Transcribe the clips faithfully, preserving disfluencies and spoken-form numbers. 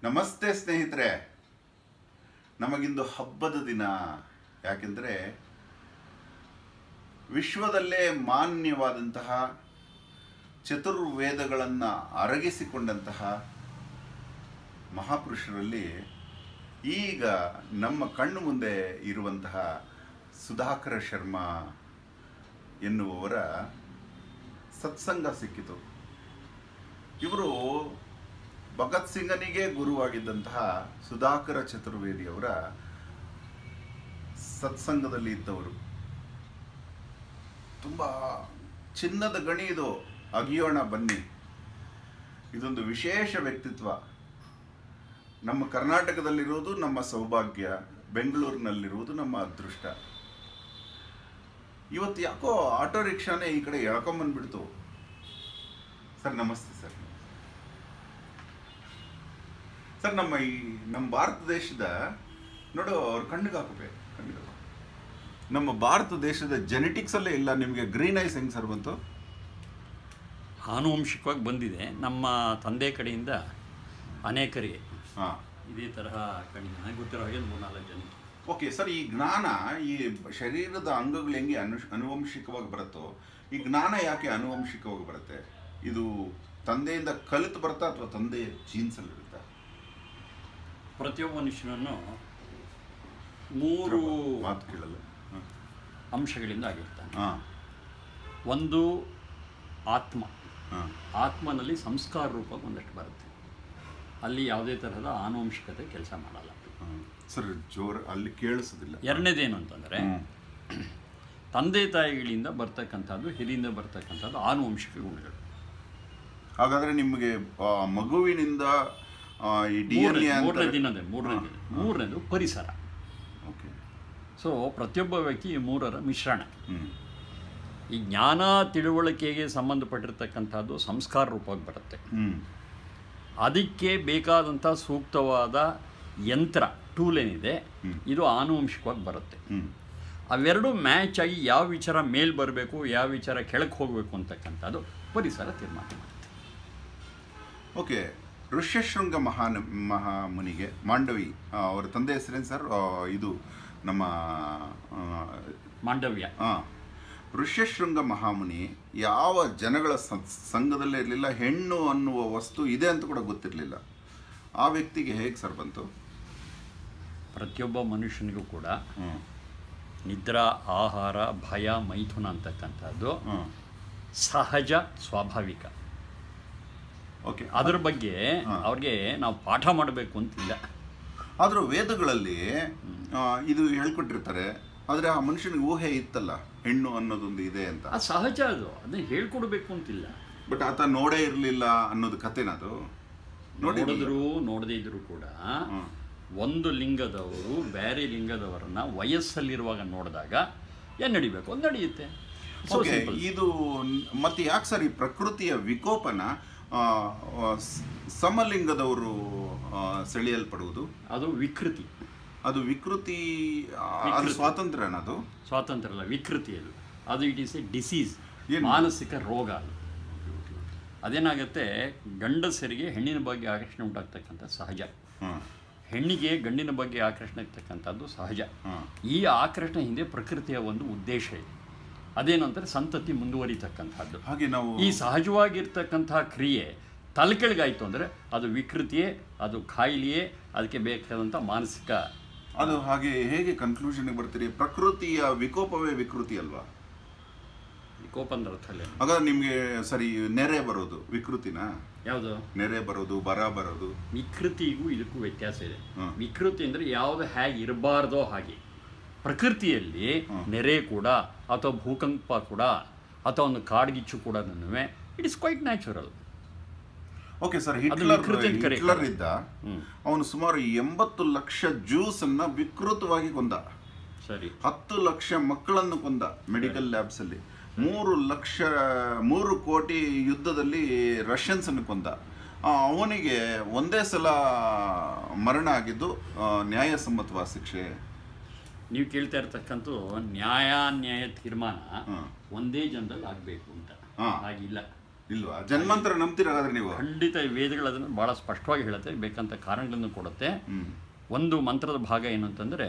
ನಮಸ್ತೆ ಸ್ನೇಹಿತರೆ, ನಮಗಿಂದು ಹಬ್ಬದ ದಿನ. ಯಾಕೆಂದರೆ ವಿಶ್ವದಲ್ಲೇ ಮಾನ್ಯವಾದಂತಹ ಚತುರ್ವೇದಗಳನ್ನು ಅರಗಿಸಿಕೊಂಡಂತಹ ಮಹಾಪುರುಷರಲ್ಲಿ ಈಗ ನಮ್ಮ ಕಣ್ಣು ಮುಂದೆ ಇರುವಂತಹ ಸುಧಾಕರ ಶರ್ಮಾ ಎನ್ನುವವರ ಸತ್ಸಂಗ ಸಿಕ್ಕಿತು. ಇವರು ಭಗತ್ ಸಿಂಗನಿಗೆ ಗುರುವಾಗಿದ್ದಂತಹ ಸುಧಾಕರ ಚತುರ್ವೇದಿಯವರ ಸತ್ಸಂಗದಲ್ಲಿ ಇದ್ದವರು. ತುಂಬ ಚಿನ್ನದ ಗಣಿ ಇದು, ಅಗಿಯೋಣ ಬನ್ನಿ. ಇದೊಂದು ವಿಶೇಷ ವ್ಯಕ್ತಿತ್ವ. ನಮ್ಮ ಕರ್ನಾಟಕದಲ್ಲಿರುವುದು ನಮ್ಮ ಸೌಭಾಗ್ಯ, ಬೆಂಗಳೂರಿನಲ್ಲಿರುವುದು ನಮ್ಮ ಅದೃಷ್ಟ. ಇವತ್ತು ಯಾಕೋ ಆಟೋ ರಿಕ್ಷಾನೇ ಈ ಕಡೆ ಎಳ್ಕೊಂಬಂದ್ಬಿಡ್ತು. ಸರ್ ನಮಸ್ತೆ ಸರ್. ಸರ್ ನಮ್ಮ ಈ ನಮ್ಮ ಭಾರತ ದೇಶದ ನೋಡು, ಅವ್ರು ಕಣ್ಣಿಗೆ ಹಾಕಬೇಕು, ಕಣ್ಣಿಗೆ ಹಾಕ. ನಮ್ಮ ಭಾರತ ದೇಶದ ಜೆನೆಟಿಕ್ಸ್ ಅಲ್ಲೇ ಇಲ್ಲ. ನಿಮಗೆ ಗ್ರೀನ್ ಐಸ್ ಹೆಂಗೆ ಸರ್ ಬಂತು? ಆನುವಂಶಿಕವಾಗಿ ಬಂದಿದೆ. ನಮ್ಮ ತಂದೆ ಕಡೆಯಿಂದ ಅನೇಕರಿಗೆ ಹಾಂ ಇದೇ ತರಹ ಕಣ್ಣು ನನಗೆ ಗೊತ್ತಿರೋ ಹಾಗೆ ಮೂರ್ನಾಲ್ಕು ಜನ. ಓಕೆ ಸರ್, ಈ ಜ್ಞಾನ ಈ ಶರೀರದ ಅಂಗಗಳು ಹೆಂಗೆ ಅನು ಅನುವಂಶಿಕವಾಗಿ ಬರುತ್ತೋ, ಈ ಜ್ಞಾನ ಯಾಕೆ ಅನುವಂಶಿಕವಾಗಿ ಬರುತ್ತೆ? ಇದು ತಂದೆಯಿಂದ ಕಲಿತು ಬರುತ್ತಾ ಅಥವಾ ತಂದೆಯ ಜೀನ್ಸಲ್ಲಿ ಇರುತ್ತಾ? ಪ್ರತಿಯೊಬ್ಬ ಮನುಷ್ಯನನ್ನು ಮೂರು ಮಾತು ಕೇಳಲ್ಲ ಅಂಶಗಳಿಂದ ಆಗಿರ್ತಾನೆ. ಹಾಂ ಒಂದು ಆತ್ಮ. ಹಾಂ ಆತ್ಮನಲ್ಲಿ ಸಂಸ್ಕಾರ ರೂಪವಾಗಿ ಒಂದಷ್ಟು ಬರುತ್ತೆ. ಅಲ್ಲಿ ಯಾವುದೇ ತರಹದ ಆನುವಂಶಿಕತೆ ಕೆಲಸ ಮಾಡಲ್ಲ. ಸರ್ ಜೋರ್ ಅಲ್ಲಿ ಕೇಳಿಸೋದಿಲ್ಲ. ಎರಡನೇದೇನು ಅಂತಂದರೆ, ತಂದೆ ತಾಯಿಗಳಿಂದ ಬರ್ತಕ್ಕಂಥದ್ದು, ಹಿರಿಯಿಂದ ಬರ್ತಕ್ಕಂಥದ್ದು ಆನುವಂಶಿಕ ಗುಣಗಳು. ಹಾಗಾದರೆ ನಿಮಗೆ ಮಗುವಿನಿಂದ ಈ ಡಿ ಎನ್ ಎ ಮೂರನೇ ದಿನದೇ ಮೂರನೇ ಮೂರನೇದು ಪರಿಸರ. ಓಕೆ. ಸೊ ಪ್ರತಿಯೊಬ್ಬ ವ್ಯಕ್ತಿ ಈ ಮೂರರ ಮಿಶ್ರಣ. ಹ್ಞೂ ಈ ಜ್ಞಾನ ತಿಳುವಳಿಕೆಗೆ ಸಂಬಂಧಪಟ್ಟಿರ್ತಕ್ಕಂಥದ್ದು ಸಂಸ್ಕಾರ ರೂಪವಾಗಿ ಬರುತ್ತೆ. ಹ್ಞೂ ಅದಕ್ಕೆ ಬೇಕಾದಂಥ ಸೂಕ್ತವಾದ ಯಂತ್ರ, ಟೂಲ್ ಏನಿದೆ, ಇದು ಆನುವಂಶಿಕವಾಗಿ ಬರುತ್ತೆ. ಹ್ಞೂ ಅವೆರಡು ಮ್ಯಾಚ್ ಆಗಿ ಯಾವ ವಿಚಾರ ಮೇಲೆ ಬರಬೇಕು, ಯಾವ ವಿಚಾರ ಕೆಳಕ್ಕೆ ಹೋಗಬೇಕು ಅಂತಕ್ಕಂಥದ್ದು ಪರಿಸರ ತೀರ್ಮಾನ ಮಾಡುತ್ತೆ. ಓಕೆ. ಋಷ್ಯಶೃಂಗ ಮಹಾನ್ ಮಹಾಮುನಿಗೆ ಮಾಂಡವಿ ಅವರ ತಂದೆ ಹೆಸರೇನು ಸರ್? ಇದು ನಮ್ಮ ಮಾಂಡವ್ಯ. ಹಾಂ. ಋಷ್ಯಶೃಂಗ ಮಹಾಮುನಿ ಯಾವ ಜನಗಳ ಸಂಘದಲ್ಲೇ ಇರಲಿಲ್ಲ. ಹೆಣ್ಣು ಅನ್ನುವ ವಸ್ತು ಇದೆ ಅಂತ ಕೂಡ ಗೊತ್ತಿರಲಿಲ್ಲ. ಆ ವ್ಯಕ್ತಿಗೆ ಹೇಗೆ ಸರ್ ಬಂತು? ಪ್ರತಿಯೊಬ್ಬ ಮನುಷ್ಯನಿಗೂ ಕೂಡ ನಿದ್ರಾ, ಆಹಾರ, ಭಯ, ಮೈಥುನ ಅಂತಕ್ಕಂಥದ್ದು ಸಹಜ, ಸ್ವಾಭಾವಿಕ. ಓಕೆ. ಅದ್ರ ಬಗ್ಗೆ ಅವ್ರಿಗೆ ನಾವು ಪಾಠ ಮಾಡಬೇಕು ಅಂತಿಲ್ಲ. ಆದರೂ ವೇದಗಳಲ್ಲಿ ಇದು ಹೇಳ್ಕೊಟ್ಟಿರ್ತಾರೆ. ಆದರೆ ಆ ಮನುಷ್ಯನಿಗೆ ಊಹೆ ಇತ್ತಲ್ಲ, ಹೆಣ್ಣು ಅನ್ನೋದೊಂದು ಇದೆ ಅಂತ. ಅದು ಸಹಜ, ಅದು ಅದನ್ನ ಹೇಳ್ಕೊಡ್ಬೇಕು ಅಂತಿಲ್ಲ. ಬಟ್ ಆತ ನೋಡೇ ಇರಲಿಲ್ಲ ಅನ್ನೋದು ಕಥೆನದು. ನೋಡಿದ್ರು ನೋಡದೇ ಇದ್ರು ಕೂಡ ಒಂದು ಲಿಂಗದವರು ಬೇರೆ ಲಿಂಗದವರನ್ನ ವಯಸ್ಸಲ್ಲಿರುವಾಗ ನೋಡಿದಾಗ ಏನು ನಡಿಬೇಕು ಅದು ನಡೆಯುತ್ತೆ. ಓಕೆ. ಇದು ಮತ್ತೆ ಯಾಕೆ ಸರ್ ಈ ಪ್ರಕೃತಿಯ ವಿಕೋಪನ ಸಮಲಿಂಗದವರು ಸೆಳೆಯಲ್ಪಡುವುದು? ಅದು ವಿಕೃತಿ. ಅದು ವಿಕೃತಿ, ಅದು ಸ್ವಾತಂತ್ರ್ಯ ಅನ್ನೋದು ಸ್ವಾತಂತ್ರ್ಯ ಅಲ್ಲ, ವಿಕೃತಿ. ಅದು ಅದು ಇಟ್ ಈಸ್ ಎ ಡಿಸೀಸ್, ಮಾನಸಿಕ ರೋಗ. ಅದು ಅದೇನಾಗುತ್ತೆ, ಗಂಡಸರಿಗೆ ಹೆಣ್ಣಿನ ಬಗ್ಗೆ ಆಕರ್ಷಣೆ ಉಂಟಾಗ್ತಕ್ಕಂಥ ಸಹಜ, ಹೆಣ್ಣಿಗೆ ಗಂಡಿನ ಬಗ್ಗೆ ಆಕರ್ಷಣೆ ಆಗ್ತಕ್ಕಂಥದ್ದು ಸಹಜ. ಈ ಆಕರ್ಷಣೆ ಹಿಂದೆ ಪ್ರಕೃತಿಯ ಒಂದು ಉದ್ದೇಶ ಇದೆ. ಅದೇನು ಅಂದರೆ ಸಂತತಿ ಮುಂದುವರಿತಕ್ಕಂಥದ್ದು. ಹಾಗೆ ನಾವು ಈ ಸಹಜವಾಗಿರ್ತಕ್ಕಂಥ ಕ್ರಿಯೆ ತಲೆಕೆಳಗಾಯಿತು ಅಂದರೆ ಅದು ವಿಕೃತಿಯೇ, ಅದು ಕಾಯಿಲೆಯೇ, ಅದಕ್ಕೆ ಬೇಕಾದಂಥ ಮಾನಸಿಕ. ಅದು ಹಾಗೆ ಹೇಗೆ ಕನ್ಕ್ಲೂಷನ್ಗೆ ಬರ್ತೀರಿ? ಪ್ರಕೃತಿಯ ವಿಕೋಪವೇ ವಿಕೃತಿ ಅಲ್ವಾ? ವಿಕೋಪ ಅಂದ್ರೆ ಅರ್ಥಲ್ಲೇ. ಹಾಗಾದ್ರೆ ನಿಮಗೆ ಸರಿ ನೆರೆ ಬರೋದು ವಿಕೃತಿನ? ಯಾವುದು? ನೆರೆ ಬರೋದು, ಬರ ಬರೋದು. ವಿಕೃತಿಗೂ ಇದಕ್ಕೂ ವ್ಯತ್ಯಾಸ ಇದೆ. ವಿಕೃತಿ ಅಂದರೆ ಯಾವುದು ಹೇಗೆ ಇರಬಾರ್ದೋ ಹಾಗೆ. ಪ್ರಕೃತಿಯಲ್ಲಿ ನೆರೆ ಕೂಡ ಅಥವಾ ಭೂಕಂಪ ಕೂಡ ಅಥವಾ ಒಂದು ಕಾಡ್ಗಿಚ್ಚು ಕೂಡ it is quite natural. Okay sir. Hitler Hitler ಇದ್ದ, ಅವನು ಸುಮಾರು ಎಂಬತ್ತು ಲಕ್ಷ ಜ್ಯೂಸ್ ಅನ್ನ ವಿಕೃತವಾಗಿ ಕೊಂದ. ಸರಿ. ಹತ್ತು ಲಕ್ಷ ಮಕ್ಕಳನ್ನು ಕೊಂದ ಮೆಡಿಕಲ್ ಲ್ಯಾಬ್ಸ್ ಅಲ್ಲಿ. ಮೂರು ಲಕ್ಷ ಮೂರು ಕೋಟಿ ಯುದ್ಧದಲ್ಲಿ ರಷ್ಯನ್ಸ್ ಅನ್ನು ಕೊಂದ. ಅವನಿಗೆ ಒಂದೇ ಸಲ ಮರಣ ಆಗಿದ್ದು ನ್ಯಾಯಸಮ್ಮತವಾದ ಶಿಕ್ಷೆ. ನೀವು ಕೇಳ್ತಾ ಇರ್ತಕ್ಕಂಥ ನ್ಯಾಯಾನ್ಯಾಯ ತೀರ್ಮಾನ ಒಂದೇ ಜನದಲ್ಲಿ ಆಗಬೇಕು ಅಂತ. ಹಾಗಿಲ್ಲ. ಇಲ್ವಾ? ಜನ್ಮಾಂತರ ನಂಬ್ತಿರಾದ್ರೆ ನೀವು? ಖಂಡಿತ ವೇದಗಳು ಅದನ್ನು ಭಾಳ ಸ್ಪಷ್ಟವಾಗಿ ಹೇಳುತ್ತೆ, ಬೇಕಂತ ಕಾರಣಗಳನ್ನು ಕೊಡುತ್ತೆ. ಒಂದು ಮಂತ್ರದ ಭಾಗ ಏನು ಅಂತಂದರೆ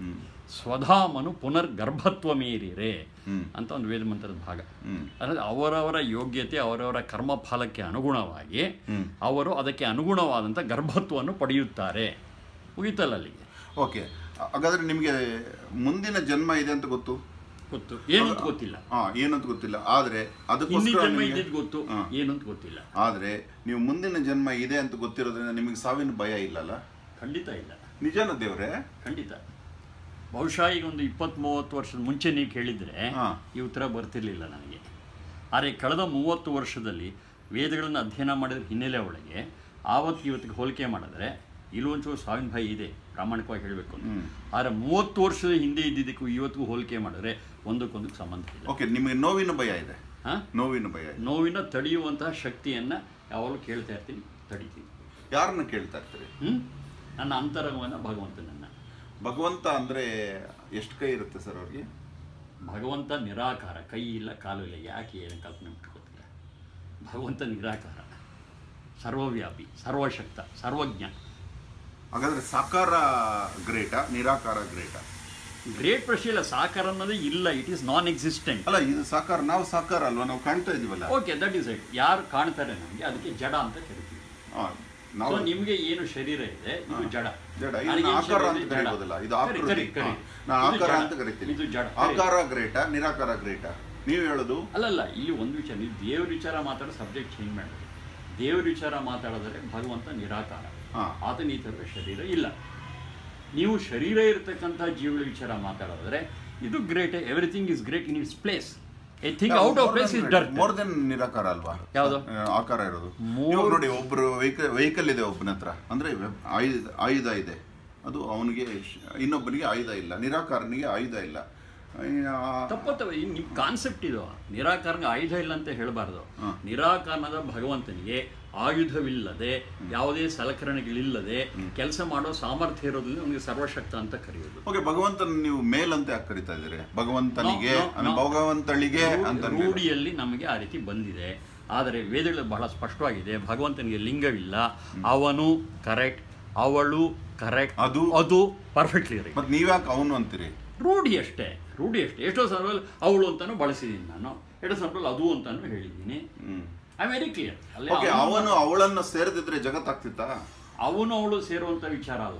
ಸ್ವಧಾಮನು ಪುನರ್ ಗರ್ಭತ್ವ ಮೀರಿರೆ ಅಂತ ಒಂದು ವೇದ ಮಂತ್ರದ ಭಾಗ. ಅಂದರೆ ಅವರವರ ಯೋಗ್ಯತೆ ಅವರವರ ಕರ್ಮಫಲಕ್ಕೆ ಅನುಗುಣವಾಗಿ ಅವರು ಅದಕ್ಕೆ ಅನುಗುಣವಾದಂಥ ಗರ್ಭತ್ವವನ್ನು ಪಡೆಯುತ್ತಾರೆ. ಮುಗಿತಲ್ಲ ಅಲ್ಲಿಗೆ. ಓಕೆ, ಹಾಗಾದರೆ ನಿಮಗೆ ಮುಂದಿನ ಜನ್ಮ ಇದೆ ಅಂತ ಗೊತ್ತು? ಗೊತ್ತು. ಏನು ಅಂತ ಗೊತ್ತಿಲ್ಲ. ಹಾಂ, ಏನು ಅಂತ ಗೊತ್ತಿಲ್ಲ. ಆದರೆ ಅದಕ್ಕೋಸ್ಕರ ಜನ್ಮ ಇದ್ದಿದ್ದು ಗೊತ್ತು, ಏನು ಅಂತ ಗೊತ್ತಿಲ್ಲ. ಆದರೆ ನೀವು ಮುಂದಿನ ಜನ್ಮ ಇದೆ ಅಂತ ಗೊತ್ತಿರೋದ್ರಿಂದ ನಿಮಗೆ ಸಾವಿನ ಭಯ ಇಲ್ಲಲ್ಲ? ಖಂಡಿತ ಇಲ್ಲ. ನಿಜಾನ ದೇವ್ರೆ? ಖಂಡಿತ. ಬಹುಶಃ ಈಗ ಒಂದು ಇಪ್ಪತ್ತ್ ಮೂವತ್ತು ವರ್ಷದ ಮುಂಚೆ ನೀವು ಕೇಳಿದರೆ ಈ ಉತ್ತರ ಬರ್ತಿರ್ಲಿಲ್ಲ ನನಗೆ. ಆದರೆ ಕಳೆದ ಮೂವತ್ತು ವರ್ಷದಲ್ಲಿ ವೇದಗಳನ್ನು ಅಧ್ಯಯನ ಮಾಡಿದ ಹಿನ್ನೆಲೆ ಒಳಗೆ ಆವತ್ತು ಇವತ್ತಿಗೆ ಹೋಲಿಕೆ ಮಾಡಿದ್ರೆ ಇಲ್ಲೊಂಚೂರು ಸಾವಿನ ಭಯ ಇದೆ, ಪ್ರಾಮಾಣಿಕವಾಗಿ ಹೇಳಬೇಕು ಅಂತ. ಆದರೆ ಮೂವತ್ತು ವರ್ಷದ ಹಿಂದೆ ಇದ್ದಿದ್ದಕ್ಕೂ ಇವತ್ತಿಗೂ ಹೋಲಿಕೆ ಮಾಡಿದ್ರೆ ಒಂದಕ್ಕೊಂದಕ್ಕೆ ಸಂಬಂಧ ಇಲ್ಲ. ಓಕೆ, ನಿಮಗೆ ನೋವಿನ ಭಯ ಇದೆ? ಹಾಂ, ನೋವಿನ ಭಯ. ನೋವಿನ ತಡೆಯುವಂತಹ ಶಕ್ತಿಯನ್ನು ಯಾವಾಗಲೂ ಕೇಳ್ತಾ ಇರ್ತೀನಿ, ತಡಿತೀನಿ. ಯಾರನ್ನ ಕೇಳ್ತಾ ಇರ್ತೀರಿ? ಹ್ಞೂ ನನ್ನ ಅಂತರಂಗವನ್ನು ಭಗವಂತನನ್ನು. ಭಗವಂತ ಅಂದರೆ ಎಷ್ಟು ಕೈ ಇರುತ್ತೆ ಸರ್ ಅವ್ರಿಗೆ? ಭಗವಂತ ನಿರಾಕಾರ, ಕೈ ಇಲ್ಲ ಕಾಲು ಇಲ್ಲ. ಯಾಕೆ ಏನು ಕಲ್ಪನೆ ಮಾಡ್ಕೋತಿಲ್ಲ? ಭಗವಂತ ನಿರಾಕಾರ, ಸರ್ವವ್ಯಾಪಿ, ಸರ್ವಶಕ್ತ, ಸರ್ವಜ್ಞ. ಹಾಗಾದರೆ ಸಾಕಾರ ಗ್ರೇಟಾ, ನಿರಾಕಾರ ಗ್ರೇಟಾ? ಗ್ರೇಟ್ ಪ್ರಶ್ನೆ ಇಲ್ಲ. ಸಾಕಾರ ಅನ್ನೋದೇ ಇಲ್ಲ, ಇಟ್ ಈಸ್ ನಾನ್ ಎಕ್ಸಿಸ್ಟೆಂಟ್. ಅಲ್ಲ, ಇದು ಸಾಕಾರ, ನಾವು ಸಾಕಾರ ಅಲ್ವಾ? ನಾವು ಕಾಣ್ತಾ ಇದೀವಲ್ಲ. Okay, that is it. ಯಾರು ಕಾಣ್ತಾರೆ ನಮಗೆ ಅದಕ್ಕೆ ಜಡ ಅಂತ ಕರಿತೀವಿ. ನಾವು ನಿಮಗೆ ಏನು ಶರೀರ ಇದೆ ಇದು ಜಡ. ಜಡ ಆಕಾರ ಅಂತ ಕರೀಬೋದಲ್ಲ, ಇದು ಆಕೃತಿ. ನಾನು ಆಕಾರ ಅಂತ ಕರಿತೀನಿ. ಇದು ಜಡ. ಆಕಾರ ಗ್ರೇಟಾ, ನಿರಾಕಾರ ಗ್ರೇಟಾ? ನೀವು ಹೇಳೋದು ಅಲ್ಲಲ್ಲ. ಇಲ್ಲಿ ಒಂದು ವಿಚಾರ, ನೀವು ದೇವ್ರ ವಿಚಾರ ಮಾತಾಡೋ ಸಬ್ಜೆಕ್ಟ್ ಚೇಂಜ್ ಮಾಡಿದ್ರೆ, ದೇವ್ರ ವಿಚಾರ ಮಾತಾಡಿದ್ರೆ ಭಗವಂತ ನಿರಾಕಾರ, ಆತನ ಈ ಥರದ ಶರೀರ ಇಲ್ಲ. ನೀವು ಶರೀರ ಇರತಕ್ಕಂಥ ಜೀವಗಳ ವಿಚಾರ ಮಾತಾಡಿದ್ರೆ ಇದು great, everything is great in its place. I think out of place is dirt. More than ನಿರಾಕಾರ ಅಲ್ವಾ? ಯಾವುದು ಆಕಾರ ಇರೋದು? ಇವಾಗ ನೋಡಿ, ಒಬ್ಬರು ವೆಹಿಕಲ್ ವೆಹಿಕಲ್ ಇದೆ ಒಬ್ಬನ ಹತ್ರ, ಅಂದರೆ ಆಯುಧ ಆಯುಧ ಇದೆ, ಅದು ಅವನಿಗೆ, ಇನ್ನೊಬ್ಬನಿಗೆ ಆಯುಧ ಇಲ್ಲ. ನಿರಾಕಾರನಿಗೆ ಆಯುಧ ಇಲ್ಲ. ತಪ್ಪತ್ತವ. ನಿಮ್ಮ ಕಾನ್ಸೆಪ್ಟ್ ಇದು. ನಿರಾಕಾರನಿಗೆ ಆಯುಧ ಇಲ್ಲ ಅಂತ ಹೇಳಬಾರ್ದು. ನಿರಾಕಾರಣದ ಭಗವಂತನಿಗೆ ಆಯುಧವಿಲ್ಲದೆ, ಯಾವುದೇ ಸಲಕರಣೆಗಳಿಲ್ಲದೆ ಕೆಲಸ ಮಾಡೋ ಸಾಮರ್ಥ್ಯ ಇರೋದ್ರಿಂದ ಅವನಿಗೆ ಸರ್ವಶಕ್ತ ಅಂತ ಕರೆಯೋದು. ಓಕೆ, ಭಗವಂತನ ನೀವು ಮೇಲಂತ ಯಾಕೆ ಕರಿತಾ ಇದ್ದೀರಿ? ಭಗವಂತನಿಗೆ, ಭಗವಂತಳಿಗೆ ಅಂತ ರೂಢಿಯಲ್ಲಿ ನಮಗೆ ಆ ರೀತಿ ಬಂದಿದೆ. ಆದರೆ ವೇದಗಳು ಬಹಳ ಸ್ಪಷ್ಟವಾಗಿದೆ. ಭಗವಂತನಿಗೆ ಲಿಂಗವಿಲ್ಲ. ಅವನು ಕರೆಕ್ಟ್, ಅವಳು ಕರೆಕ್ಟ್, ಅದು ಅದು ಪರ್ಫೆಕ್ಟ್ಲಿ ರೈಟ್. ಮತ್ತೆ ನೀವ್ಯಾಕೆ ಅವನು ಅಂತೀರಿ? ರೂಢಿ ಅಷ್ಟೇ, ರೂಢಿ ಅಷ್ಟೇ. ಎಷ್ಟೋ ಸಂದರ್ಭದಲ್ಲಿ ಅವಳು ಅಂತಾನು ಬಳಸಿದ್ದೀನಿ ನಾನು, ಎಷ್ಟೋ ಸಂದರ್ಭದಲ್ಲಿ ಅದು ಅಂತಾನು ಹೇಳಿದ್ದೀನಿ. I very clear. ಓಕೆ, ಅವನು ಅವಳನ್ನು ಸೇರದಿದ್ರೆ ಜಗತ್ತಾಗ್ತಿತ್ತಾ? ಅವನು ಅವಳು ಸೇರುವಂಥ ವಿಚಾರ ಅಲ್ಲ.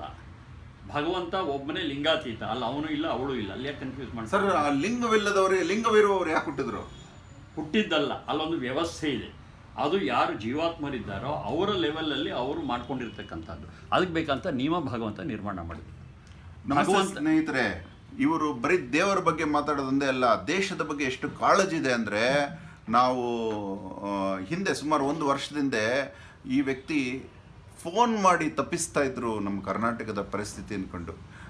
ಭಗವಂತ ಒಬ್ಬನೇ ಲಿಂಗಾತೀತ ಅಲ್ಲ. ಅವನು ಇಲ್ಲ, ಅವಳು ಇಲ್ಲ. ಅಲ್ಲಿ ಯಾಕೆ ಕನ್ಫ್ಯೂಸ್ ಮಾಡಿ ಸರ್? ಆ ಲಿಂಗವಿಲ್ಲದವರಿಗೆ ಲಿಂಗವಿರುವವರು ಯಾಕೆ ಹುಟ್ಟಿದ್ರು? ಹುಟ್ಟಿದ್ದಲ್ಲ, ಅಲ್ಲೊಂದು ವ್ಯವಸ್ಥೆ ಇದೆ. ಅದು ಯಾರು ಜೀವಾತ್ಮರಿದ್ದಾರೋ ಅವರ ಲೆವೆಲಲ್ಲಿ ಅವರು ಮಾಡ್ಕೊಂಡಿರ್ತಕ್ಕಂಥದ್ದು. ಅದಕ್ಕೆ ಬೇಕಂತ ನಿಯಮ ಭಗವಂತ ನಿರ್ಮಾಣ ಮಾಡಿದ್ರು. ಭಗವಂತ ಸ್ನೇಹಿತರೆ, ಇವರು ಬರೀ ದೇವರ ಬಗ್ಗೆ ಮಾತಾಡೋದೊಂದೇ ಅಲ್ಲ, ದೇಶದ ಬಗ್ಗೆ ಎಷ್ಟು ಕಾಳಜಿ ಇದೆ ಅಂದರೆ, ನಾವು ಹಿಂದೆ ಸುಮಾರು ಒಂದು ವರ್ಷದಿಂದ ಈ ವ್ಯಕ್ತಿ ಫೋನ್ ಮಾಡಿ ತಪ್ಪಿಸ್ತಾ ಇದ್ರು ನಮ್ಮ ಕರ್ನಾಟಕದ ಪರಿಸ್ಥಿತಿ ಅಂದ್ಕೊಂಡು.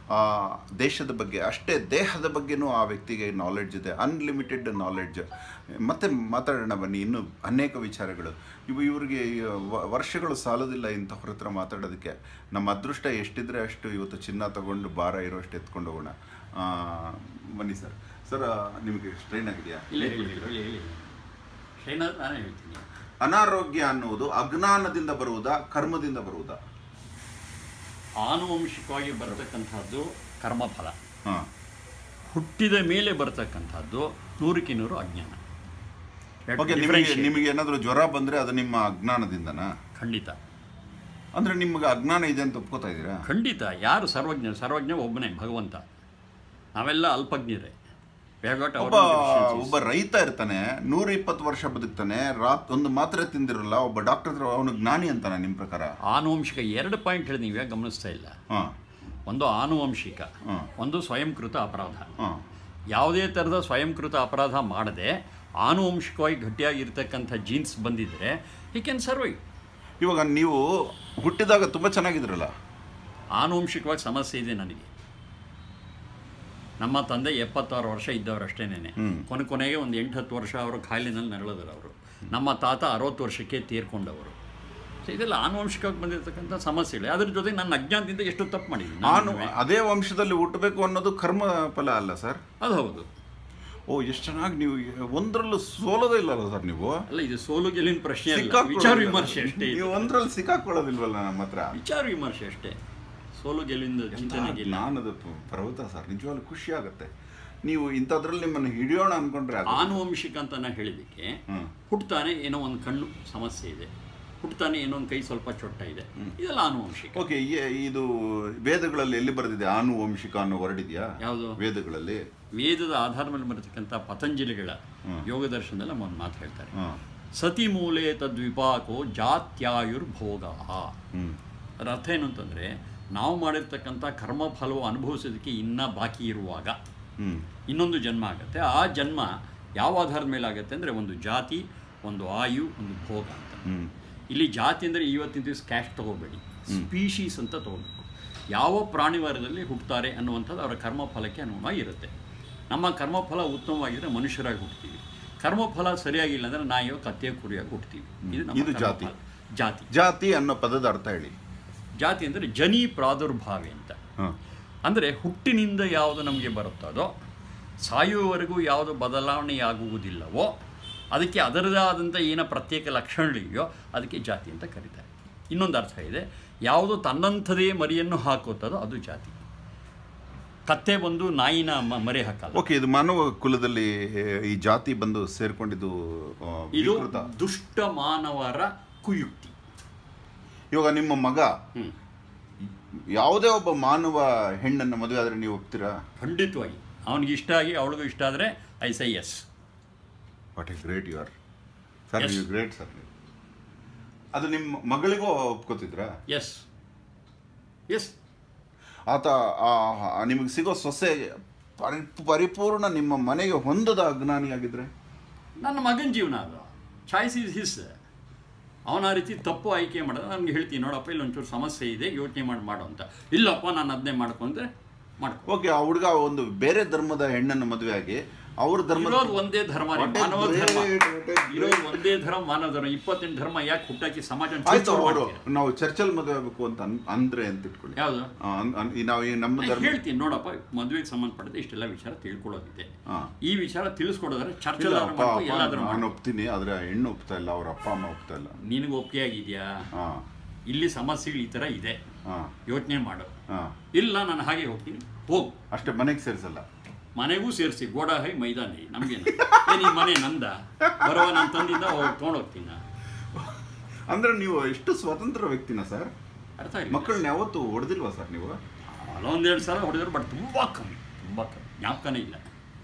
ದೇಶದ ಬಗ್ಗೆ ಅಷ್ಟೇ, ದೇಹದ ಬಗ್ಗೆನೂ ಆ ವ್ಯಕ್ತಿಗೆ ನಾಲೆಡ್ಜ್ ಇದೆ, ಅನ್ಲಿಮಿಟೆಡ್ ನಾಲೆಡ್ಜ್. ಮತ್ತೆ ಮಾತಾಡೋಣ ಬನ್ನಿ, ಇನ್ನೂ ಅನೇಕ ವಿಚಾರಗಳು. ಇವು ಇವ್ರಿಗೆ ವರ್ಷಗಳು ಸಾಲೋದಿಲ್ಲ ಇಂಥವ್ರ ಹತ್ರ ಮಾತಾಡೋದಕ್ಕೆ. ನಮ್ಮ ಅದೃಷ್ಟ ಎಷ್ಟಿದ್ರೆ ಅಷ್ಟು ಇವತ್ತು ಚಿನ್ನ ತಗೊಂಡು ಭಾರ ಇರೋಷ್ಟು ಎತ್ಕೊಂಡು ಹೋಗೋಣ. ಬನ್ನಿ ಸರ್. ಸರ್, ನಿಮಗೆ ಸ್ಟ್ರೈನ್ ಆಗಿದೆಯಾ? ಇಲ್ಲ, ಹೇಳಿ ಹೇಳಿ. ಸ್ಟ್ರೈನ್ ಆದ್ರೆ ನಾನೇ ಹೇಳ್ತೀನಿ. ಅನಾರೋಗ್ಯ ಅನ್ನುವುದು ಅಜ್ಞಾನದಿಂದ ಬರುವುದಾ, ಕರ್ಮದಿಂದ ಬರುವುದಾ? ಆನುವಂಶಿಕವಾಗಿ ಬರತಕ್ಕಂಥದ್ದು ಕರ್ಮಫಲ. ಹುಟ್ಟಿದ ಮೇಲೆ ಬರತಕ್ಕಂಥದ್ದು ನೂರಕ್ಕೆ ನೂರು ಅಜ್ಞಾನ. ನಿಮಗೆ ಏನಾದರೂ ಜ್ವರ ಬಂದರೆ ಅದು ನಿಮ್ಮ ಅಜ್ಞಾನದಿಂದನಾ? ಖಂಡಿತ. ಅಂದರೆ ನಿಮಗೆ ಅಜ್ಞಾನ ಇದೆ ಅಂತ ಒಪ್ಕೋತಾ ಇದ್ದೀರಾ? ಖಂಡಿತ. ಯಾರು ಸರ್ವಜ್ಞ? ಸರ್ವಜ್ಞ ಒಬ್ಬನೇ ಭಗವಂತ. ನಾವೆಲ್ಲ ಅಲ್ಪಜ್ಞರೇ. ಒಬ್ಬ ಒಬ್ಬ ರೈತ ಇರ್ತಾನೆ, ನೂರ ಇಪ್ಪತ್ತು ವರ್ಷ ಬದುಕ್ತಾನೆ, ರಾತ್ ಒಂದು ಮಾತ್ರೆ ತಿಂದಿರಲ್ಲ, ಒಬ್ಬ ಡಾಕ್ಟರ್ ಹತ್ರ ಅವನು ಜ್ಞಾನಿ ಅಂತಾನೆ ನಿಮ್ಮ ಪ್ರಕಾರ? ಆನುವಂಶಿಕ ಎರಡು ಪಾಯಿಂಟ್ ಹೇಳಿ ನೀವು ಗಮನಿಸ್ತಾ ಇಲ್ಲ. ಒಂದು ಆನುವಂಶಿಕ, ಒಂದು ಸ್ವಯಂಕೃತ ಅಪರಾಧ. ಯಾವುದೇ ಥರದ ಸ್ವಯಂಕೃತ ಅಪರಾಧ ಮಾಡದೆ ಆನುವಂಶಿಕವಾಗಿ ಗಟ್ಟಿಯಾಗಿರ್ತಕ್ಕಂಥ ಜೀನ್ಸ್ ಬಂದಿದ್ರೆ ಹಿ ಕ್ಯಾನ್ ಸರ್ವೈವ್. ಇವಾಗ ನೀವು ಹುಟ್ಟಿದಾಗ ತುಂಬ ಚೆನ್ನಾಗಿದ್ರಲ್ಲ? ಆನುವಂಶಿಕವಾಗಿ ಸಮಸ್ಯೆ ಇದೆ ನನಗೆ. ನಮ್ಮ ತಂದೆ ಎಪ್ಪತ್ತಾರು ವರ್ಷ ಇದ್ದವರು ಅಷ್ಟೇನೆ. ಕೊನೆ ಕೊನೆಗೆ ಒಂದು ಎಂಟು ಹತ್ತು ವರ್ಷ ಅವರು ಖಾಯಿಲೆನಲ್ಲಿ ನರಳಿದ್ರು ಅವರು. ನಮ್ಮ ತಾತ ಅರವತ್ತು ವರ್ಷಕ್ಕೆ ತೀರ್ಕೊಂಡವರು. ಸೊ ಇದೆಲ್ಲ ಆನುವಂಶಿಕವಾಗಿ ಬಂದಿರತಕ್ಕಂಥ ಸಮಸ್ಯೆಗಳು. ಅದ್ರ ಜೊತೆಗೆ ನನ್ನ ಅಜ್ಞಾನದಿಂದ ಎಷ್ಟು ತಪ್ಪು ಮಾಡಿದ್ದೀನಿ. ನಾನು ಅದೇ ವಂಶದಲ್ಲಿ ಹುಟ್ಟಬೇಕು ಅನ್ನೋದು ಕರ್ಮ ಫಲ ಅಲ್ಲ ಸರ್? ಅದು ಹೌದು. ಓ ಎಷ್ಟು ಚೆನ್ನಾಗಿ ನೀವು ಒಂದರಲ್ಲೂ ಸೋಲೋದೇ ಇಲ್ಲಲ್ಲ ಸರ್ ನೀವು. ಅಲ್ಲ, ಇದು ಸೋಲು ಗೆಲುವಿನ ಪ್ರಶ್ನೆ ಅಲ್ಲ, ವಿಚಾರ ವಿಮರ್ಶೆ ಅಷ್ಟೇ. ನೀವು ಒಂದರಲ್ಲಿ ಸಿಕ್ಕಾಕೊಳ್ಳೋದಿಲ್ವಲ್ಲ ನಮ್ಮ ಹತ್ರ. ವಿಚಾರ ವಿಮರ್ಶೆ ಅಷ್ಟೇ, ಸೋಲು ಗೆಲುವಿನ ಚಿಂತನೆ. ನಾನದು ಪರ್ವತ ಸರ್, ನಿಜವಾಗ್ಲೂ ಖುಷಿ ಆಗುತ್ತೆ. ನೀವು ಇಂಥದ್ರಲ್ಲಿ ನಿಮ್ಮನ್ನು ಹಿಡಿಯೋಣ ಅನ್ಕೊಂಡ್ರೆ ಆನುವಂಶಿಕ ಅಂತ ನಾ ಹೇಳಿದ್ದಕ್ಕೆ, ಹುಟ್ಟುತ್ತಾನೆ ಏನೋ ಒಂದು ಕಣ್ಣು ಸಮಸ್ಯೆ ಇದೆ, ಹುಟ್ಟುತ್ತಾನೆ ಏನೋ ಒಂದು ಕೈ ಸ್ವಲ್ಪ ಚೊಟ್ಟ ಇದೆ, ಇದೆಲ್ಲ ಆನುವಂಶಿಕ. ಓಕೆ, ಇದು ವೇದಗಳಲ್ಲಿ ಎಲ್ಲಿ ಬರೆದಿದೆ ಆನುವಂಶಿಕ ಅನ್ನೋ ಹೊರಡಿದೆಯಾ? ಯಾವುದು ವೇದಗಳಲ್ಲಿ? ವೇದದ ಆಧಾರದ ಮೇಲೆ ಬರತಕ್ಕಂಥ ಪತಂಜಲಿಗಳ ಯೋಗ ದರ್ಶನದಲ್ಲಿ ನಮ್ಮ ಒಂದು ಮಾತು ಹೇಳ್ತಾರೆ, ಸತಿ ಮೂಲೆ ತದ್ವಿಪಾಕೋ ಜಾತ್ಯಾಯುರ್ಭೋಗ. ಅದರ ಅರ್ಥ ಏನು ಅಂತಂದರೆ, ನಾವು ಮಾಡಿರ್ತಕ್ಕಂಥ ಕರ್ಮಫಲವು ಅನುಭವಿಸೋದಕ್ಕೆ ಇನ್ನೂ ಬಾಕಿ ಇರುವಾಗ ಇನ್ನೊಂದು ಜನ್ಮ ಆಗುತ್ತೆ. ಆ ಜನ್ಮ ಯಾವ ಆಧಾರದ ಮೇಲೆ ಆಗುತ್ತೆ ಅಂದರೆ, ಒಂದು ಜಾತಿ, ಒಂದು ಆಯು, ಒಂದು ಭೋಗ ಅಂತ. ಇಲ್ಲಿ ಜಾತಿ ಅಂದರೆ ಇವತ್ತಿನ ದಿವಸ ಕ್ಯಾಶ್ ತೊಗೋಬೇಡಿ, ಸ್ಪೀಶೀಸ್ ಅಂತ ತೊಗೋಬೇಕು. ಯಾವ ಪ್ರಾಣಿವರ್ಗದಲ್ಲಿ ಹುಟ್ಟುತ್ತಾರೆ ಅನ್ನುವಂಥದ್ದು ಅವರ ಕರ್ಮಫಲಕ್ಕೆ ಅನುಗುಣವಾಗಿ ಇರುತ್ತೆ. ನಮ್ಮ ಕರ್ಮಫಲ ಉತ್ತಮವಾಗಿದ್ದರೆ ಮನುಷ್ಯರಾಗಿ ಹುಡ್ತೀವಿ, ಕರ್ಮಫಲ ಸರಿಯಾಗಿಲ್ಲ ಅಂದರೆ ನಾಯಿಯೋ ಕತ್ತೆಯೋ ಕುರಿಯಾಗಿ ಹುಡ್ತೀವಿ. ಇದು ಇದು ಜಾತಿ. ಜಾತಿ ಜಾತಿ ಅನ್ನೋ ಪದದ ಅರ್ಥ ಹೇಳಿ. ಜಾತಿ ಅಂದರೆ ಜನಿ ಪ್ರಾದುರ್ಭಾವೆ ಅಂತ. ಅಂದರೆ ಹುಟ್ಟಿನಿಂದ ಯಾವುದು ನಮಗೆ ಬರುತ್ತದೋ, ಸಾಯುವವರೆಗೂ ಯಾವುದು ಬದಲಾವಣೆಯಾಗುವುದಿಲ್ಲವೋ, ಅದಕ್ಕೆ ಅದರದೇ ಆದಂಥ ಏನೋ ಪ್ರತ್ಯೇಕ ಲಕ್ಷಣಗಳಿವೆಯೋ ಅದಕ್ಕೆ ಜಾತಿ ಅಂತ ಕರೀತಾರೆ. ಇನ್ನೊಂದು ಅರ್ಥ ಇದೆ, ಯಾವುದು ತನ್ನಂಥದೇ ಮರಿಯನ್ನು ಹಾಕುತ್ತದೋ ಅದು ಜಾತಿ. ಕತ್ತೆ ಬಂದು ನಾಯಿನ ಮರಿ ಹಾಕಲ್ಲ. ಓಕೆ, ಇದು ಮಾನವ ಕುಲದಲ್ಲಿ ಈ ಜಾತಿ ಬಂದು ಸೇರ್ಕೊಂಡಿದ್ದು ಇದು ದುಷ್ಟ ಮಾನವರ ಕುಯುಕ್ತಿ. ಇವಾಗ ನಿಮ್ಮ ಮಗ ಯಾವುದೇ ಒಬ್ಬ ಮಾನವ ಹೆಣ್ಣನ್ನು ಮದುವೆ ಆದರೆ ನೀವು ಒಪ್ತೀರಾ? ಖಂಡಿತವಾಗಿ. ಅವನಿಗೆ ಇಷ್ಟ ಆಗಿ ಅವಳಿಗೂ ಇಷ್ಟ ಆದರೆ I say yes. What a great you are sir, you great sir. ಅದು ನಿಮ್ಮ ಮಗಳಿಗೂ ಒಪ್ಕೋತಿದ್ರಾ? S S. ಆತ ನಿಮಗೆ ಸಿಗೋ ಸೊಸೆ ಪರಿ ಪರಿಪೂರ್ಣ ನಿಮ್ಮ ಮನೆಗೆ ಹೊಂದದ ಅಜ್ಞಾನಿಯಾಗಿದ್ದರೆ? ನನ್ನ ಮಗನ ಜೀವನ ಅದು, ಚಾಯ್ಸ್ ಈಸ್ ಹಿಸ್. ಅವನ ಆ ರೀತಿ ತಪ್ಪು ಆಯ್ಕೆ ಮಾಡಿದ್ರೆ ನನಗೆ ಹೇಳ್ತೀನಿ, ನೋಡಪ್ಪ ಇಲ್ಲಿ ಒಂಚೂರು ಸಮಸ್ಯೆ ಇದೆ, ಯೋಚನೆ ಮಾಡಿ ಮಾಡು ಅಂತ. ಇಲ್ಲಪ್ಪ ನಾನು ಅದನ್ನೇ ಮಾಡ್ಕೊಂಡ್ರೆ ಮಾಡ್ಕೊ. ಓಕೆ, ಆ ಹುಡುಗ ಒಂದು ಬೇರೆ ಧರ್ಮದ ಹೆಣ್ಣನ್ನು ಮದುವೆ ಆಗಿ ಅವ್ರ ಧರ್ಮ ಇರೋದು ಒಂದೇ ಧರ್ಮ, ಮಾನವ ಧರ್ಮ ಇರೋದು ಒಂದೇ ಧರ್ಮ, ಮಾನವ ಧರ್ಮ. ಇಪ್ಪತ್ತೆಂಟು ಧರ್ಮ ಯಾಕೆ ಹುಟ್ಟಾಕಿ ಸಮಾಜ? ನಾವು ಚರ್ಚಲ್ಲಿ ಮದುವೆ ಆಗಬೇಕು ಅಂತ ಅಂದ್ರೆ ಅಂತ ಇಟ್ಕೊಳ್ಳಿ. ಯಾವುದು ನಾವು ನಮ್ಮ ಹೇಳ್ತೀನಿ, ನೋಡಪ್ಪ ಮದುವೆಗೆ ಸಂಬಂಧಪಟ್ಟದೆ ಇಷ್ಟೆಲ್ಲ ವಿಚಾರ ತಿಳ್ಕೊಳ್ಳೋದಿದೆ. ಈ ವಿಚಾರ ತಿಳಿಸ್ಕೊಡೋದ್ರೆ ಚರ್ಚಲ್ಲಿ ಎಲ್ಲಾದ್ರೂ ನಾನು ಒಪ್ತೀನಿ, ಆದ್ರೆ ಹೆಣ್ಣು ಒಪ್ತಾ ಇಲ್ಲ, ಅವ್ರ ಅಪ್ಪ ಅಮ್ಮ ಒಪ್ತಾ ಇಲ್ಲ. ನಿನಗೆ ಒಪ್ಪಿಗೆ ಆಗಿದೆಯಾ? ಇಲ್ಲಿ ಸಮಸ್ಯೆಗಳು ಈ ಥರ ಇದೆ, ಯೋಚನೆ ಮಾಡು. ಇಲ್ಲ ನಾನು ಹಾಗೆ ಹೋಗ್ತೀನಿ, ಹೋಗು ಅಷ್ಟೇ. ಮನೆಗೆ ಸೇರಿಸಲ್ಲ? ಮನೆಗೂ ಸೇರಿಸಿ, ಗೋಡ ಹೈ ಮೈದಾನ ಹೈ, ನಮಗೇನು ಏನು ಈ ಮನೆ ನಂದ, ಬರುವ ನನ್ನ ತಂದಿಂದ ತೊಗೊಂಡೋಗ್ತೀನಿ. ಅಂದ್ರೆ ನೀವು ಎಷ್ಟು ಸ್ವತಂತ್ರ ವ್ಯಕ್ತಿನ ಸರ್? ಅರ್ಥ ಇಲ್ಲ. ಮಕ್ಕಳನ್ನ ಯಾವತ್ತು ಹೊಡೆದಿಲ್ವಾ ಸರ್ ನೀವು? ಅಲ್ಲೊಂದೆರಡು ಸಲ ಹೊಡೆದ್ರು, ಬಟ್ ತುಂಬ ಕಮ್ಮಿ, ತುಂಬ ಕಮ್ಮಿ, ಜ್ಞಾಪಕನೇ ಇಲ್ಲ.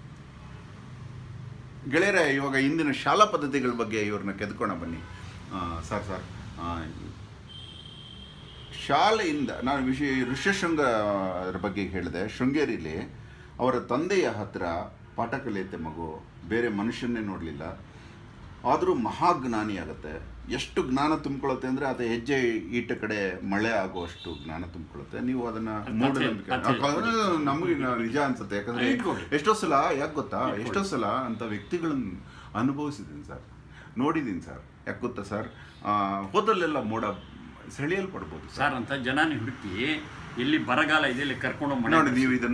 ಗೆಳೆಯರೇ, ಇವಾಗ ಇಂದಿನ ಶಾಲಾ ಪದ್ಧತಿಗಳ ಬಗ್ಗೆ ಇವ್ರನ್ನ ಕೆದ್ಕೋಣ ಬನ್ನಿ ಸರ್. ಸರ್, ಶಾಲೆಯಿಂದ ನಾನು ವಿಷಯ ಋಷ್ಯಶೃಂಗ ಬಗ್ಗೆ ಹೇಳಿದೆ. ಶೃಂಗೇರಿಲಿ ಅವರ ತಂದೆಯ ಹತ್ರ ಪಾಠ ಕಲಿಯುತ್ತೆ ಮಗು, ಬೇರೆ ಮನುಷ್ಯನ್ನೇ ನೋಡಲಿಲ್ಲ, ಆದರೂ ಮಹಾಜ್ಞಾನಿ ಆಗುತ್ತೆ. ಎಷ್ಟು ಜ್ಞಾನ ತುಂಬಿಕೊಳ್ಳುತ್ತೆ ಅಂದರೆ ಅದು ಹೆಜ್ಜೆ ಈಟ ಕಡೆ ಮಳೆ ಆಗುವಷ್ಟು ಜ್ಞಾನ ತುಂಬಿಕೊಳ್ಳುತ್ತೆ. ನೀವು ಅದನ್ನು ಮೂಢನಂಬಿಕೆ ನಮಗೆ ನಿಜ ಅನ್ಸುತ್ತೆ. ಯಾಕಂದರೆ ಎಷ್ಟೋ ಸಲ, ಯಾಕೆ ಗೊತ್ತಾ, ಎಷ್ಟೋ ಸಲ ಅಂಥ ವ್ಯಕ್ತಿಗಳನ್ನು ಅನುಭವಿಸಿದ್ದೀನಿ ಸರ್, ನೋಡಿದ್ದೀನಿ ಸರ್. ಯಾಕೆ ಗೊತ್ತಾ ಸರ್, ಹೋದಲ್ಲೆಲ್ಲ ಮೋಡ ಸೆಳೆಯಲ್ಪಡ್ಬೋದು ಸರ್. ಅಂತ ಜನನೇ ಹುಡುಕಿ ಎಲ್ಲಿ ಬರಗಾಲ ಇದೆ ಇಲ್ಲಿ ಕರ್ಕೊಂಡು ನೋಡಿ, ನೀವು ಇದನ್ನ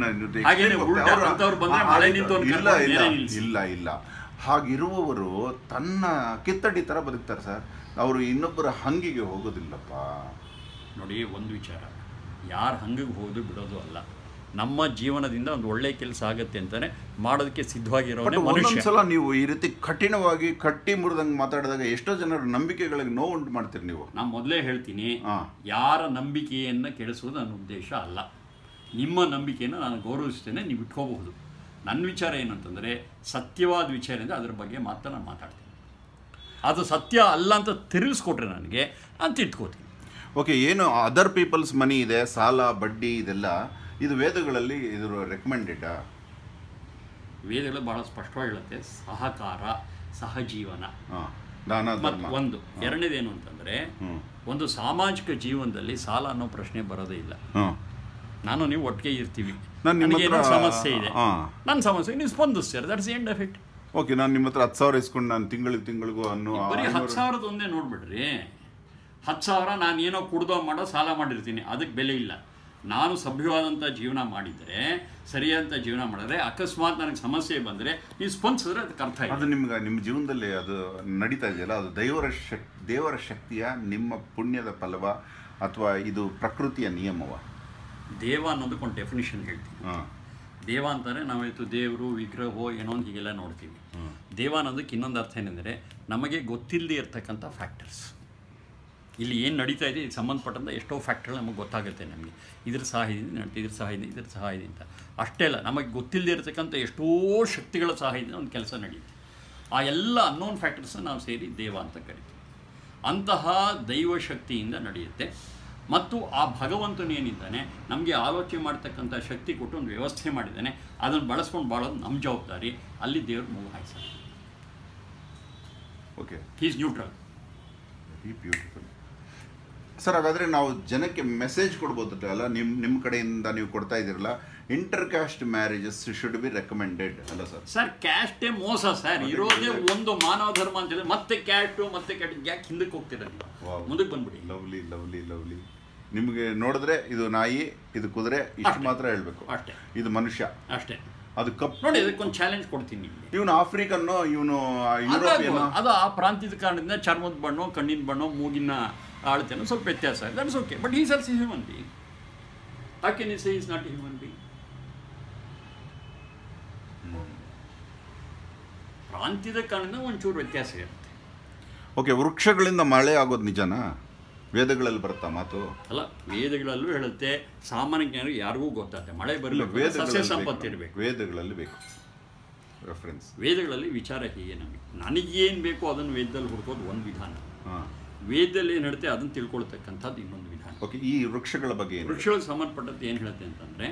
ಇಲ್ಲ ಇಲ್ಲ ಇಲ್ಲ ಹಾಗಿರುವವರು ತನ್ನ ಕಿತ್ತಡಿ ಥರ ಬದುಕ್ತಾರೆ ಸರ್. ಅವರು ಇನ್ನೊಬ್ಬರ ಹಂಗಿಗೆ ಹೋಗೋದಿಲ್ಲಪ್ಪ. ನೋಡಿ, ಒಂದು ವಿಚಾರ, ಯಾರು ಹಂಗಿಗೆ ಹೋಗೋದು ಬಿಡೋದು ಅಲ್ಲ. ನಮ್ಮ ಜೀವನದಿಂದ ಒಂದು ಒಳ್ಳೆ ಕೆಲಸ ಆಗುತ್ತೆ ಅಂತಾನೆ ಮಾಡೋದಕ್ಕೆ ಸಿದ್ಧವಾಗಿರೋ ಒಂದೊಂದ್ಸಲ ನೀವು ಈ ರೀತಿ ಕಠಿಣವಾಗಿ ಕಟ್ಟಿ ಮುರಿದಂಗೆ ಮಾತಾಡಿದಾಗ ಎಷ್ಟೋ ಜನರ ನಂಬಿಕೆಗಳಿಗೆ ನೋವು ಉಂಟು ಮಾಡ್ತೀರಿ ನೀವು. ನಾನು ಮೊದಲೇ ಹೇಳ್ತೀನಿ, ಯಾರ ನಂಬಿಕೆಯನ್ನು ಕೆಡಿಸೋದು ನನ್ನ ಉದ್ದೇಶ ಅಲ್ಲ. ನಿಮ್ಮ ನಂಬಿಕೆಯನ್ನು ನಾನು ಗೌರವಿಸ್ತೇನೆ, ನೀವು ಇಟ್ಕೋಬಹುದು. ನನ್ನ ವಿಚಾರ ಏನಂತಂದರೆ, ಸತ್ಯವಾದ ವಿಚಾರದಿಂದ ಅದ್ರ ಬಗ್ಗೆ ಮಾತ್ರ ನಾನು ಮಾತಾಡ್ತೀನಿ. ಅದು ಸತ್ಯ ಅಲ್ಲ ಅಂತ ತಿರುಗಿಸ್ಕೊಟ್ರೆ ನನಗೆ ಅಂತ ಇಟ್ಕೋತೀನಿ. ಓಕೆ, ಏನು ಅದರ್ ಪೀಪಲ್ಸ್ ಮನಿ ಇದೆ, ಸಾಲ ಬಡ್ಡಿ ಇದೆಲ್ಲ, ಇದು ವೇದಗಳಲ್ಲಿ ಇದು ರೆಕಮೆಂಡೆಡಾ? ವೇದಗಳು ಬಹಳ ಸ್ಪಷ್ಟವಾಗಿ ಹೇಳುತ್ತೆ, ಸಹಕಾರ, ಸಹಜೀವನ ಒಂದು. ಎರಡನೇದೇನು ಅಂತಂದರೆ, ಒಂದು ಸಾಮಾಜಿಕ ಜೀವನದಲ್ಲಿ ಸಾಲ ಅನ್ನೋ ಪ್ರಶ್ನೆ ಬರೋದೇ ಇಲ್ಲ. ನಾನು ನೀವು ಒಟ್ಟಿಗೆ ಇರ್ತೀವಿ, ನನಗೇನೋ ಸಮಸ್ಯೆ ಇದೆ, ನನ್ನ ಸಮಸ್ಯೆಗೆ ನೀವು ಸ್ಪಂದಿಸ್ತೀರ, that's end of it. Okay, ನಾನು ನಿಮ್ಮ ಹತ್ರ ಹತ್ತು ಸಾವಿರ ಇಸ್ಕೊಂಡು ನಾನು ತಿಂಗಳಿಗೆ ತಿಂಗಳಿಗೂ ಅನ್ನೋ ಬರೀ ಹತ್ತು ಸಾವಿರದ ಒಂದೇ ನೋಡ್ಬಿಡ್ರಿ. ಹತ್ತು ಸಾವಿರ ನಾನು ಏನೋ ಕುಡ್ದೋ ಮಾಡೋ ಸಾಲ ಮಾಡಿರ್ತೀನಿ, ಅದಕ್ಕೆ ಬೆಲೆ ಇಲ್ಲ. ನಾನು ಸಭ್ಯವಾದಂಥ ಜೀವನ ಮಾಡಿದರೆ, ಸರಿಯಾದಂಥ ಜೀವನ ಮಾಡಿದ್ರೆ, ಅಕಸ್ಮಾತ್ ನನಗೆ ಸಮಸ್ಯೆ ಬಂದರೆ ನೀವು ಸ್ಪಂದಿಸಿದ್ರೆ ಅದಕ್ಕೆ ಅರ್ಥ ಇದೆ. ಅದು ನಿಮ್ಗೆ ನಿಮ್ಮ ಜೀವನದಲ್ಲಿ ಅದು ನಡೀತಾ ಇದೆಯಲ್ಲ, ಅದು ದೇವರ ಶಕ್ ದೇವರ ಶಕ್ತಿಯ, ನಿಮ್ಮ ಪುಣ್ಯದ ಫಲವ, ಅಥವಾ ಇದು ಪ್ರಕೃತಿಯ ನಿಯಮವ? ದೇವ ಅನ್ನೋದಕ್ಕೊಂದು ಡೆಫಿನಿಷನ್ ಹೇಳ್ತೀವಿ. ಹಾಂ, ದೇವ ಅಂತಾರೆ ನಾವಿತ್ತು ದೇವರು ವಿಗ್ರಹವೋ ಏನೋ ಅಂತ ಹೀಗೆಲ್ಲ ನೋಡ್ತೀವಿ. ದೇವ ಅನ್ನೋದಕ್ಕೆ ಇನ್ನೊಂದು ಅರ್ಥ ಏನೆಂದರೆ ನಮಗೆ ಗೊತ್ತಿಲ್ಲದೆ ಇರತಕ್ಕಂಥ ಫ್ಯಾಕ್ಟರ್ಸ್. ಇಲ್ಲಿ ಏನು ನಡೀತಾ ಇದೆ ಇದಕ್ಕೆ ಸಂಬಂಧಪಟ್ಟಂಥ ಎಷ್ಟೋ ಫ್ಯಾಕ್ಟರ್ಗಳು ನಮಗೆ ಗೊತ್ತಾಗುತ್ತೆ. ನಮಗೆ ಇದ್ರ ಸಹಾಯದಿಂದ ನಡ್ತೀವಿ, ಇದ್ರ ಸಹಾಯದಿಂದ ಇದ್ರ ಸಹಾಯದಿಂದ ಅಷ್ಟೇ ಅಲ್ಲ, ನಮಗೆ ಗೊತ್ತಿಲ್ಲದೆ ಇರತಕ್ಕಂಥ ಎಷ್ಟೋ ಶಕ್ತಿಗಳ ಸಹಾಯದಿಂದ ಒಂದು ಕೆಲಸ ನಡೆಯುತ್ತೆ. ಆ ಎಲ್ಲ ಅನ್ನೋನ್ ಫ್ಯಾಕ್ಟರ್ಸನ್ನು ನಾವು ಸೇರಿ ದೇವ ಅಂತ ಕರಿತೀವಿ. ಅಂತಹ ದೈವ ಶಕ್ತಿಯಿಂದ ನಡೆಯುತ್ತೆ. ಮತ್ತು ಆ ಭಗವಂತನು ಏನಿದ್ದಾನೆ ನಮಗೆ ಆಲೋಚನೆ ಮಾಡ್ತಕ್ಕಂಥ ಶಕ್ತಿ ಕೊಟ್ಟು ಒಂದು ವ್ಯವಸ್ಥೆ ಮಾಡಿದ್ದಾನೆ, ಅದನ್ನು ಬಳಸ್ಕೊಂಡು ಬಾಳೋದು ನಮ್ಮ ಜವಾಬ್ದಾರಿ. ಅಲ್ಲಿ ದೇವರು ಮೂಗು ಹಾಯಿಸ್ತಾರೆ. Okay, he's neutral. Very beautiful sir. ಹಾಗಾದರೆ ನಾವು ಜನಕ್ಕೆ ಮೆಸೇಜ್ ಕೊಡ್ಬೋದಲ್ಲ, ನಿಮ್ಮ ನಿಮ್ಮ ಕಡೆಯಿಂದ ನೀವು ಕೊಡ್ತಾ ಇದ್ದೀರಲ್ಲ, inter caste marriages should be recommended ಅಲ್ಲ ಸರ್? ಸರ್ ಕ್ಯಾಸ್ಟೇ ಮೋಸ ಸರ್, ಇರೋದೇ ಒಂದು ಮಾನವ ಧರ್ಮ ಅಂತ ಹೇಳಿ ಮತ್ತೆ ಕ್ಯಾಸ್ಟು ಮತ್ತೆ ಕ್ಯಾಸ್ಟ್ ಯಾಕೆ ಹಿಂದಕ್ಕೆ ಹೋಗ್ತೀರ ನೀವು? ಮುಂದಕ್ಕೆ ಬಂದ್ಬಿಡಿ. Lovely lovely lovely. ನಿಮಗೆ ನೋಡಿದ್ರೆ ಇದು ನಾಯಿ, ಇದು ಕುದುರೆ, ಇಷ್ಟು ಮಾತ್ರ ಹೇಳಬೇಕು ಅಷ್ಟೇ. ಇದು ಮನುಷ್ಯ ಅಷ್ಟೇ. ಅದು ಕಪ್ಪು. ನೋಡಿ, ಇದಕ್ಕೊಂದು ಚಾಲೆಂಜ್ ಕೊಡ್ತೀನಿ ನಿಮಗೆ. ಇವನು ಆಫ್ರಿಕನ್ನು, ಇವನು ಯುರೋಪಿಯನ್. ಅದು ಆ ಪ್ರಾಂತ್ಯದ ಕಾರಣದಿಂದ ಚರ್ಮದ ಬಣ್ಣ, ಕಣ್ಣಿನ ಬಣ್ಣ, ಮೂಗಿನ ಆಳ್ತೇನೋ ಸ್ವಲ್ಪ ವ್ಯತ್ಯಾಸ ಇದೆ. That's okay, but is also human being. How can you say is not human being? ಪ್ರಾಂತ್ಯದ ಕಾರಣದಿಂದ ಒಂಚೂರು ವ್ಯತ್ಯಾಸ ಇರುತ್ತೆ. ಓಕೆ, ವೃಕ್ಷಗಳಿಂದ ಮಳೆ ಆಗೋದು ನಿಜನಾ? ವೇದಗಳಲ್ಲಿ ಬರುತ್ತಾ ಮಾತು? ಅಲ್ಲ, ವೇದಗಳಲ್ಲೂ ಹೇಳುತ್ತೆ, ಸಾಮಾನ್ಯ ಜ್ಞಾನಿಗೆ ಯಾರಿಗೂ ಗೊತ್ತಾಗುತ್ತೆ. ಮಳೆ ಬರಬೇಕು, ಸಸ್ಯ ಸಂಪತ್ತು ಇರಬೇಕು. ವೇದಗಳಲ್ಲಿ ಬೇಕು ರೆಫರೆನ್ಸ್. ವೇದಗಳಲ್ಲಿ ವಿಚಾರ ಹೀಗೆ ನಮಗೆ ನನಗೇನು ಬೇಕೋ ಅದನ್ನು ವೇದದಲ್ಲಿ ಹುಡ್ಕೋದು ಒಂದು ವಿಧಾನ. ಹಾಂ, ವೇದದಲ್ಲಿ ಏನು ಹೇಳುತ್ತೆ ಅದನ್ನು ತಿಳ್ಕೊಳ್ತಕ್ಕಂಥದ್ದು ಇನ್ನೊಂದು ವಿಧಾನ. ಓಕೆ, ಈ ವೃಕ್ಷಗಳ ಬಗ್ಗೆ ವೃಕ್ಷಗಳಿಗೆ ಸಂಬಂಧಪಟ್ಟದ್ದು ಏನು ಹೇಳುತ್ತೆ ಅಂತಂದರೆ,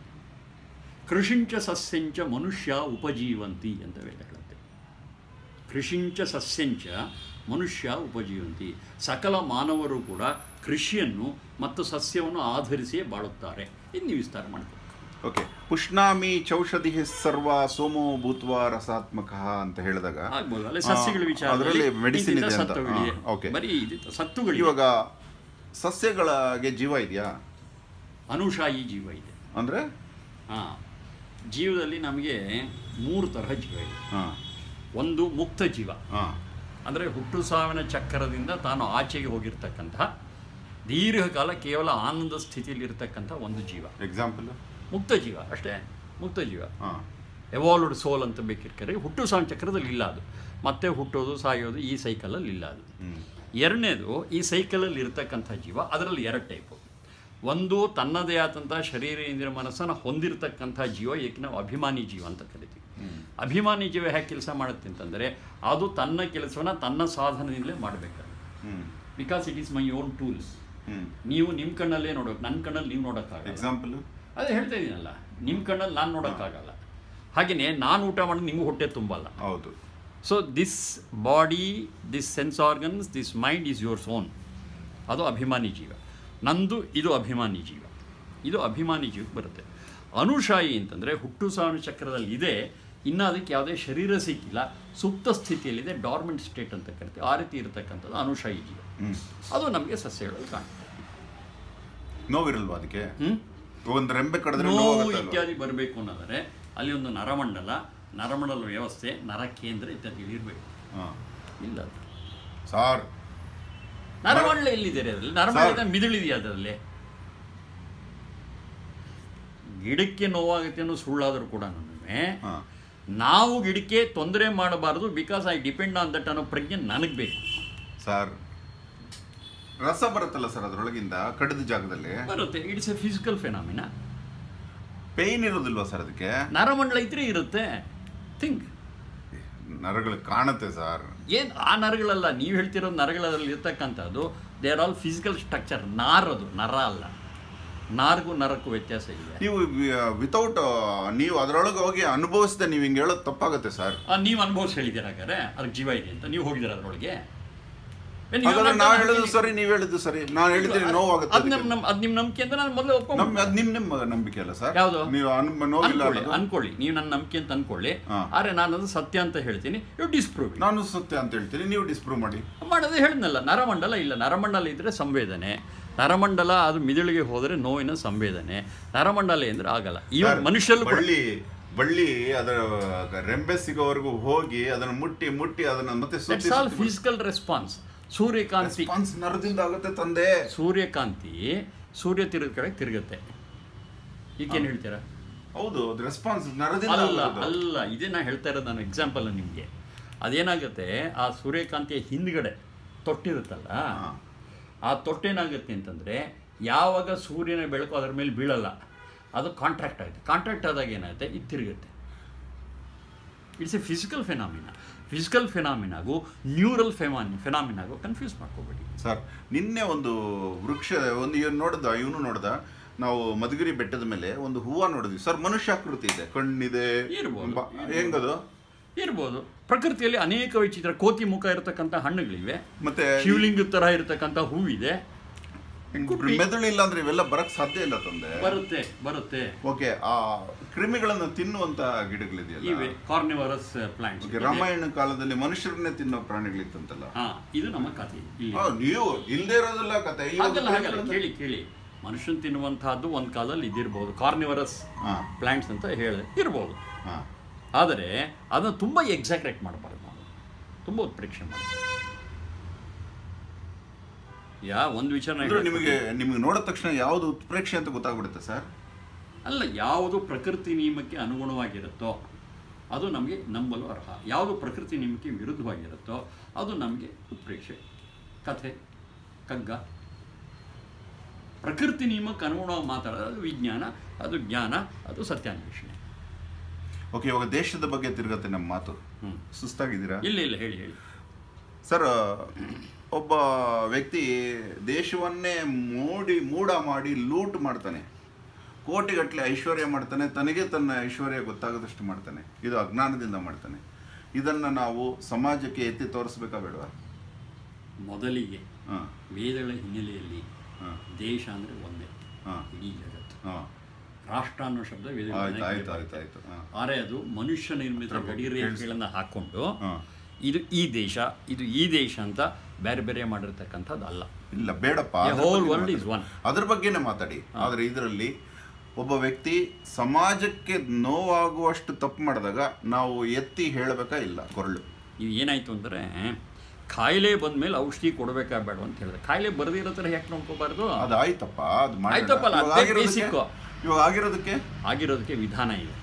ಕೃಷಿಂಚ ಸಸ್ಯಂಚ ಮನುಷ್ಯ ಉಪಜೀವಂತಿ ಅಂತ ವೇದ ಹೇಳುತ್ತೆ. ಕೃಷಿಂಚ ಸಸ್ಯಂಚ ಮನುಷ್ಯ ಉಪಜೀವಂತಿ. ಸಕಲ ಮಾನವರು ಕೂಡ ಕೃಷಿಯನ್ನು ಮತ್ತು ಸಸ್ಯವನ್ನು ಆಧರಿಸಿಯೇ ಬಾಳುತ್ತಾರೆ. ಇನ್ನು ವಿಸ್ತಾರ ಮಾಡ್ತಾರೆ. ಓಕೆ, ಪುಷ್ಣಾಮಿ ಚೌಷಧಿ ಸರ್ವ ಸೋಮೋ ಭೂತ್ವ ರಸಾತ್ಮಕ ಅಂತ ಹೇಳಿದಾಗ ಆಗ್ಬೋದು. ಅಲ್ಲಿ ಸಸ್ಯಗಳ ವಿಚಾರ, ಅದರಲ್ಲಿ ಮೆಡಿಸಿನ್ ಇದೆ ಅಂತ. ಓಕೆ, ಬರೀ ಸತ್ತುಗಳು. ಇವಾಗ ಸಸ್ಯಗಳಿಗೆ ಜೀವ ಇದೆಯಾ? ಅನುಶಾಯಿ ಜೀವ ಇದೆ. ಅಂದರೆ ಹಾಂ, ಜೀವದಲ್ಲಿ ನಮಗೆ ಮೂರು ತರಹ ಜೀವ ಇದೆ. ಹಾಂ, ಒಂದು ಮುಕ್ತ ಜೀವ, ಹಾಂ, ಅಂದರೆ ಹುಟ್ಟು ಸಾವಿನ ಚಕ್ರದಿಂದ ತಾನು ಆಚೆಗೆ ಹೋಗಿರ್ತಕ್ಕಂಥ ದೀರ್ಘಕಾಲ ಕೇವಲ ಆನಂದ ಸ್ಥಿತಿಯಲ್ಲಿ ಇರತಕ್ಕಂಥ ಒಂದು ಜೀವ. ಎಕ್ಸಾಂಪಲ್ ಮುಕ್ತ ಜೀವ ಅಷ್ಟೇ. ಮುಕ್ತ ಜೀವ, ಹಾಂ, ಎವಾಲ್ವ್ಡ್ ಸೋಲ್ ಅಂತ ಬೇಕಿರ್ತಾರೆ. ಹುಟ್ಟು ಸಾವಿನ ಚಕ್ರದಲ್ಲಿ ಇಲ್ಲ ಅದು. ಮತ್ತೆ ಹುಟ್ಟೋದು ಸಾಯೋದು ಈ ಸೈಕಲಲ್ಲಿ ಇಲ್ಲ ಅದು. ಎರಡನೇದು, ಈ ಸೈಕಲಲ್ಲಿ ಇರ್ತಕ್ಕಂಥ ಜೀವ, ಅದರಲ್ಲಿ ಎರಡು ಟೈಪು. ಒಂದು ತನ್ನದೇ ಆದಂಥ ಶರೀರ ಇಂದ್ರಿಯ ಮನಸ್ಸನ್ನು ಹೊಂದಿರತಕ್ಕಂಥ ಜೀವ, ಏಕೆ ನಾವು ಅಭಿಮಾನಿ ಜೀವ ಅಂತ ಕರಿತೀವಿ. ಅಭಿಮಾನಿ ಜೀವ ಹೇಗೆ ಕೆಲಸ ಮಾಡುತ್ತೆ ಅಂತಂದರೆ, ಅದು ತನ್ನ ಕೆಲಸವನ್ನು ತನ್ನ ಸಾಧನದಿಂದಲೇ ಮಾಡಬೇಕಾಗುತ್ತೆ. Because it is my own tools. ನೀವು ನಿಮ್ಮ ಕಣ್ಣಲ್ಲೇ ನೋಡೋಕೆ, ನನ್ನ ಕಣ್ಣಲ್ಲಿ ನೀವು ನೋಡೋಕ್ಕಾಗಲ್ಲ. ಎಕ್ಸಾಂಪಲ್ ಅದೇ ಹೇಳ್ತಾ ಇದ್ದೀನಲ್ಲ, ನಿಮ್ಮ ಕಣ್ಣಲ್ಲಿ ನಾನು ನೋಡೋಕ್ಕಾಗಲ್ಲ. ಹಾಗೆಯೇ ನಾನು ಊಟ ಮಾಡೋದು ನಿಮಗೂ ಹೊಟ್ಟೆ ತುಂಬಲ್ಲ. ಹೌದು. So this body, this sense organs, this mind is yours own. ಅದು ಅಭಿಮಾನಿ ಜೀವ. ನಂದು ಇದು ಅಭಿಮಾನಿ ಜೀವ. ಇದು ಅಭಿಮಾನಿ ಜೀವಕ್ಕೆ ಬರುತ್ತೆ. ಅನುಶಾಯಿ ಅಂತಂದರೆ ಹುಟ್ಟು ಸಾವಿನ ಚಕ್ರದಲ್ಲಿ ಇದೆ, ಇನ್ನು ಅದಕ್ಕೆ ಯಾವುದೇ ಶರೀರ ಸಿಕ್ಕಿಲ್ಲ, ಸುಪ್ತ ಸ್ಥಿತಿಯಲ್ಲಿದೆ, ಡಾರ್ಮೆಂಟ್ ಸ್ಟೇಟ್ ಅಂತ ಕರಿತೀವಿ. ಆ ರೀತಿ ಇರತಕ್ಕಂಥದ್ದು ಅನುಶಾಯಿ ಜೀವ. ಅದು ನಮಗೆ ಸಸ್ಯಗಳಲ್ಲಿ ಕಾಣುತ್ತೆ. ನೋವಿರಲ್ವಾ ಅದಕ್ಕೆ? ಹ್ಞೂ, ಒಂದು ರೆಂಬೆ ಕಡಿದ್ರೆ ನೋವು ಇತ್ಯಾದಿ ಬರಬೇಕು ಅನ್ನೋದರೆ ಅಲ್ಲಿ ಒಂದು ನರಮಂಡಲ, ನರಮಂಡಲ ವ್ಯವಸ್ಥೆ, ನರಕೇಂದ್ರ ಇತ್ಯಾದಿ ಇರಬೇಕು. ಇಲ್ಲ ಸಾರ್, ನರಮಂಡಲ ಎಲ್ಲಿದೆ ಅದರಲ್ಲಿ? ನರಮಂಡಲ ಮಿದುಳಿದೆಯಾ ಅದರಲ್ಲಿ? ಗಿಡಕ್ಕೆ ನೋವಾಗುತ್ತೆ ಅನ್ನೋ ಸುಳ್ಳಾದರೂ ಕೂಡ ನನಗೆ, ನಾವು ಗಿಡಕ್ಕೆ ತೊಂದರೆ ಮಾಡಬಾರ್ದು, because I depend on that ಅನ್ನೋ ಪ್ರಜ್ಞೆ ನನಗೆ ಬೇಕು. ಸರ್, ರಸ ಬರುತ್ತಲ್ಲ ಸರ್ ಅದರೊಳಗಿಂದ ಕಡಿದ ಜಾಗದಲ್ಲಿ ಬರುತ್ತೆ. It's a physical phenomena. Pain ಇರೋದಿಲ್ವಾ ಸರ್ ಅದಕ್ಕೆ? ನರಮಂಡಲ ಇದ್ರೆ ಇರುತ್ತೆ. ಥಿಂಕ್, ನರಗಳು ಕಾಣುತ್ತೆ ಸರ್. ಏನು ಆ ನರಗಳಲ್ಲ, ನೀವು ಹೇಳ್ತಿರೋ ನರಗಳಲ್ಲಿ ಇರ್ತಕ್ಕಂಥದ್ದು they are all physical structure. ನಾರದು ನರ ಅಲ್ಲ. ನಾರ್ಗೂ ನರಕ್ಕೂ ವ್ಯತ್ಯಾಸ ಇದೆ. ನೀವು ವಿತೌಟ್ ನೀವು ಅದರೊಳಗೆ ಹೋಗಿ ಅನುಭವಿಸಿದೆ ನೀವು ಹಿಂಗೆ ಹೇಳೋದು ತಪ್ಪಾಗುತ್ತೆ ಸರ್. ನೀವು ಅನುಭವಿಸಿ ಹೇಳಿದ್ದೀರ ಹಾಗಾದ್ರೆ ಅದಕ್ಕೆ ಜೀವ ಇದೆ ಅಂತ? ನೀವು ಹೋಗಿದ್ದೀರ ಅದರೊಳಗೆ? ನಾವು ಹೇಳೋದು ಸರಿ, ನೀವು ಹೇಳಿದ್ದು ಸರಿ. ನಾನು ಹೇಳ್ತೀನಿ ನೋವಾಗುತ್ತೆ. ಅದು ನಿಮ್ಮ ನಂಬಿಕೆ ಅಂತ ನಾನು ಮೊದಲು ಒಪ್ಕೊಂಡು. ಅದು ನಿಮ್ಮ ನಿಮ್ಮ ನಂಬಿಕೆ ಅಲ್ಲ ಸರ್. ಯಾವುದು? ನೀವು ಅನ್ಕೊಳ್ಳಿ, ನೀವು ನನ್ನ ನಂಬಿಕೆ ಅಂತ ಅನ್ಕೊಳ್ಳಿ. ಆದ್ರೆ ನಾನು ಅದು ಸತ್ಯ ಅಂತ ಹೇಳ್ತೀನಿ, ನೀವು ಡಿಸ್ಪ್ರೂವ್. ನಾನು ಸತ್ಯ ಅಂತ ಹೇಳ್ತೀನಿ, ನೀವು ಡಿಸ್ಪ್ರೂವ್ ಮಾಡಿ. ಮಾಡೋದೇ ಹೇಳಿದ್ನಲ್ಲ, ನರಮಂಡಲ ಇಲ್ಲ. ನರಮಂಡಲ ಇದ್ರೆ ಸಂವೇದನೆ, ನರಮಂಡಲ ಅದು ಮಿದುಳಿಗೆ ಹೋದರೆ ನೋವಿನ ಸಂವೇದನೆ. ನರಮಂಡಲ ಅಂದರೆ ಆಗಲ್ಲ. ಈ ಮನುಷ್ಯರು ಬಳ್ಳಿ ಬಳ್ಳಿ ಅದರ ರೆಂಬೆ ಸಿಗೋವರೆಗೂ ಹೋಗಿ ಅದನ್ನು ಮುಟ್ಟಿ ಮುಟ್ಟಿ ಅದನ್ನು ಮತ್ತೆ ಫಿಸಿಕಲ್ ರೆಸ್ಪಾನ್ಸ್. ಸೂರ್ಯಕಾಂತಿ ನರದಿಂದ ಆಗುತ್ತೆ ತಂದೆ. ಸೂರ್ಯಕಾಂತಿ ಸೂರ್ಯ ತಿರುಗ ಕಡೆ ತಿರುಗುತ್ತೆ. ಈಗೇನು ಹೇಳ್ತೀರಾ? ಹೌದು, ರೆಸ್ಪಾನ್ಸ್ ನರದಿಂದ ಅಲ್ಲ ಅಲ್ಲ ಇದೇ ನಾ ಹೇಳ್ತಾ ಇರೋದು ನಾನು ಎಕ್ಸಾಂಪಲ್ ನಿಮಗೆ. ಅದೇನಾಗುತ್ತೆ, ಆ ಸೂರ್ಯಕಾಂತಿಯ ಹಿಂದ್ಗಡೆ ತೊಟ್ಟಿರುತ್ತಲ್ಲ, ಆ ತೊಟ್ಟೇನಾಗುತ್ತೆ ಅಂತಂದರೆ ಯಾವಾಗ ಸೂರ್ಯನ ಬೆಳಕು ಅದರ ಮೇಲೆ ಬೀಳಲ್ಲ, ಅದು ಕಾಂಟ್ರಾಕ್ಟ್ ಆಗುತ್ತೆ. ಕಾಂಟ್ರಾಕ್ಟ್ ಆದಾಗ ಏನಾಗುತ್ತೆ, ಇದು ತಿರುಗುತ್ತೆ. It's a physical phenomena. Physical ಫೆನಾಮಿನಾಗೂ ನ್ಯೂರಲ್ ಫೆಮಾನ್ ಫೆನಾಮಿನಾಗೂ ಕನ್ಫ್ಯೂಸ್ ಮಾಡ್ಕೋಬೇಡಿ ಸರ್. ನಿನ್ನೆ ಒಂದು ವೃಕ್ಷ ಒಂದು ಇವನು ನೋಡ್ದ ಇವನು ನೋಡ್ದ ನಾವು ಮಧುಗಿರಿ ಬೆಟ್ಟದ ಮೇಲೆ ಒಂದು ಹೂವು ನೋಡಿದ್ವಿ ಸರ್, ಮನುಷ್ಯಾಕೃತಿ ಇದೆ, ಕಣ್ಣಿದೆ, ಇರ್ಬೋದು. ಹೆಂಗದು ಇರ್ಬೋದು. ಪ್ರಕೃತಿಯಲ್ಲಿ ಅನೇಕ ವೈಚಿತ್ರ, ಕೋತಿ ಮುಖ ಇರತಕ್ಕಂಥ ಹಣ್ಣುಗಳಿವೆ, ಮತ್ತೆ ಶಿವಲಿಂಗ ತರ ಇರತಕ್ಕಂಥ ಹೂವಿದೆ. ಮೆದುಳು ಇಲ್ಲ ಅಂದ್ರೆ ಇವೆಲ್ಲ ಬರಕ್ ಸಾಧ್ಯ ಇಲ್ಲ ತಂದೆ. ಬರುತ್ತೆ ಬರುತ್ತೆ ಓಕೆ. ಆ ಕ್ರಿಮಿಗಳನ್ನು ತಿನ್ನುವಂತ ಗಿಡಗಳಿದೆಯಲ್ಲ, ಇವೆ ಕಾರ್ನಿವರಸ್ ಪ್ಲಾಂಟ್ಸ್. ರಾಮಾಯಣ ಕಾಲದಲ್ಲಿ ಮನುಷ್ಯರನ್ನೇ ತಿನ್ನೋ ಪ್ರಾಣಿಗಳಿತ್ತಂತಲ್ಲ. ಹಾ, ಇದು ನಮ್ಮ ಕಥೆ. ನೀವು ಇಲ್ಲದೆ ಇರೋದೆಲ್ಲ ಕಥೆ. ಹಾಗಲ್ಲ ಹಾಗಲ್ಲ, ಕೇಳಿ ಕೇಳಿ. ಮನುಷ್ಯನ್ ತಿನ್ನುವಂತಹದ್ದು ಒಂದು ಕಾಲದಲ್ಲಿ ಇದಿರ್ಬೋದು, ಕಾರ್ನಿವರಸ್ ಪ್ಲಾಂಟ್ಸ್ ಅಂತ ಹೇಳಿ ಇರ್ಬೋದು. ಆದರೆ ಅದನ್ನು ತುಂಬ ಎಕ್ಸಾಕ್ರೇಟ್ ಮಾಡಬಾರ್ದು, ನಾವು ತುಂಬ ಉತ್ಪ್ರೇಕ್ಷೆ ಮಾಡಬಾರ್ದು. ಯಾ ಒಂದು ವಿಚಾರ ನಿಮಗೆ ನಿಮಗೆ ನೋಡಿದ ತಕ್ಷಣ ಯಾವುದು ಉತ್ಪ್ರೇಕ್ಷೆ ಅಂತ ಗೊತ್ತಾಗ್ಬಿಡುತ್ತೆ ಸರ್? ಅಲ್ಲ, ಯಾವುದು ಪ್ರಕೃತಿ ನಿಯಮಕ್ಕೆ ಅನುಗುಣವಾಗಿರುತ್ತೋ ಅದು ನಮಗೆ ನಂಬಲು ಅರ್ಹ. ಯಾವುದು ಪ್ರಕೃತಿ ನಿಯಮಕ್ಕೆ ವಿರುದ್ಧವಾಗಿರುತ್ತೋ ಅದು ನಮಗೆ ಉತ್ಪ್ರೇಕ್ಷೆ. ಕಥೆ, ಕಗ್ಗ ಪ್ರಕೃತಿ ನಿಯಮಕ್ಕೆ ಅನುಗುಣವಾಗಿ ಮಾತಾಡೋದು ಅದು ವಿಜ್ಞಾನ, ಅದು ಜ್ಞಾನ, ಅದು ಸತ್ಯಾನ್ವೇಷಣೆ. ಓಕೆ, ಇವಾಗ ದೇಶದ ಬಗ್ಗೆ ತಿರುಗತ್ತೆ ನಮ್ಮ ಮಾತು. ಸುಸ್ತಾಗಿದ್ದೀರಾ? ಇಲ್ಲ ಇಲ್ಲ, ಹೇಳಿ ಹೇಳಿ ಸರ್. ಒಬ್ಬ ವ್ಯಕ್ತಿ ದೇಶವನ್ನೇ ಮೋಡಿ ಮೂಡ ಮಾಡಿ ಲೂಟ್ ಮಾಡ್ತಾನೆ, ಕೋಟಿಗಟ್ಟಲೆ ಐಶ್ವರ್ಯ ಮಾಡ್ತಾನೆ, ತನಗೆ ತನ್ನ ಐಶ್ವರ್ಯ ಗೊತ್ತಾಗದಷ್ಟು ಮಾಡ್ತಾನೆ. ಇದು ಅಜ್ಞಾನದಿಂದ ಮಾಡ್ತಾನೆ. ಇದನ್ನು ನಾವು ಸಮಾಜಕ್ಕೆ ಎತ್ತಿ ತೋರಿಸ್ಬೇಕಾ ಬೇಡವಾ? ಮೊದಲಿಗೆ ವೇದಗಳ ಹಿನ್ನೆಲೆಯಲ್ಲಿ ದೇಶ ಅಂದರೆ ಒಂದೇ, ಇಡೀ ಜಗತ್ತು. ರಾಷ್ಟ್ರ ಅನ್ನೋ ಶಬ್ದ ವೇದ. ಆದರೆ ಅದು ಮನುಷ್ಯ ನಿರ್ಮಿತ ಗಡಿರೇಖೆಗಳನ್ನು ಹಾಕ್ಕೊಂಡು ಇದು ಈ ದೇಶ, ಇದು ಈ ದೇಶ ಅಂತ ಬೇರೆ ಬೇರೆ ಮಾಡಿರ್ತಕ್ಕಂಥದ್ದು ಅಲ್ಲ. ಇಲ್ಲ, ಬೇಡಪ್ಪ, ಹೋಲ್ ವರ್ಲ್ಡ್ ಇಸ್ ಒನ್. ಅದ್ರ ಬಗ್ಗೆನೇ ಮಾತಾಡಿ. ಆದರೆ ಇದರಲ್ಲಿ ಒಬ್ಬ ವ್ಯಕ್ತಿ ಸಮಾಜಕ್ಕೆ ನೋವಾಗುವಷ್ಟು ತಪ್ಪು ಮಾಡಿದಾಗ ನಾವು ಎತ್ತಿ ಹೇಳಬೇಕಾ ಇಲ್ಲ ಕೊರಳು? ಇದು ಏನಾಯ್ತು ಅಂದರೆ, ಕಾಯಿಲೆ ಬಂದ ಮೇಲೆ ಔಷಧಿ ಕೊಡಬೇಕಾ ಬೇಡ ಅಂತ ಹೇಳಿದ್ರೆ, ಕಾಯಿಲೆ ಬರದಿರೋ ಥರ ಯಾಕೆ ನೋಡ್ಕೋಬಾರ್ದು? ಅದು ಆಯ್ತಪ್ಪ, ಅದು ಆಯ್ತಪ್ಪಲ್ಲ, ಅದೇ ಬೇಸಿಕ್. ಇವಾಗ ಆಗಿರೋದಕ್ಕೆ ಆಗಿರೋದಕ್ಕೆ ವಿಧಾನ ಇದೆ.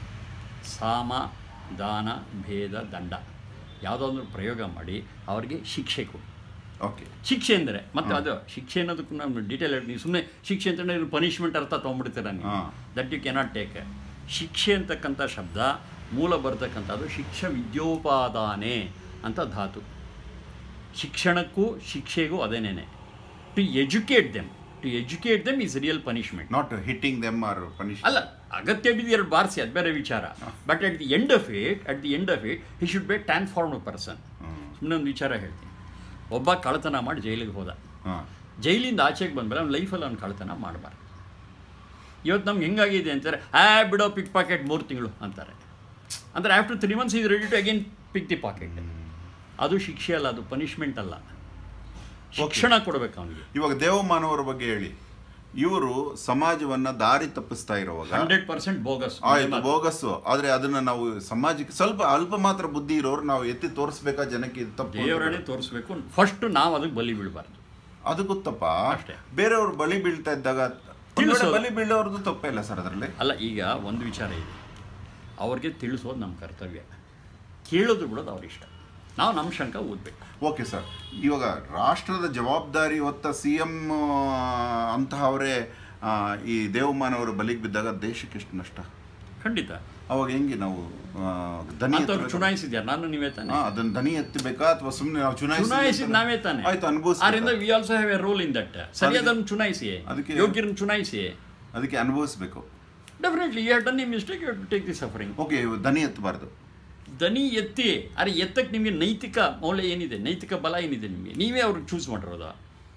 ಸಾಮ ದಾನ ಭೇದ ದಂಡ ಯಾವುದಾದ್ರು ಪ್ರಯೋಗ ಮಾಡಿ ಅವರಿಗೆ ಶಿಕ್ಷೆ ಕೊಡಿ. ಓಕೆ, ಶಿಕ್ಷೆ ಅಂದರೆ ಮತ್ತೆ ಅದು ಶಿಕ್ಷೆ ಅನ್ನೋದಕ್ಕೂ ನಾವು ಡೀಟೇಲ್ ಹೇಳಿ, ನೀವು ಸುಮ್ಮನೆ ಶಿಕ್ಷೆ ಅಂತಂದರೆ ಪನಿಷ್ಮೆಂಟ್ ಅರ್ಥ ತೊಗೊಂಡ್ಬಿಡ್ತೀರ ನೀವು. That you cannot take. ಶಿಕ್ಷೆ ಅಂತಕ್ಕಂಥ ಶಬ್ದ ಮೂಲ ಬರ್ತಕ್ಕಂಥದ್ದು ಶಿಕ್ಷ ವಿದ್ಯೋಪಾದಾನೆ ಅಂತ ಧಾತು. ಶಿಕ್ಷಣಕ್ಕೂ ಶಿಕ್ಷೆಗೂ ಅದೇನೇನೆ. To educate them, to educate them is real punishment, not hitting them or punish. ಅಲ್ಲ, ಅಗತ್ಯ ಬಿದ್ದು ಎರಡು ಬಾರಿಸಿ, ಅದು ಬೇರೆ ವಿಚಾರ. But at the end of it at the end of it he should be transformed person. ಸುಮ್ಮನೆ ಒಂದು ವಿಚಾರ ಹೇಳ್ತೀನಿ. ಒಬ್ಬ ಕಳ್ಳತನ ಮಾಡಿ ಜೈಲಿಗೆ ಹೋದ. ಜೈಲಿಂದ ಆಚೆಗೆ ಬಂದಮೇಲೆ ಅವ್ನ ಲೈಫಲ್ಲಿ ಅವ್ನು ಕಳ್ಳತನ ಮಾಡಬಾರ್ದು. ಇವತ್ತು ನಮ್ಗೆ ಹೆಂಗಾಗಿದೆ ಅಂತಾರೆ, ಆ ಬಿಡೋ ಪಿಕ್ ಪಾಕೆಟ್ ಮೂರು ತಿಂಗಳು ಅಂತಾರೆ. ಅಂದರೆ after three months is ready to again pick the pocket. ಅದು ಶಿಕ್ಷೆ ಅಲ್ಲ, ಅದು ಪನಿಷ್ಮೆಂಟ್ ಅಲ್ಲ, ಶಿಕ್ಷಣ ಕೊಡಬೇಕು ಅವನಿಗೆ. ಇವಾಗ ದೇವಮಾನವರ ಬಗ್ಗೆ ಹೇಳಿ. ಇವರು ಸಮಾಜವನ್ನ ದಾರಿ ತಪ್ಪಿಸ್ತಾ ಇರುವಾಗ ಹಂಡ್ರೆಡ್ ಪರ್ಸೆಂಟ್ ಬೋಗಸ್. ಆಯ್ತು, ಬೋಗಸ್ಸು. ಆದ್ರೆ ಅದನ್ನ ನಾವು ಸಮಾಜಕ್ಕೆ ಸ್ವಲ್ಪ ಅಲ್ಪ ಮಾತ್ರ ಬುದ್ಧಿ ಇರೋರು ನಾವು ಎತ್ತಿ ತೋರಿಸ್ಬೇಕಾ ಜನಕ್ಕೆ? ಇದು ತಪ್ಪು, ದೇವರನ್ನೇ ತೋರಿಸ್ಬೇಕು. ಫಸ್ಟ್ ನಾವು ಅದಕ್ಕೆ ಬಲಿ ಬೀಳಬಾರ್ದು. ಅದು ಗೊತ್ತಪ್ಪ. ಅಷ್ಟೇ. ಬೇರೆಯವ್ರು ಬಲಿ ಬೀಳ್ತಾ ಇದ್ದಾಗ ಬಲಿ ಬೀಳೋರ್ದು ತಪ್ಪೇ ಇಲ್ಲ ಸರ್ ಅದರಲ್ಲಿ. ಅಲ್ಲ, ಈಗ ಒಂದು ವಿಚಾರ ಇದೆ, ಅವ್ರಿಗೆ ತಿಳಿಸೋದು ನಮ್ಮ ಕರ್ತವ್ಯ, ಕೇಳೋದು ಬಿಡೋದು ಅವ್ರ ಇಷ್ಟ. ನಾವು ನಮ್ಮ ಶಂಕ ಓದಬೇಕು. Okay sir. ಇವಾಗ ರಾಷ್ಟ್ರದ ಜವಾಬ್ದಾರಿ ಹೊತ್ತ ಸಿ ಎಂ ಅಂತಹವರೇ ಈ ದೇವಮಾನವರು ಬಲಿಗೆ ಬಿದ್ದಾಗ ದೇಶಕ್ಕೆ ಎಷ್ಟು ನಷ್ಟ? ಖಂಡಿತ. ಅವಾಗ ಹೆಂಗೆ ನಾವು ದನಿ ಚುನಾಯಿಸಿದ್ಯಾ? ನಾನು ನೀವೇ ತಾನೆ ಅದನ್ನ ದನಿ ಎತ್ತಬೇಕಾ ಅಥವಾ ಸುಮ್ಮನೆ ನಾವು ಚುನಾಯಿಸಿದ್ ನಾವೇ ತಾನೆ? ಆಯ್ತು, ಅನುಭವಿಸಿ. ಅದರಿಂದ we also have a role in that. ಸರಿಯಾದನ್ನು ಚುನಾಯಿಸಿ, ಅದಕ್ಕೆ ಯೋಗ್ಯರನ್ನು ಚುನಾಯಿಸಿ, ಅದಕ್ಕೆ ಅನುಭವಿಸಬೇಕು. Definitely you have done a mistake, you have to take the suffering. Okay, ದನಿ ಎತ್ತಬಾರ್ದು. ದನಿ ಎತ್ತಿ, ಅರೆ ಎತ್ತಕ್ಕೆ ನಿಮಗೆ ನೈತಿಕ ಮೌಲ್ಯ ಏನಿದೆ, ನೈತಿಕ ಬಲ ಏನಿದೆ ನಿಮಗೆ? ನೀವೇ ಅವ್ರಿಗೆ ಚೂಸ್ ಮಾಡಿರೋದ?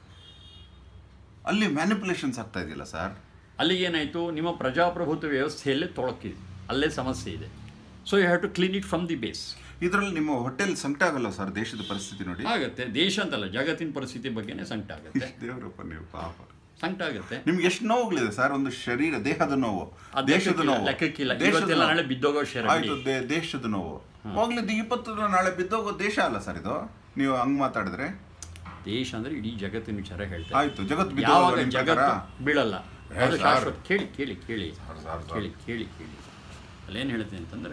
ಅಲ್ಲಿ ಮ್ಯಾನಿಪುಲೇಷನ್ಸ್ ಆಗ್ತಾ ಇದೆಯಲ್ಲ ಸರ್. ಅಲ್ಲಿಗೆ ಏನಾಯಿತು, ನಿಮ್ಮ ಪ್ರಜಾಪ್ರಭುತ್ವ ವ್ಯವಸ್ಥೆಯಲ್ಲೇ ತೊಳಕಿದೆ, ಅಲ್ಲೇ ಸಮಸ್ಯೆ ಇದೆ. So you have to clean it from the base. ಇದರಲ್ಲಿ ನಿಮ್ಮ ಹೋಟೆಲ್ ಸಂಕಟ ಆಗಲ್ಲ ಸರ್ ದೇಶದ ಪರಿಸ್ಥಿತಿ ನೋಡಿ? ಆಗುತ್ತೆ, ದೇಶ ಅಂತಲ್ಲ ಜಗತ್ತಿನ ಪರಿಸ್ಥಿತಿ ಬಗ್ಗೆನೇ ಸಂಕಟ ಆಗುತ್ತೆ. ದೇವರಪ್ಪ ನೀವು ಪಾಪ, ಸಂಕಟ ಆಗುತ್ತೆ. ನಿಮ್ಗೆ ಎಷ್ಟು ನೋವುಗಳಿದೆ ಸರ್? ಒಂದು ಶರೀರ ದೇಹದ ನೋವು, ದೇಶದ ನೋವು, ಲೆಕ್ಕಕ್ಕಿಲ್ಲ. ಇವತ್ತೆಲ್ಲ ನಾಳೆ ಬಿದ್ದೋಗೋ ಶರೀರ ಆಯ್ತು, ದೇಶದ ನೋವು ಹೋಗ್ಲಿದ್ದು ಇಪ್ಪತ್ತು ನಾಳೆ ಬಿದ್ದೋಗೋ ದೇಶ ಅಲ್ಲ ಸರ್ ಇದು. ನೀವು ಹಂಗ್ ಮಾತಾಡಿದ್ರೆ ದೇಶ ಅಂದ್ರೆ ಇಡೀ ಜಗತ್ತಿನ ವಿಚಾರ ಹೇಳ್ತಾರೆ. ಆಯ್ತು, ಜಗತ್ತು ಯಾವಾಗ ಜಗತ್ತು ಬೀಳಲ್ಲ ಅದು ಶಾಶ್ವತ. ಕೇಳಿ ಕೇಳಿ ಕೇಳಿ ಕೇಳಿ ಕೇಳಿ ಕೇಳಿ ಅಲ್ಲೇನು ಹೇಳ್ತೀನಿ ಅಂತಂದರೆ,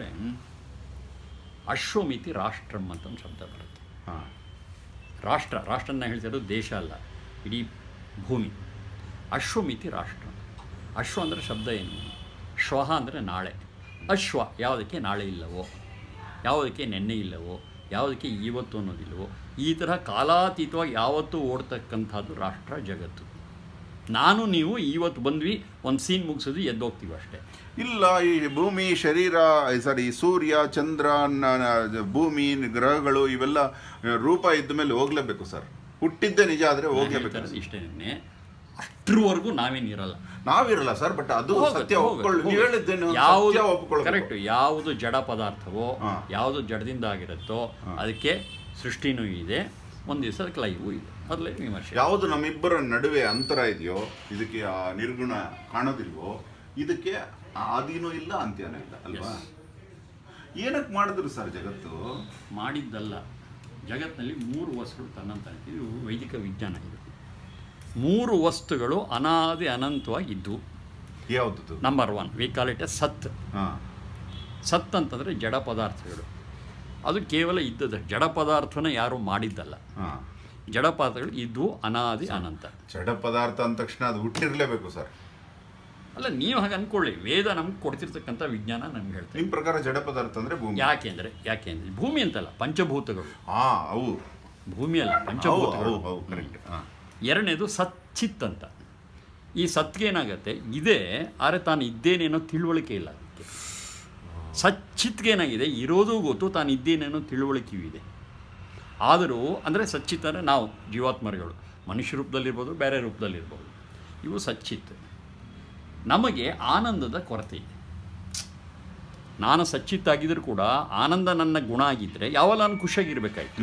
ಅಶ್ವಮಿತಿ ರಾಷ್ಟ್ರಂ ಅಂತ ಒಂದು ಶಬ್ದ ಬರುತ್ತೆ. ಹಾಂ, ರಾಷ್ಟ್ರ ರಾಷ್ಟ್ರನ ಹೇಳ್ತಿರೋದು ದೇಶ ಅಲ್ಲ, ಇಡೀ ಭೂಮಿ. ಅಶ್ವಮಿತಿ ರಾಷ್ಟ್ರ. ಅಶ್ವ ಅಂದರೆ ಶಬ್ದ ಏನು? ಶ್ವಃ ಅಂದರೆ ನಾಳೆ. ಅಶ್ವ ಯಾವುದಕ್ಕೆ ನಾಳೆ ಇಲ್ಲವೋ, ಯಾವುದಕ್ಕೆ ನೆನ್ನೆ ಇಲ್ಲವೋ, ಯಾವುದಕ್ಕೆ ಇವತ್ತು ಅನ್ನೋದಿಲ್ಲವೋ, ಈ ಥರ ಕಾಲಾತೀತವಾಗಿ ಯಾವತ್ತೂ ಓಡ್ತಕ್ಕಂಥದ್ದು ರಾಷ್ಟ್ರ ಜಗತ್ತು. ನಾನು ನೀವು ಇವತ್ತು ಬಂದ್ವಿ, ಒಂದು ಸೀನ್ ಮುಗಿಸಿದ್ವಿ, ಎದ್ದೋಗ್ತೀವಿ ಅಷ್ಟೇ. ಇಲ್ಲ, ಈ ಭೂಮಿ ಶರೀರ, ಸಾರಿ ಸೂರ್ಯ ಚಂದ್ರ ಭೂಮಿ ಗ್ರಹಗಳು ಇವೆಲ್ಲ ರೂಪ ಇದ್ದ ಮೇಲೆ ಹೋಗ್ಲೇಬೇಕು ಸರ್. ಹುಟ್ಟಿದ್ದೇ ನಿಜ ಆದರೆ ಹೋಗ್ಲೇಬೇಕು. ಇಷ್ಟೇ, ಅಷ್ಟರವರೆಗೂ ನಾವೇನಿರಲ್ಲ. ನಾವಿರಲ್ಲ ಸರ್, ಬಟ್ ಅದು ಸತ್ಯ ಒಪ್ಕೊಳ್ಳಿ. ಯಾವುದು ಕರೆಕ್ಟ್, ಯಾವುದು ಜಡ ಪದಾರ್ಥವೋ, ಯಾವುದು ಜಡದಿಂದ ಆಗಿರುತ್ತೋ ಅದಕ್ಕೆ ಸೃಷ್ಟಿನೂ ಇದೆ, ಒಂದು ದಿವಸ ಅದಕ್ಕೆ ಲೈವು ಇದೆ. ಮೊದಲೇ ವಿಮರ್ಶೆ. ಯಾವುದು ನಮ್ಮಿಬ್ಬರ ನಡುವೆ ಅಂತರ ಇದೆಯೋ, ಇದಕ್ಕೆ ಆ ನಿರ್ಗುಣ ಕಾಣೋದಿಲ್ವೋ, ಇದಕ್ಕೆ ಆದಿನೂ ಇಲ್ಲ ಅಂತ್ಯನೂ ಇಲ್ಲ ಅಲ್ವಾ? ಏನಕ್ಕೆ ಮಾಡಿದ್ರು ಸರ್ ಜಗತ್ತು? ಮಾಡಿದ್ದಲ್ಲ, ಜಗತ್ತಿನಲ್ಲಿ ಮೂರು ವಸ್ತುಗಳು ತನ್ನಂತ, ಇದು ವೈದಿಕ ವಿಜ್ಞಾನ. ಇದು ಮೂರು ವಸ್ತುಗಳು ಅನಾದಿ ಅನಂತವಾಗಿ ಇದ್ದು. ಯಾವುದು? Number one we call it a ಸತ್. ಸತ್ ಅಂತಂದರೆ ಜಡ ಪದಾರ್ಥಗಳು. ಅದು ಕೇವಲ ಇದ್ದದ್ದು, ಜಡ ಪದಾರ್ಥನ ಯಾರು ಮಾಡಿದ್ದಲ್ಲ. ಜಡ ಪದಾರ್ಥಗಳು ಇದ್ದು ಅನಾದಿ ಅನಂತ. ಜಡ ಪದಾರ್ಥ ಅಂದ ತಕ್ಷಣ ಅದು ಹುಟ್ಟಿರ್ಲೇಬೇಕು ಸರ್? ಅಲ್ಲ, ನೀವು ಹಾಗೆ ಅಂದ್ಕೊಳ್ಳಿ, ವೇದ ನಮ್ಗೆ ಕೊಡ್ತಿರ್ತಕ್ಕಂಥ ವಿಜ್ಞಾನ ನಮ್ಗೆ ಹೇಳ್ತಾರೆ. ನಿಮ್ಮ ಪ್ರಕಾರ ಜಡ ಪದಾರ್ಥ ಅಂದರೆ ಭೂಮಿ. ಯಾಕೆಂದರೆ ಯಾಕೆಂದರೆ ಭೂಮಿ ಅಂತಲ್ಲ, ಪಂಚಭೂತಗಳು. ಹಾಂ, ಅವು ಭೂಮಿ ಅಲ್ಲ, ಪಂಚಭೂತಗಳು. ಕರೆಕ್ಟ್. ಎರಡನೇದು ಸಚ್ಚಿತ್ ಅಂತ. ಈ ಸತ್ಗೆ ಏನಾಗುತ್ತೆ, ಇದೇ ಆದರೆ ತಾನು ಇದ್ದೇನೇನೋ ತಿಳುವಳಿಕೆ ಇಲ್ಲ ಅದಕ್ಕೆ. ಸಚ್ಚಿತ್ಗೆ ಏನಾಗಿದೆ, ಇರೋದು ಗೊತ್ತು, ತಾನು ಇದ್ದೇನೇನೋ ತಿಳುವಳಿಕೆಯೂ ಇದೆ. ಆದರೂ ಅಂದರೆ ಸಚ್ಚಿತ್ ಅಂದರೆ ನಾವು ಜೀವಾತ್ಮರುಗಳು, ಮನುಷ್ಯ ರೂಪದಲ್ಲಿರ್ಬೋದು, ಬೇರೆ ರೂಪದಲ್ಲಿರ್ಬೋದು, ಇವು ಸಚ್ಚಿತ್. ನಮಗೆ ಆನಂದದ ಕೊರತೆ ಇದೆ. ನಾನು ಸಚ್ಚಿತ್ತಾಗಿದ್ದರೂ ಕೂಡ ಆನಂದ ನನ್ನ ಗುಣ ಆಗಿದ್ದರೆ ಯಾವಾಗ ನಾನು ಖುಷಿಯಾಗಿರ್ಬೇಕಾಯ್ತು.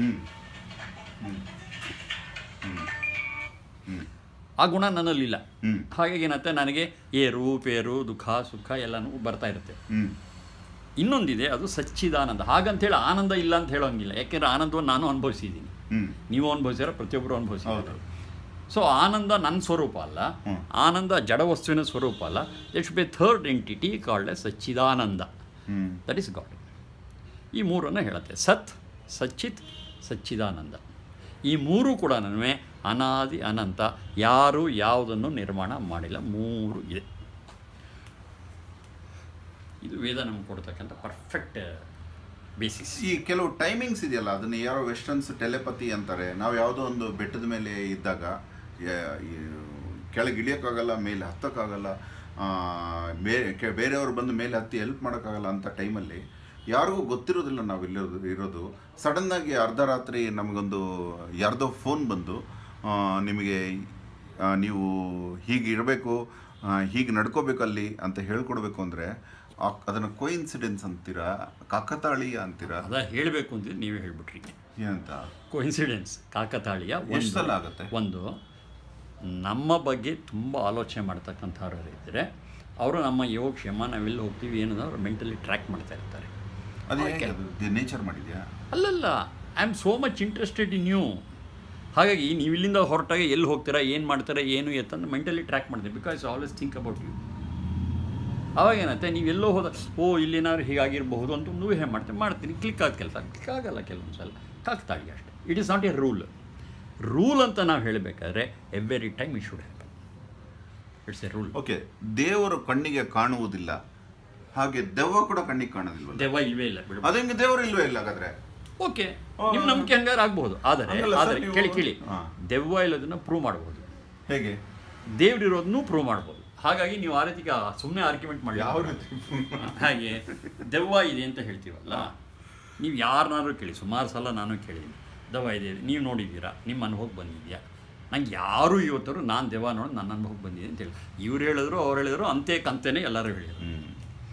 ಆ ಗುಣ ನನ್ನಲ್ಲಿಲ್ಲ. ಹಾಗಾಗಿ ಏನಂತೆ, ನನಗೆ ಏರು ಪೇರು ದುಃಖ ಸುಖ ಎಲ್ಲನೂ ಬರ್ತಾ ಇರುತ್ತೆ. ಇನ್ನೊಂದಿದೆ, ಅದು ಸಚ್ಚಿದಾನಂದ. ಹಾಗಂತೇಳಿ ಆನಂದ ಇಲ್ಲ ಅಂತ ಹೇಳೋಂಗಿಲ್ಲ, ಯಾಕೆಂದರೆ ಆನಂದವನ್ನು ನಾನು ಅನುಭವಿಸಿದ್ದೀನಿ, ನೀವು ಅನುಭವಿಸಿರೋ, ಪ್ರತಿಯೊಬ್ಬರು ಅನುಭವಿಸಿದ್ದಾರೆ. ಸೊ ಆನಂದ ನನ್ನ ಸ್ವರೂಪ ಅಲ್ಲ, ಆನಂದ ಜಡ ವಸ್ತುವಿನ ಸ್ವರೂಪ ಅಲ್ಲ. That should be third entity called a ಸಚ್ಚಿದಾನಂದ. That is God. ಈ ಮೂರನ್ನು ಹೇಳುತ್ತೆ, ಸತ್, ಸಚ್ಚಿತ್, ಸಚ್ಚಿದಾನಂದ. ಈ ಮೂರು ಕೂಡ ನನ್ನೇ ಅನಾದಿ ಅನಂತ, ಯಾರು ಯಾವುದನ್ನು ನಿರ್ಮಾಣ ಮಾಡಿಲ್ಲ, ಮೂರು ಇದೆ. ಇದು ವೇದ ನಮ್ಗೆ ಕೊಡ್ತಕ್ಕಂಥ ಪರ್ಫೆಕ್ಟ್ ಬೇಸಿಸ್. ಈ ಕೆಲವು ಟೈಮಿಂಗ್ಸ್ ಇದೆಯಲ್ಲ, ಅದನ್ನು ಯಾರೋ ವೆಸ್ಟರ್ನ್ಸ್ ಟೆಲೆಪತಿ ಅಂತಾರೆ. ನಾವು ಯಾವುದೋ ಒಂದು ಬೆಟ್ಟದ ಮೇಲೆ ಇದ್ದಾಗ ಕೆಳಗೆ ಇಳಿಯೋಕ್ಕಾಗಲ್ಲ, ಮೇಲೆ ಹತ್ತೋಕ್ಕಾಗಲ್ಲ, ಬೇರೆ ಬೇರೆಯವರು ಬಂದು ಮೇಲೆ ಹತ್ತಿ ಹೆಲ್ಪ್ ಮಾಡೋಕ್ಕಾಗಲ್ಲ ಅಂತ ಟೈಮಲ್ಲಿ ಯಾರಿಗೂ ಗೊತ್ತಿರೋದಿಲ್ಲ ನಾವು ಇಲ್ಲಿರೋದು ಇರೋದು ಸಡನ್ನಾಗಿ ಅರ್ಧ ರಾತ್ರಿ ನಮಗೊಂದು ಯಾರ್ದೋ ಫೋನ್ ಬಂದು, ನಿಮಗೆ ನೀವು ಹೀಗೆ ಇರಬೇಕು, ಹೀಗೆ ನಡ್ಕೋಬೇಕಲ್ಲಿ ಅಂತ ಹೇಳ್ಕೊಡ್ಬೇಕು ಅಂದರೆ ಅದನ್ನು ಕೋಇನ್ಸಿಡೆನ್ಸ್ ಅಂತೀರಾ, ಕಾಕತಾಳೀಯ ಅಂತೀರಾ? ಅದ ಹೇಳಬೇಕು ಅಂತಿದ್ರೆ ನೀವೇ ಹೇಳ್ಬಿಟ್ರಿ. ಏನಂತ? ಕೋಇನ್ಸಿಡೆನ್ಸ್, ಕಾಕತಾಳೀಯ. ಎಷ್ಟು ಸಲ ಆಗುತ್ತೆ? ಒಂದು, ನಮ್ಮ ಬಗ್ಗೆ ತುಂಬ ಆಲೋಚನೆ ಮಾಡ್ತಕ್ಕಂಥವ್ರು ಇದ್ದರೆ ಅವರು ನಮ್ಮ ಯೋಗಕ್ಷೇಮ, ನಾವೆಲ್ಲಿ ಹೋಗ್ತೀವಿ ಏನೋ ಅವ್ರು ಮೆಂಟಲಿ ಟ್ರ್ಯಾಕ್ ಮಾಡ್ತಾ ಇರ್ತಾರೆ. ಅದೇ ನೇಚರ್ ಮಾಡಿದ್ಯಾ? ಅಲ್ಲಲ್ಲ, I am so much interested in you. ಹಾಗಾಗಿ ನೀವು ಇಲ್ಲಿಂದ ಹೊರಟಾಗ ಎಲ್ಲಿ ಹೋಗ್ತೀರಾ, ಏನು ಮಾಡ್ತೀರಾ, ಏನು ಎತ್ತಂದು ಮೆಂಟಲಿ ಟ್ರ್ಯಾಕ್ ಮಾಡ್ತೀವಿ. Because always think about you. ಅವಾಗೇನತ್ತೆ, ನೀವೆಲ್ಲೋ ಹೋದ, ಓ ಇಲ್ಲೇನಾದ್ರು ಹೀಗಾಗಿರಬಹುದು ಅಂತ ಒಂದು ಊಹೆ ಮಾಡ್ತೀನಿ ಮಾಡ್ತೀನಿ ಕ್ಲಿಕ್ ಆದ ಕೆಲಸ ಕ್ಲಿಕ್ ಆಗಲ್ಲ ಕೆಲವೊಂದು ಸಲ, ಕಾಕ್ತಾಳಿ ಅಷ್ಟೇ. It is not a rule. Rule ಅಂತ ನಾವು ಹೇಳಬೇಕಾದ್ರೆ every time it should happen. It's a rule. Okay, ದೇವರು ಕಣ್ಣಿಗೆ ಕಾಣುವುದಿಲ್ಲ, ಹಾಗೆ ದೆವ್ವ ಕೂಡ ಕಣ್ಣಿಗೆ ಕಾಣೋದಿಲ್ವ? ದೆವ್ವ ಇಲ್ವೇ ಇಲ್ಲ. ಅದಂಗೆ ದೇವರು ಇಲ್ವೇ ಇಲ್ಲ ಹಾಗಾದ್ರೆ? ಓಕೆ, ನಿಮ್ಮ ನಂಬಿಕೆ ಹಂಗಾರೆ ಆಗ್ಬಹುದು. ಆದರೆ ಆದರೆ ಕೇಳಿ ಕೇಳಿ ದೆವ್ವ ಇಲ್ಲದನ್ನ ಪ್ರೂವ್ ಮಾಡ್ಬೋದು. ಹೇಗೆ? ದೇವ್ರಿರೋದನ್ನು ಪ್ರೂವ್ ಮಾಡ್ಬೋದು. ಹಾಗಾಗಿ ನೀವು ಆ ರೀತಿ ಸುಮ್ಮನೆ ಆರ್ಗ್ಯುಮೆಂಟ್ ಮಾಡಿ ಯಾವ ರೀತಿ ಹಾಗೆ ದೆವ್ವ ಇದೆ ಅಂತ ಹೇಳ್ತೀವಲ್ಲ, ನೀವು ಯಾರನ್ನಾದ್ರೂ ಕೇಳಿ, ಸುಮಾರು ಸಲ ನಾನು ಕೇಳಿದ್ದೀನಿ, ದೆವ್ವ ಇದೆ ನೀವು ನೋಡಿದ್ದೀರಾ, ನಿಮ್ಮ ಅನುಭವಕ್ಕೆ ಬಂದಿದೆಯಾ? ನಂಗೆ ಯಾರೂ ಇವತ್ತರು ನಾನು ದೆವ್ವ ನೋಡಿ ನನ್ನ ಅನುಭವಕ್ಕೆ ಬಂದಿದೆ ಅಂತ ಹೇಳಿ, ಇವ್ರು ಹೇಳಿದ್ರು ಅವ್ರು ಹೇಳಿದ್ರು ಅಂತೆ ಕಂತೆನೇ ಎಲ್ಲರೂ ಹೇಳಿದ್ರು.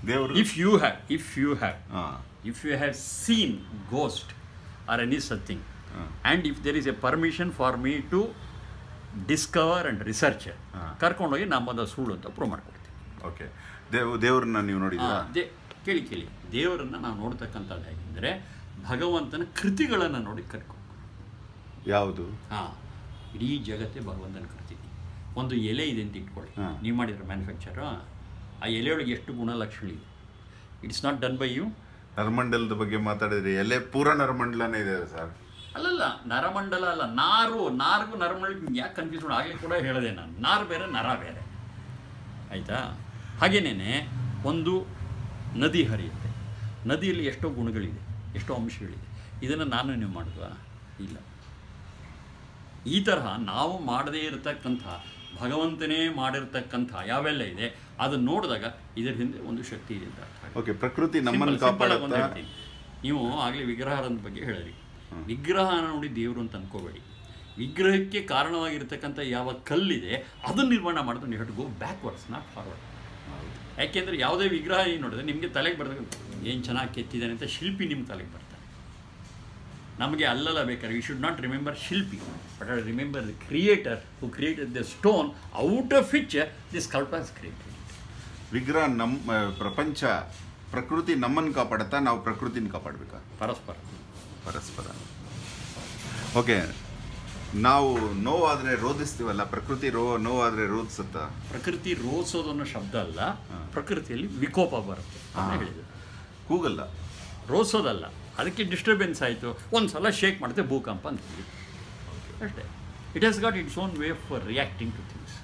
ದೇವರು if you have if you have ಹಾಂ if you have seen ghost or any such thing and if there is a permission for me to discover and research ಕರ್ಕೊಂಡೋಗಿ ನಮ್ಮದು ಸುಳ್ಳು ಅಂತ ಪ್ರೂವ್ ಮಾಡ್ಕೊಡ್ತೀನಿ. ಓಕೆ. ದೇವ್ ದೇವ್ರನ್ನ ನೀವು ನೋಡಿದ್ದೀರಾ? ದೇ ಕೇಳಿ ಕೇಳಿ ದೇವರನ್ನು ನಾವು ನೋಡ್ತಕ್ಕಂಥದ್ದು ಹೇಗೆಂದರೆ ಭಗವಂತನ ಕೃತಿಗಳನ್ನು ನೋಡಿ ಕರ್ಕೊಂಡು. ಯಾವುದು? ಹಾಂ, ಇಡೀ ಜಗತ್ತೇ ಭಗವಂತನ ಕೃತಿ. ಒಂದು ಎಲೆ ಇದೆ ಅಂತ ಇಟ್ಕೊಳ್ಳಿ, ನೀವು ಮಾಡಿದ್ರೆ ಮ್ಯಾನುಫ್ಯಾಕ್ಚರು, ಆ ಎಲೆಯೊಳಗೆ ಎಷ್ಟು ಗುಣಲಕ್ಷಣ ಇದೆ. It's not done by you. ನರಮಂಡಲದ ಬಗ್ಗೆ ಮಾತಾಡಿದ್ರಿ, ಎಲೆ ಪೂರ ನರಮಂಡಲನೇ ಇದೆ ಸರ್. ಅಲ್ಲಲ್ಲ, ನರಮಂಡಲ ಅಲ್ಲ, ನಾರು. ನಾರ್ಗೂ ನರಮಂಡಲಕ್ಕೆ ಯಾಕೆ ಕನ್ಫ್ಯೂಸ್ ಮಾಡಿ ಆಗಲೇ ಕೂಡ ಹೇಳಿದೆ ನಾನು. ನಾರು ಬೇರೆ, ನರ ಬೇರೆ, ಆಯಿತಾ? ಹಾಗೇನೇ ಒಂದು ನದಿ ಹರಿಯುತ್ತೆ, ನದಿಯಲ್ಲಿ ಎಷ್ಟೋ ಗುಣಗಳಿದೆ, ಎಷ್ಟೋ ಅಂಶಗಳಿದೆ. ಇದನ್ನು ನಾನು ನೀವು ಮಾಡಿದ್ವಾ? ಇಲ್ಲ. ಈ ತರಹ ನಾವು ಮಾಡದೇ ಇರತಕ್ಕಂಥ ಭಗವಂತನೇ ಮಾಡಿರ್ತಕ್ಕಂಥ ಯಾವೆಲ್ಲ ಇದೆ ಅದನ್ನು ನೋಡಿದಾಗ ಇದರ ಹಿಂದೆ ಒಂದು ಶಕ್ತಿ ಇದೆ ಅಂತ ಅರ್ಥ. ಓಕೆ, ಪ್ರಕೃತಿ ನಮ್ಮನ್ನು ಕಾಪಾಡುತ್ತೆ. ನೀವು ಆಗಲೇ ವಿಗ್ರಹದ ಬಗ್ಗೆ ಹೇಳಿರಿ. ವಿಗ್ರಹ ನೋಡಿ ದೇವರು ಅಂತ ಅನ್ಕೋಬೇಡಿ. ವಿಗ್ರಹಕ್ಕೆ ಕಾರಣವಾಗಿರ್ತಕ್ಕಂಥ ಯಾವ ಕಲ್ಲಿದೆ ಅದನ್ನು ನಿರ್ಮಾಣ ಮಾಡೋದು ನೀವು have to go backwards, not forward. ಯಾಕೆಂದರೆ ಯಾವುದೇ ವಿಗ್ರಹ ಏನು ನೋಡಿದ್ರೆ ನಿಮಗೆ ತಲೆಗೆ ಬರ್ತದೆ, ಏನು ಚೆನ್ನಾಗಿ ಕೆತ್ತಿದ್ದಾನೆ ಅಂತ ಶಿಲ್ಪಿ ನಿಮ್ಮ ತಲೆಗೆ ಬರ್ತಾರೆ. ನಮಗೆ ಅಲ್ಲಲ್ಲ ಬೇಕಾದ್ರೆ ವಿ ಶುಡ್ ನಾಟ್ ರಿಮೆಂಬರ್ ಶಿಲ್ಪಿ, but I remember the creator who created the stone out of which this sculptor is created. ವಿಗ್ರಹ ನಮ್ಮ ಪ್ರಪಂಚ, ಪ್ರಕೃತಿ ನಮ್ಮನ್ನು ಕಾಪಾಡುತ್ತಾ, ನಾವು ಪ್ರಕೃತಿನ ಕಾಪಾಡಬೇಕಾ? ಪರಸ್ಪರ ಪರಸ್ಪರ. ಓಕೆ, ನಾವು ನೋವಾದರೆ ರೋಧಿಸ್ತೀವಲ್ಲ, ಪ್ರಕೃತಿ ರೋ ನೋವಾದರೆ ರೋಧಿಸುತ್ತಾ? ಪ್ರಕೃತಿ ರೋಧಿಸೋದು ಅನ್ನೋ ಶಬ್ದ ಅಲ್ಲ, ಪ್ರಕೃತಿಯಲ್ಲಿ ವಿಕೋಪ ಬರುತ್ತೆ ಅಂತ ಹೇಳಿದ್ರು. ಕೂಗಲ್ಲ, ರೋಧಿಸೋದಲ್ಲ. ಅದಕ್ಕೆ ಡಿಸ್ಟರ್ಬೆನ್ಸ್ ಆಯಿತು, ಒಂದು ಸಲ ಶೇಕ್ ಮಾಡುತ್ತೆ, ಭೂಕಂಪ ಅಂತೀವಿ ಅಷ್ಟೇ. It has got its own way for reacting to things.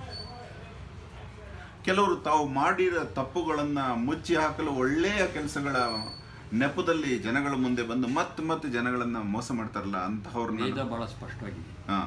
ಕೆಲವರು ತಾವು ಮಾಡಿರೋ ತಪ್ಪುಗಳನ್ನು ಮುಚ್ಚಿ ಹಾಕಲು ಒಳ್ಳೆಯ ಕೆಲಸಗಳ ನೆಪದಲ್ಲಿ ಜನಗಳ ಮುಂದೆ ಬಂದು ಮತ್ತೆ ಮತ್ತೆ ಜನಗಳನ್ನು ಮೋಸ ಮಾಡ್ತಾರಲ್ಲ, ಅಂತಹವ್ರನ್ನ ವೇದ ಭಾಳ ಸ್ಪಷ್ಟವಾಗಿದೆ. ಹಾಂ,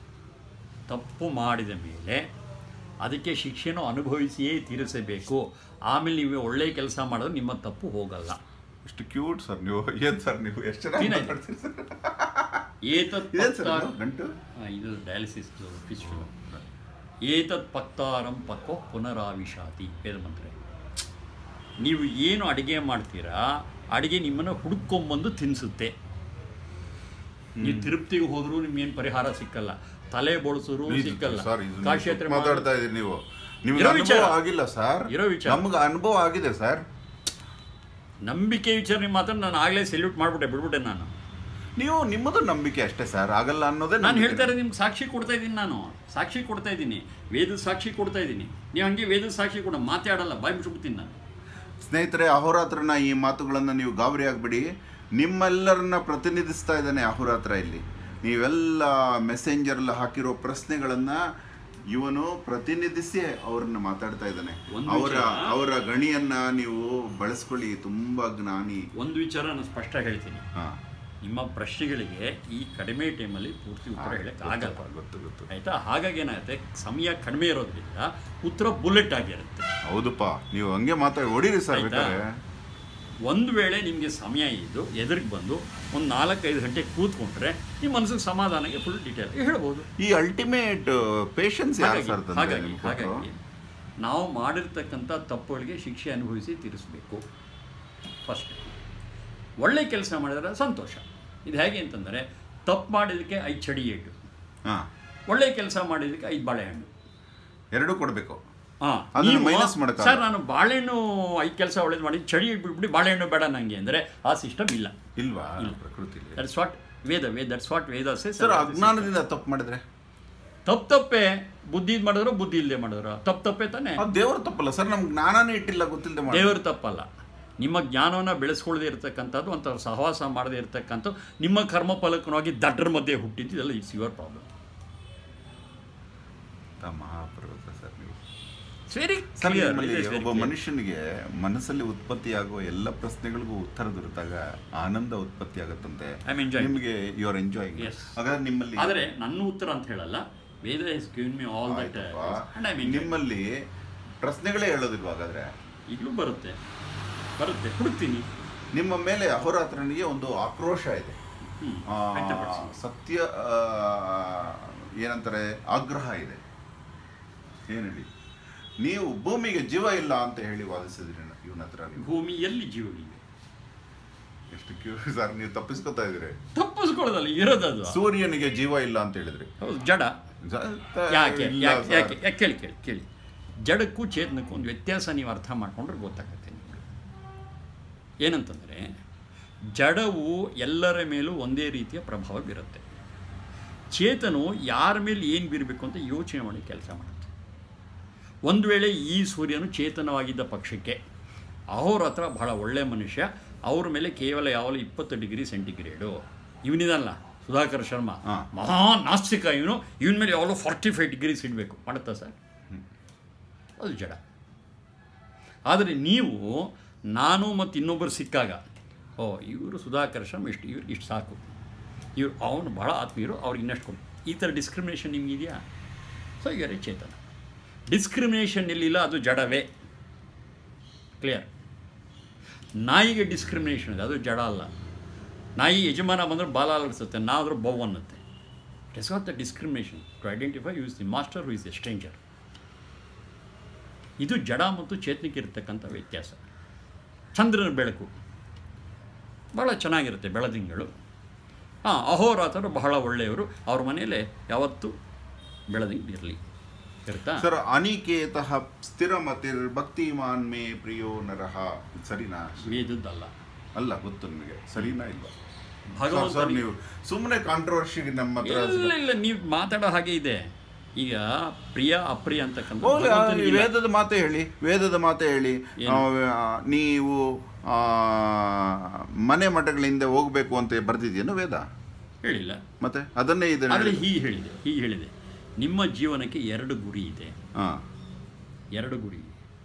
ತಪ್ಪು ಮಾಡಿದ ಮೇಲೆ ಅದಕ್ಕೆ ಶಿಕ್ಷೆನೂ ಅನುಭವಿಸಿಯೇ ತೀರಿಸಬೇಕು. ಆಮೇಲೆ ನೀವು ಒಳ್ಳೆಯ ಕೆಲಸ ಮಾಡೋದು ನಿಮ್ಮ ತಪ್ಪು ಹೋಗಲ್ಲ. ಎಷ್ಟು ಕ್ಯೂಟ್ ಸರ್ ನೀವು. ಏನು ಸರ್ ನೀವು ಎಷ್ಟು ಚೆನ್ನಾಗಿ ಮಾತಾಡ್ತೀರಿ ಸರ್. ಏತತ್ ಗಂಟು ಇದು ಡಯಾಲಿಸಿಸ್ ಫಿಶ್. ಏತತ್ ಪಕ್ತಾರಂ ಪಕ್ವ ಪುನರಾವಿಶಾತಿ ವೇದ ಮಂತ್ರ. ನೀವು ಏನು ಅಡುಗೆ ಮಾಡ್ತೀರಾ, ಅಡುಗೆ ನಿಮ್ಮನ್ನು ಹುಡುಕೊಂಬಂದು ತಿನ್ನಿಸುತ್ತೆ. ನೀವು ತಿರುಪ್ತಿಗೆ ಹೋದರೂ ನಿಮ್ಗೇನು ಪರಿಹಾರ ಸಿಕ್ಕಲ್ಲ, ತಲೆ ಬೋಳಿಸಿದ್ರು ಸಿಕ್ಕಲ್ಲ. ಕಾಶಿಯಾತ್ರೆ ಮಾತಾಡ್ತಾ ಇದ್ದೀರಿ ನೀವು, ನಿಮ್ಗೆ ಅನುಭವ ಆಗಿಲ್ಲ ಸರ್. ಇರೋ ವಿಚಾರ ನಮ್ಗೆ ಅನುಭವ ಆಗಿದೆ ಸರ್. ನಂಬಿಕೆ ವಿಚಾರ ಮಾತ್ರ ನಾನು ಆಗಲೇ ಸೆಲ್ಯೂಟ್ ಮಾಡಿಬಿಟ್ಟೆ, ಬಿಡ್ಬಿಟ್ಟೆ ನಾನು. ನೀವು ನಿಮ್ಮದು ನಂಬಿಕೆ ಅಷ್ಟೇ ಸರ್, ಆಗಲ್ಲ ಅನ್ನೋದೇ ನಾನು ಹೇಳ್ತಾ ಇರೋದು. ನಿಮ್ಗೆ ಸಾಕ್ಷಿ ಕೊಡ್ತಾ ಇದ್ದೀನಿ, ನಾನು ಸಾಕ್ಷಿ ಕೊಡ್ತಾ ಇದ್ದೀನಿ, ವೇದದ ಸಾಕ್ಷಿ ಕೊಡ್ತಾ ಇದ್ದೀನಿ. ನೀವು ಹಂಗೆ ವೇದದ ಸಾಕ್ಷಿ ಕೂಡ ಮಾತಾಡಲ್ಲ, ಬಾಯ್ ಬಿಟ್ಬಿಡ್ತೀನಿ ನಾನು. ಸ್ನೇಹಿತರೆ, ಅಹೋರಾತ್ರನ ಈ ಮಾತುಗಳನ್ನು ನೀವು ಗಾಬರಿ ಆಗಬೇಡಿ. ನಿಮ್ಮೆಲ್ಲರನ್ನ ಪ್ರತಿನಿಧಿಸ್ತಾ ಇದ್ದಾನೆ ಅಹೋರಾತ್ರ ಇಲ್ಲಿ. ನೀವೆಲ್ಲ ಮೆಸೆಂಜರ್ಲ್ಲ ಹಾಕಿರೋ ಪ್ರಶ್ನೆಗಳನ್ನು ಇವನು ಪ್ರತಿನಿಧಿಸಿ ಅವ್ರನ್ನ ಮಾತಾಡ್ತಾ ಇದ್ದಾನೆ. ಅವರ ಅವರ ಗಣಿಯನ್ನ ನೀವು ಬಳಸ್ಕೊಳ್ಳಿ, ತುಂಬಾ ಜ್ಞಾನಿ. ಒಂದು ವಿಚಾರ ನಾನು ಸ್ಪಷ್ಟ ಹೇಳ್ತೀನಿ. ನಿಮ್ಮ ಪ್ರಶ್ನೆಗಳಿಗೆ ಈ ಕಡಿಮೆ ಟೈಮಲ್ಲಿ ಪೂರ್ತಿ ಉತ್ತರ ಹೇಳಕ್ಕೆ ಆಗಲ್ಲ. ಗೊತ್ತು ಗೊತ್ತು ಆಯ್ತಾ? ಹಾಗಾಗಿ ಏನಾಗುತ್ತೆ, ಸಮಯ ಕಡಿಮೆ ಇರೋದ್ರಿಂದ ಉತ್ತರ ಬುಲೆಟ್ ಆಗಿರುತ್ತೆ. ಹೌದಪ್ಪ, ನೀವು ಹಂಗೆ ಮಾತಾಡಿ ಹೊಡೀರಿ ಸರ್. ಒಂದು ವೇಳೆ ನಿಮಗೆ ಸಮಯ ಇದ್ದು ಎದುರಿಗೆ ಬಂದು ಒಂದು ನಾಲ್ಕೈದು ಗಂಟೆ ಕೂತ್ಕೊಂಡ್ರೆ ನಿಮ್ಮ ಮನಸ್ಸಿಗೆ ಸಮಾಧಾನಕ್ಕೆ ಫುಲ್ ಡೀಟೇಲ್ ಹೇಳ್ಬೋದು. ಈ ಅಲ್ಟಿಮೇಟ್ ಪೇಷನ್ಸ್. ಹಾಗಾಗಿ ಹಾಗಾಗಿ ನಾವು ಮಾಡಿರ್ತಕ್ಕಂಥ ತಪ್ಪುಗಳಿಗೆ ಶಿಕ್ಷೆ ಅನುಭವಿಸಿ ತೀರಿಸಬೇಕು. ಫಸ್ಟ್ ಒಳ್ಳೆ ಕೆಲಸ ಮಾಡಿದ್ರೆ ಸಂತೋಷ. ಇದು ಹೇಗೆ ಅಂತಂದರೆ, ತಪ್ಪು ಮಾಡಿದ್ದಕ್ಕೆ ಐದು ಚಡಿ ಏಟು, ಒಳ್ಳೆ ಕೆಲಸ ಮಾಡಿದ್ದಕ್ಕೆ ಐದು ಬಾಳೆಹಣ್ಣು, ಎರಡೂ ಕೊಡಬೇಕು. ಹಾಂ, ಮೈನಸ್ ಮಾಡಕ್ಕೆ ಸರ್ ನಾನು ಬಾಳೆಹಣ್ಣು ಐದು ಕೆಲಸ ಒಳ್ಳೇದು ಮಾಡಿ ಚಡಿ ಬಿಟ್ಬಿಟ್ಟು ಬಾಳೆಹಣ್ಣು ಬೇಡ ನನಗೆ ಅಂದರೆ ಆ ಸಿಸ್ಟಮ್ ಇಲ್ಲ. ಇಲ್ವಾ ಪ್ರಕೃತಿಲಿ? That's what Veda Veda that's what Veda say. Sir, ಅಜ್ಞಾನದಿಂದ ತಪ್ಪು ಮಾಡಿದ್ರೆ ತಪ್ಪು ತಪ್ಪೇ, ಬುದ್ಧಿ ಮಾಡಿದ್ರು ಬುದ್ಧಿ ಇಲ್ಲದೆ ಮಾಡಿದ್ರು ತಪ್ಪು ತಪ್ಪೇ ತಾನೆ. ದೇವ್ರ ತಪ್ಪಲ್ಲ ಸರ್, ನಮ್ಗೆ ಜ್ಞಾನನೇ ಇಟ್ಟಿಲ್ಲ, ಗೊತ್ತಿಲ್ಲದೆ. ದೇವ್ರ ತಪ್ಪಲ್ಲ, ನಿಮ್ಮ ಜ್ಞಾನವನ್ನು ಬೆಳೆಸ್ಕೊಳ್ಳದೆ ಇರತಕ್ಕಂಥದ್ದು, ಅಂಥ ಸಹವಾಸ ಮಾಡದೇ ಇರತಕ್ಕಂಥ ನಿಮ್ಮ ಕರ್ಮ ಫಲಕವಾಗಿ ದಡ್ಡರ ಮಧ್ಯೆ ಹುಟ್ಟಿದ್ದು, ಇದೆಲ್ಲ ಇಟ್ಸ್ ಯುವರ್ ಪ್ರಾಬ್ಲಮ್. ಮಹಾಪರ್ವತ ಸರ್ ನೀವು. ವೆರಿ ಒಬ್ಬ ಮನುಷ್ಯನಿಗೆ ಮನಸ್ಸಲ್ಲಿ ಉತ್ಪತ್ತಿಯಾಗುವ ಎಲ್ಲ ಪ್ರಶ್ನೆಗಳಿಗೂ ಉತ್ತರ ದೊರೆತಾಗ ಆನಂದ ಉತ್ಪತ್ತಿ ಆಗುತ್ತಂತೆ. ನಿಮಗೆ ಯು ಆರ್ ಎಂಜಾಯಿಂಗ್. ಹಾಗಾದ್ರೆ ನಿಮ್ಮಲ್ಲಿ, ಆದರೆ ನನ್ನ ಉತ್ತರ ಅಂತ ಹೇಳಲ್ಲ, Veda has given me all that. ನಿಮ್ಮಲ್ಲಿ ಪ್ರಶ್ನೆಗಳೇ ಹೇಳೋದಿಲ್ವ? ಹಾಗಾದ್ರೆ ಈಗಲೂ ಬರುತ್ತೆ ಬರುತ್ತೆ ಹುಡುಕ್ತೀನಿ. ನಿಮ್ಮ ಮೇಲೆ ಅಹೋರಾತ್ರನಿಗೆ ಒಂದು ಆಕ್ರೋಶ ಇದೆ, ಸತ್ಯ ಏನಂತಾರೆ, ಆಗ್ರಹ ಇದೆ. ಏನು ಹೇಳಿ, ನೀವು ಭೂಮಿಗೆ ಜೀವ ಇಲ್ಲ ಅಂತ ಹೇಳಿ ವಾದಿಸಿದ್ರಿ ಇವನ ಹತ್ರ. ಭೂಮಿಯಲ್ಲಿ ಜೀವಗಳಿವೆ. ಎಷ್ಟು ಕ್ಯೂರಿ ಸರ್, ನೀವು ತಪ್ಪಿಸ್ಕೊತಾ ಇದ್ರಿ. ತಪ್ಪಿಸ್ಕೊಳ್ಳೋದಲ್ಲ, ಇರೋದದು. ಸೂರ್ಯನಿಗೆ ಜೀವ ಇಲ್ಲ ಅಂತ ಹೇಳಿದ್ರಿ. ಹೌದು, ಜಡ. ಯಾಕೆ ಯಾಕೆ ಯಾಕೆ ಯಾಕೆ ಕೇಳಿ ಕೇಳಿ ಕೇಳಿ ಜಡಕ್ಕೂ ಚೇತನಕ್ಕೂ ಒಂದು ವ್ಯತ್ಯಾಸ ನೀವು ಅರ್ಥ ಮಾಡ್ಕೊಂಡ್ರೆ ಗೊತ್ತಾಗುತ್ತೆ ನಿಮಗೆ. ಏನಂತಂದರೆ ಜಡವು ಎಲ್ಲರ ಮೇಲೂ ಒಂದೇ ರೀತಿಯ ಪ್ರಭಾವ ಬೀರುತ್ತೆ. ಚೇತನು ಯಾರ ಮೇಲೆ ಏನು ಬೀರಬೇಕು ಅಂತ ಯೋಚನೆ ಮಾಡಿ ಕೆಲಸ ಮಾಡುತ್ತೆ. ಒಂದು ವೇಳೆ ಈ ಸೂರ್ಯನು ಚೇತನವಾಗಿದ್ದ ಪಕ್ಷಕ್ಕೆ ಅವ್ರ ಹತ್ರ ಬಹಳ ಒಳ್ಳೆಯ ಮನುಷ್ಯ, ಅವ್ರ ಮೇಲೆ ಕೇವಲ ಯಾವಲ ಇಪ್ಪತ್ತು ಡಿಗ್ರಿ ಸೆಂಟಿಗ್ರೇಡು. ಇವನಿದಲ್ಲ ಸುಧಾಕರ್ ಶರ್ಮಾ, ಮಹಾ ನಾಸ್ತಿಕ ಇವನು, ಇವನ ಮೇಲೆ ಯಾವಾಗಲೂ ಫಾರ್ಟಿ ಫೈವ್ ಡಿಗ್ರೀಸ್ ಇಡಬೇಕು, ಮಾಡುತ್ತಾ ಸರ್? ಅದು ಜಡ. ಆದರೆ ನೀವು ನಾನು ಮತ್ತು ಇನ್ನೊಬ್ಬರು ಸಿಕ್ಕಾಗ, ಓ ಇವರು ಸುಧಾಕರ್ ಶರ್ಮಾ ಇಷ್ಟು, ಇವ್ರು ಇಷ್ಟು ಸಾಕು, ಇವ್ರು ಅವನು ಭಾಳ ಆತ್ಮೀಯರು, ಅವ್ರಿಗೆ ಇನ್ನಷ್ಟು ಕೊಡು, ಈ ಥರ ಡಿಸ್ಕ್ರಿಮಿನೇಷನ್ ನಿಮಗಿದೆಯಾ? ಸೊ ಇವರೇ ಚೇತನ. ಡಿಸ್ಕ್ರಿಮಿನೇಷನ್ ಎಲ್ಲಿಲ್ಲ, ಅದು ಜಡವೇ. ಕ್ಲಿಯರ್? ನಾಯಿಗೆ ಡಿಸ್ಕ್ರಿಮಿನೇಷನ್ ಇದೆ, ಅದು ಜಡ ಅಲ್ಲ. ನಾಯಿ ಯಜಮಾನ ಬಂದರೆ ಬಾಲ ಅಲಡಿಸುತ್ತೆ, ನಾವಾದರೂ ಬೌ ಅನ್ನುತ್ತೆ. It is not the discrimination to identify you is the master, who is a stranger. ಇದು ಜಡ ಮತ್ತು ಚೇತನಕ್ಕೆ ಇರತಕ್ಕಂಥ ವ್ಯತ್ಯಾಸ. ಚಂದ್ರನ ಬೆಳಕು ಭಾಳ ಚೆನ್ನಾಗಿರುತ್ತೆ, ಬೆಳದಿಂಗಳು. ಹಾಂ, ಅಹೋರಾತ್ರರು ಬಹಳ ಒಳ್ಳೆಯವರು, ಅವ್ರ ಮನೇಲೆ ಯಾವತ್ತೂ ಬೆಳದಿಂಗಳು ಇರಲಿ, ಇರುತ್ತಾ ಸರ್? ಅನಿಕೇತಃ ಸ್ಥಿರಮತಿರ್ ಭಕ್ತಿಮಾನ್ ಮೇ ಪ್ರಿಯೋ ನರಹ, ಸರಿನಾ? ವೇದದ್ದಲ್ಲ ಅಲ್ಲ, ಗೊತ್ತು ನಿಮಗೆ, ಸರಿನಾ ಇಲ್ಲ? ಭಗವಂತ ನೀವು ಸುಮ್ಮನೆ ಕಾಂಟ್ರವರ್ಸಿಗೆ ನಮ್ಮ ಹತ್ರ ಇಲ್ಲ ಇಲ್ಲ ನೀವು ಮಾತಾಡೋ ಹಾಗೆ ಇದೆ. ಈಗ ಪ್ರಿಯ ಅಪ್ರಿಯ ಅಂತಕ್ಕಂಥ ವೇದದ ಮಾತೇ ಹೇಳಿ, ವೇದದ ಮಾತೇ ಹೇಳಿ. ನೀವು ಮನೆ ಮಠಗಳಿಂದ ಹೋಗ್ಬೇಕು ಅಂತ ಬರ್ದಿದ್ಯೇನು ವೇದ? ಹೇಳಿಲ್ಲ. ಮತ್ತೆ ಅದನ್ನೇ ಇದೆ. ಆದರೆ ಹೀಗೆ ಹೇಳಿದೆ, ಹೀಗೆ ಹೇಳಿದೆ, ನಿಮ್ಮ ಜೀವನಕ್ಕೆ ಎರಡು ಗುರಿ ಇದೆ. ಹಾಂ, ಎರಡು ಗುರಿ.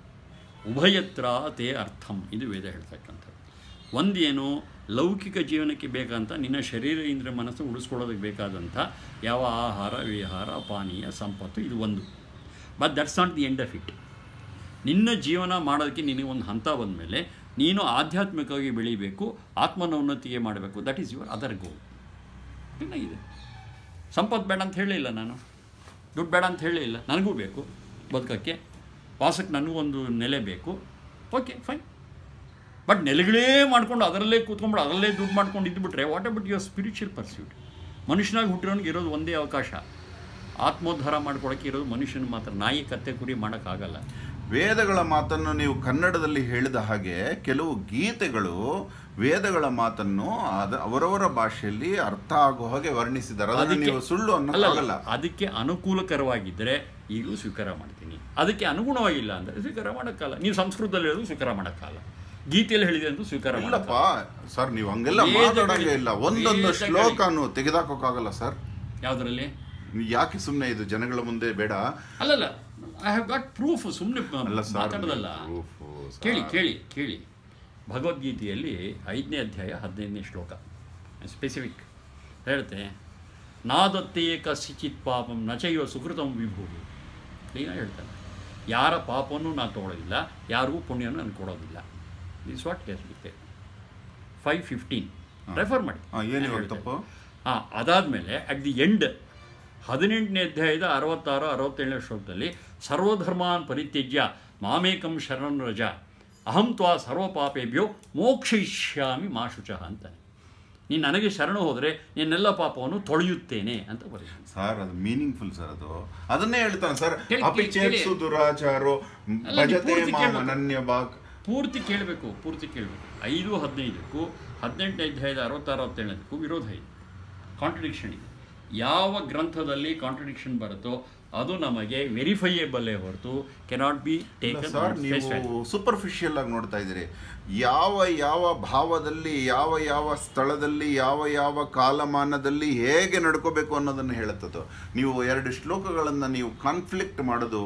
ಉಭಯತ್ರ ತೇ ಅರ್ಥಂ, ಇದು ವೇದ ಹೇಳ್ತಕ್ಕಂಥದ್ದು. ಒಂದೇನು, ಲೌಕಿಕ ಜೀವನಕ್ಕೆ ಬೇಕಂತ ನಿನ್ನ ಶರೀರ ಇಂದ್ರ ಮನಸ್ಸು ಉಳಿಸ್ಕೊಳ್ಳೋದಕ್ಕೆ ಬೇಕಾದಂಥ ಯಾವ ಆಹಾರ ವಿಹಾರ ಪಾನೀಯ ಸಂಪತ್ತು, ಇದು ಒಂದು. But that's not the end of it. ನಿನ್ನ ಜೀವನ ಮಾಡೋದಕ್ಕೆ ನಿನಗೆ ಒಂದು ಹಂತ ಬಂದಮೇಲೆ ನೀನು ಆಧ್ಯಾತ್ಮಿಕವಾಗಿ ಬೆಳೀಬೇಕು, ಆತ್ಮನೋನ್ನತಿಗೆ ಮಾಡಬೇಕು. That is your other goal. ಚೆನ್ನಾಗಿದೆ. ಸಂಪತ್ತು ಬೇಡ ಅಂತ ಹೇಳಿಲ್ಲ ನಾನು, ದುಡ್ಡು ಬೇಡ ಅಂತ ಹೇಳಿಲ್ಲ, ನನಗೂ ಬೇಕು ಬದುಕೋಕ್ಕೆ, ವಾಸಕ್ಕೆ ನನಗೂ ಒಂದು ನೆಲೆ ಬೇಕು. Okay fine. ಬಟ್ ನೆಲೆಗಳೇ ಮಾಡ್ಕೊಂಡು ಅದರಲ್ಲೇ ಕೂತ್ಕೊಂಡ್ಬಿಟ್ಟು ಅದರಲ್ಲೇ ದುಡ್ಡು ಮಾಡ್ಕೊಂಡು ಇದ್ದುಬಿಟ್ರೆ what about your spiritual pursuit? ಮನುಷ್ಯನಾಗಿ ಹುಟ್ಟಿರೋನಿಗೆ ಇರೋದು ಒಂದೇ ಅವಕಾಶ, ಆತ್ಮೋದ್ಧಾರ ಮಾಡ್ಕೊಳಕ್ಕೆ ಇರೋದು ಮನುಷ್ಯನ ಮಾತ್ರ. ನಾಯಿ ಕತ್ತೆ ಕುರಿ ಮಾಡೋಕ್ಕಾಗಲ್ಲ. ವೇದಗಳ ಮಾತನ್ನು ನೀವು ಕನ್ನಡದಲ್ಲಿ ಹೇಳಿದ ಹಾಗೆ ಕೆಲವು ಗೀತೆಗಳು ವೇದಗಳ ಮಾತನ್ನು ಅದ ಅವರವರ ಭಾಷೆಯಲ್ಲಿ ಅರ್ಥ ಆಗೋ ಹಾಗೆ ವರ್ಣಿಸಿದ್ದಾರೆ. ಅದನ್ನು ನೀವು ಸುಳ್ಳು ಅನ್ನೋಕ್ಕಾಗಲ್ಲ. ಅದಕ್ಕೆ ಅನುಕೂಲಕರವಾಗಿದ್ದರೆ ಈಗಲೂ ಸ್ವೀಕಾರ ಮಾಡ್ತೀನಿ, ಅದಕ್ಕೆ ಅನುಗುಣವಾಗಿಲ್ಲ ಅಂದರೆ ಸ್ವೀಕಾರ ಮಾಡೋಕ್ಕಲ್ಲ. ನೀವು ಸಂಸ್ಕೃತದಲ್ಲಿ ಹೇಳೋದು ಸ್ವೀಕಾರ ಮಾಡೋಕ್ಕಲ್ಲ, ಗೀತೆಯಲ್ಲಿ ಹೇಳಿದೆ ಅಂತ ಸ್ವೀಕಾರ ಇಲ್ಲಪ್ಪ ಸರ್. ನೀವು ಹಂಗೆಲ್ಲ ಮಾತಾಡೋಂಗೆ ಇಲ್ಲ. ಒಂದೊಂದು ಶ್ಲೋಕನು ತೆಗೆದಾಕೋಕ್ಕಾಗಲ್ಲ ಸರ್. ಯಾವುದರಲ್ಲಿ? ಯಾಕೆ ಸುಮ್ಮನೆ ಇದು ಜನಗಳ ಮುಂದೆ ಬೇಡ? ಅಲ್ಲಲ್ಲ, ಐ ಹ್ಯಾವ್ ಗಾಟ್ ಪ್ರೂಫ್. ಸುಮ್ಮನೆ ಮಾತಾಡೋದಲ್ಲ. ಕೇಳಿ ಕೇಳಿ ಕೇಳಿ ಭಗವದ್ಗೀತೆಯಲ್ಲಿ ಐದನೇ ಅಧ್ಯಾಯ ಹದಿನೈದನೇ ಶ್ಲೋಕ ಸ್ಪೆಸಿಫಿಕ್ ಹೇಳುತ್ತೆ, ನಾದತ್ತೇ ಕಸಿಚಿತ್ ಪಾಪಂ ನಚೈವ ಸುಕೃತಂ ವಿಭೂವಿ. ಕ್ಲೀನಾಗಿ ಹೇಳ್ತಾನೆ, ಯಾರ ಪಾಪವನ್ನು ನಾನು ತೊಗೊಳ್ಳೋದಿಲ್ಲ, ಯಾರಿಗೂ ಪುಣ್ಯವನ್ನು ನಾನು ಕೊಡೋದಿಲ್ಲ. ದಿಸ್ ವಾಟ್ ಹೇಳ್ಬಿಟ್ಟೆ ಫೈವ್ ಫಿಫ್ಟೀನ್ ರೆಫರ್ ಮಾಡಿ. ಹಾಂ, ಅದಾದಮೇಲೆ ಅಟ್ ದಿ ಎಂಡ್ ಹದಿನೆಂಟನೇ ಅಧ್ಯಾಯದ ಅರವತ್ತಾರು ಅರವತ್ತೇಳನೇ ಶ್ಲೋಕದಲ್ಲಿ ಸರ್ವಧರ್ಮಾನ್ ಪರಿತ್ಯಜ್ಯ ಮಾಮೇಕಂ ಶರಣಂ ರಜ ಅಹಂ ತ್ವಾ ಸರ್ವ ಪಾಪೇಭ್ಯೋ ಮೋಕ್ಷಯಿಷ್ಯಾಮಿ ಮಾ ಶುಚಃ ಅಂತಾನೆ. ನೀನು ನನಗೆ ಶರಣು ಹೋದರೆ ನಿನ್ನೆಲ್ಲ ಪಾಪವನ್ನು ತೊಳೆಯುತ್ತೇನೆ ಅಂತ ಬರೀತಾರೆ ಸರ್. ಅದು ಮೀನಿಂಗ್ಫುಲ್ ಸರ್. ಅದು ಅದನ್ನೇ ಹೇಳ್ತಾನೆ ಸರ್. ಅಪಿಚೇತ್ಸು ದುರಾಚಾರೋ ಭಜತೆ ಮಾಂ ಅನನ್ಯ ಭಾಗ್. ಪೂರ್ತಿ ಕೇಳಬೇಕು, ಪೂರ್ತಿ ಕೇಳಬೇಕು. ಐದು ಹದಿನೈದಕ್ಕೂ ಹದಿನೆಂಟನೇ ಅಧ್ಯಾಯದ ಅರವತ್ತಾರು ಅರವತ್ತೇಳನೇದಕ್ಕೂ ವಿರೋಧ ಇದೆ, ಕಾಂಟ್ರಡಿಕ್ಷನ್ ಇದೆ. ಯಾವ ಗ್ರಂಥದಲ್ಲಿ ಕಾಂಟ್ರಡಿಕ್ಷನ್ ಬರುತ್ತೋ ಅದು ನಮಗೆ ವೆರಿಫೈಯೇಬಲ್ಲೇ ಹೊರತು ಕೆನಾಟ್ ಬಿ ಟೇಕನ್. ಸರ್, ನೀವು ಸೂಪರ್ಫಿಷಿಯಲ್ ಆಗಿ ನೋಡ್ತಾ ಇದ್ದೀರಿ. ಯಾವ ಯಾವ ಭಾವದಲ್ಲಿ ಯಾವ ಯಾವ ಸ್ಥಳದಲ್ಲಿ ಯಾವ ಯಾವ ಕಾಲಮಾನದಲ್ಲಿ ಹೇಗೆ ನಡ್ಕೋಬೇಕು ಅನ್ನೋದನ್ನು ಹೇಳುತ್ತದು. ನೀವು ಎರಡು ಶ್ಲೋಕಗಳನ್ನು ನೀವು ಕಾನ್ಫ್ಲಿಕ್ಟ್ ಮಾಡೋದು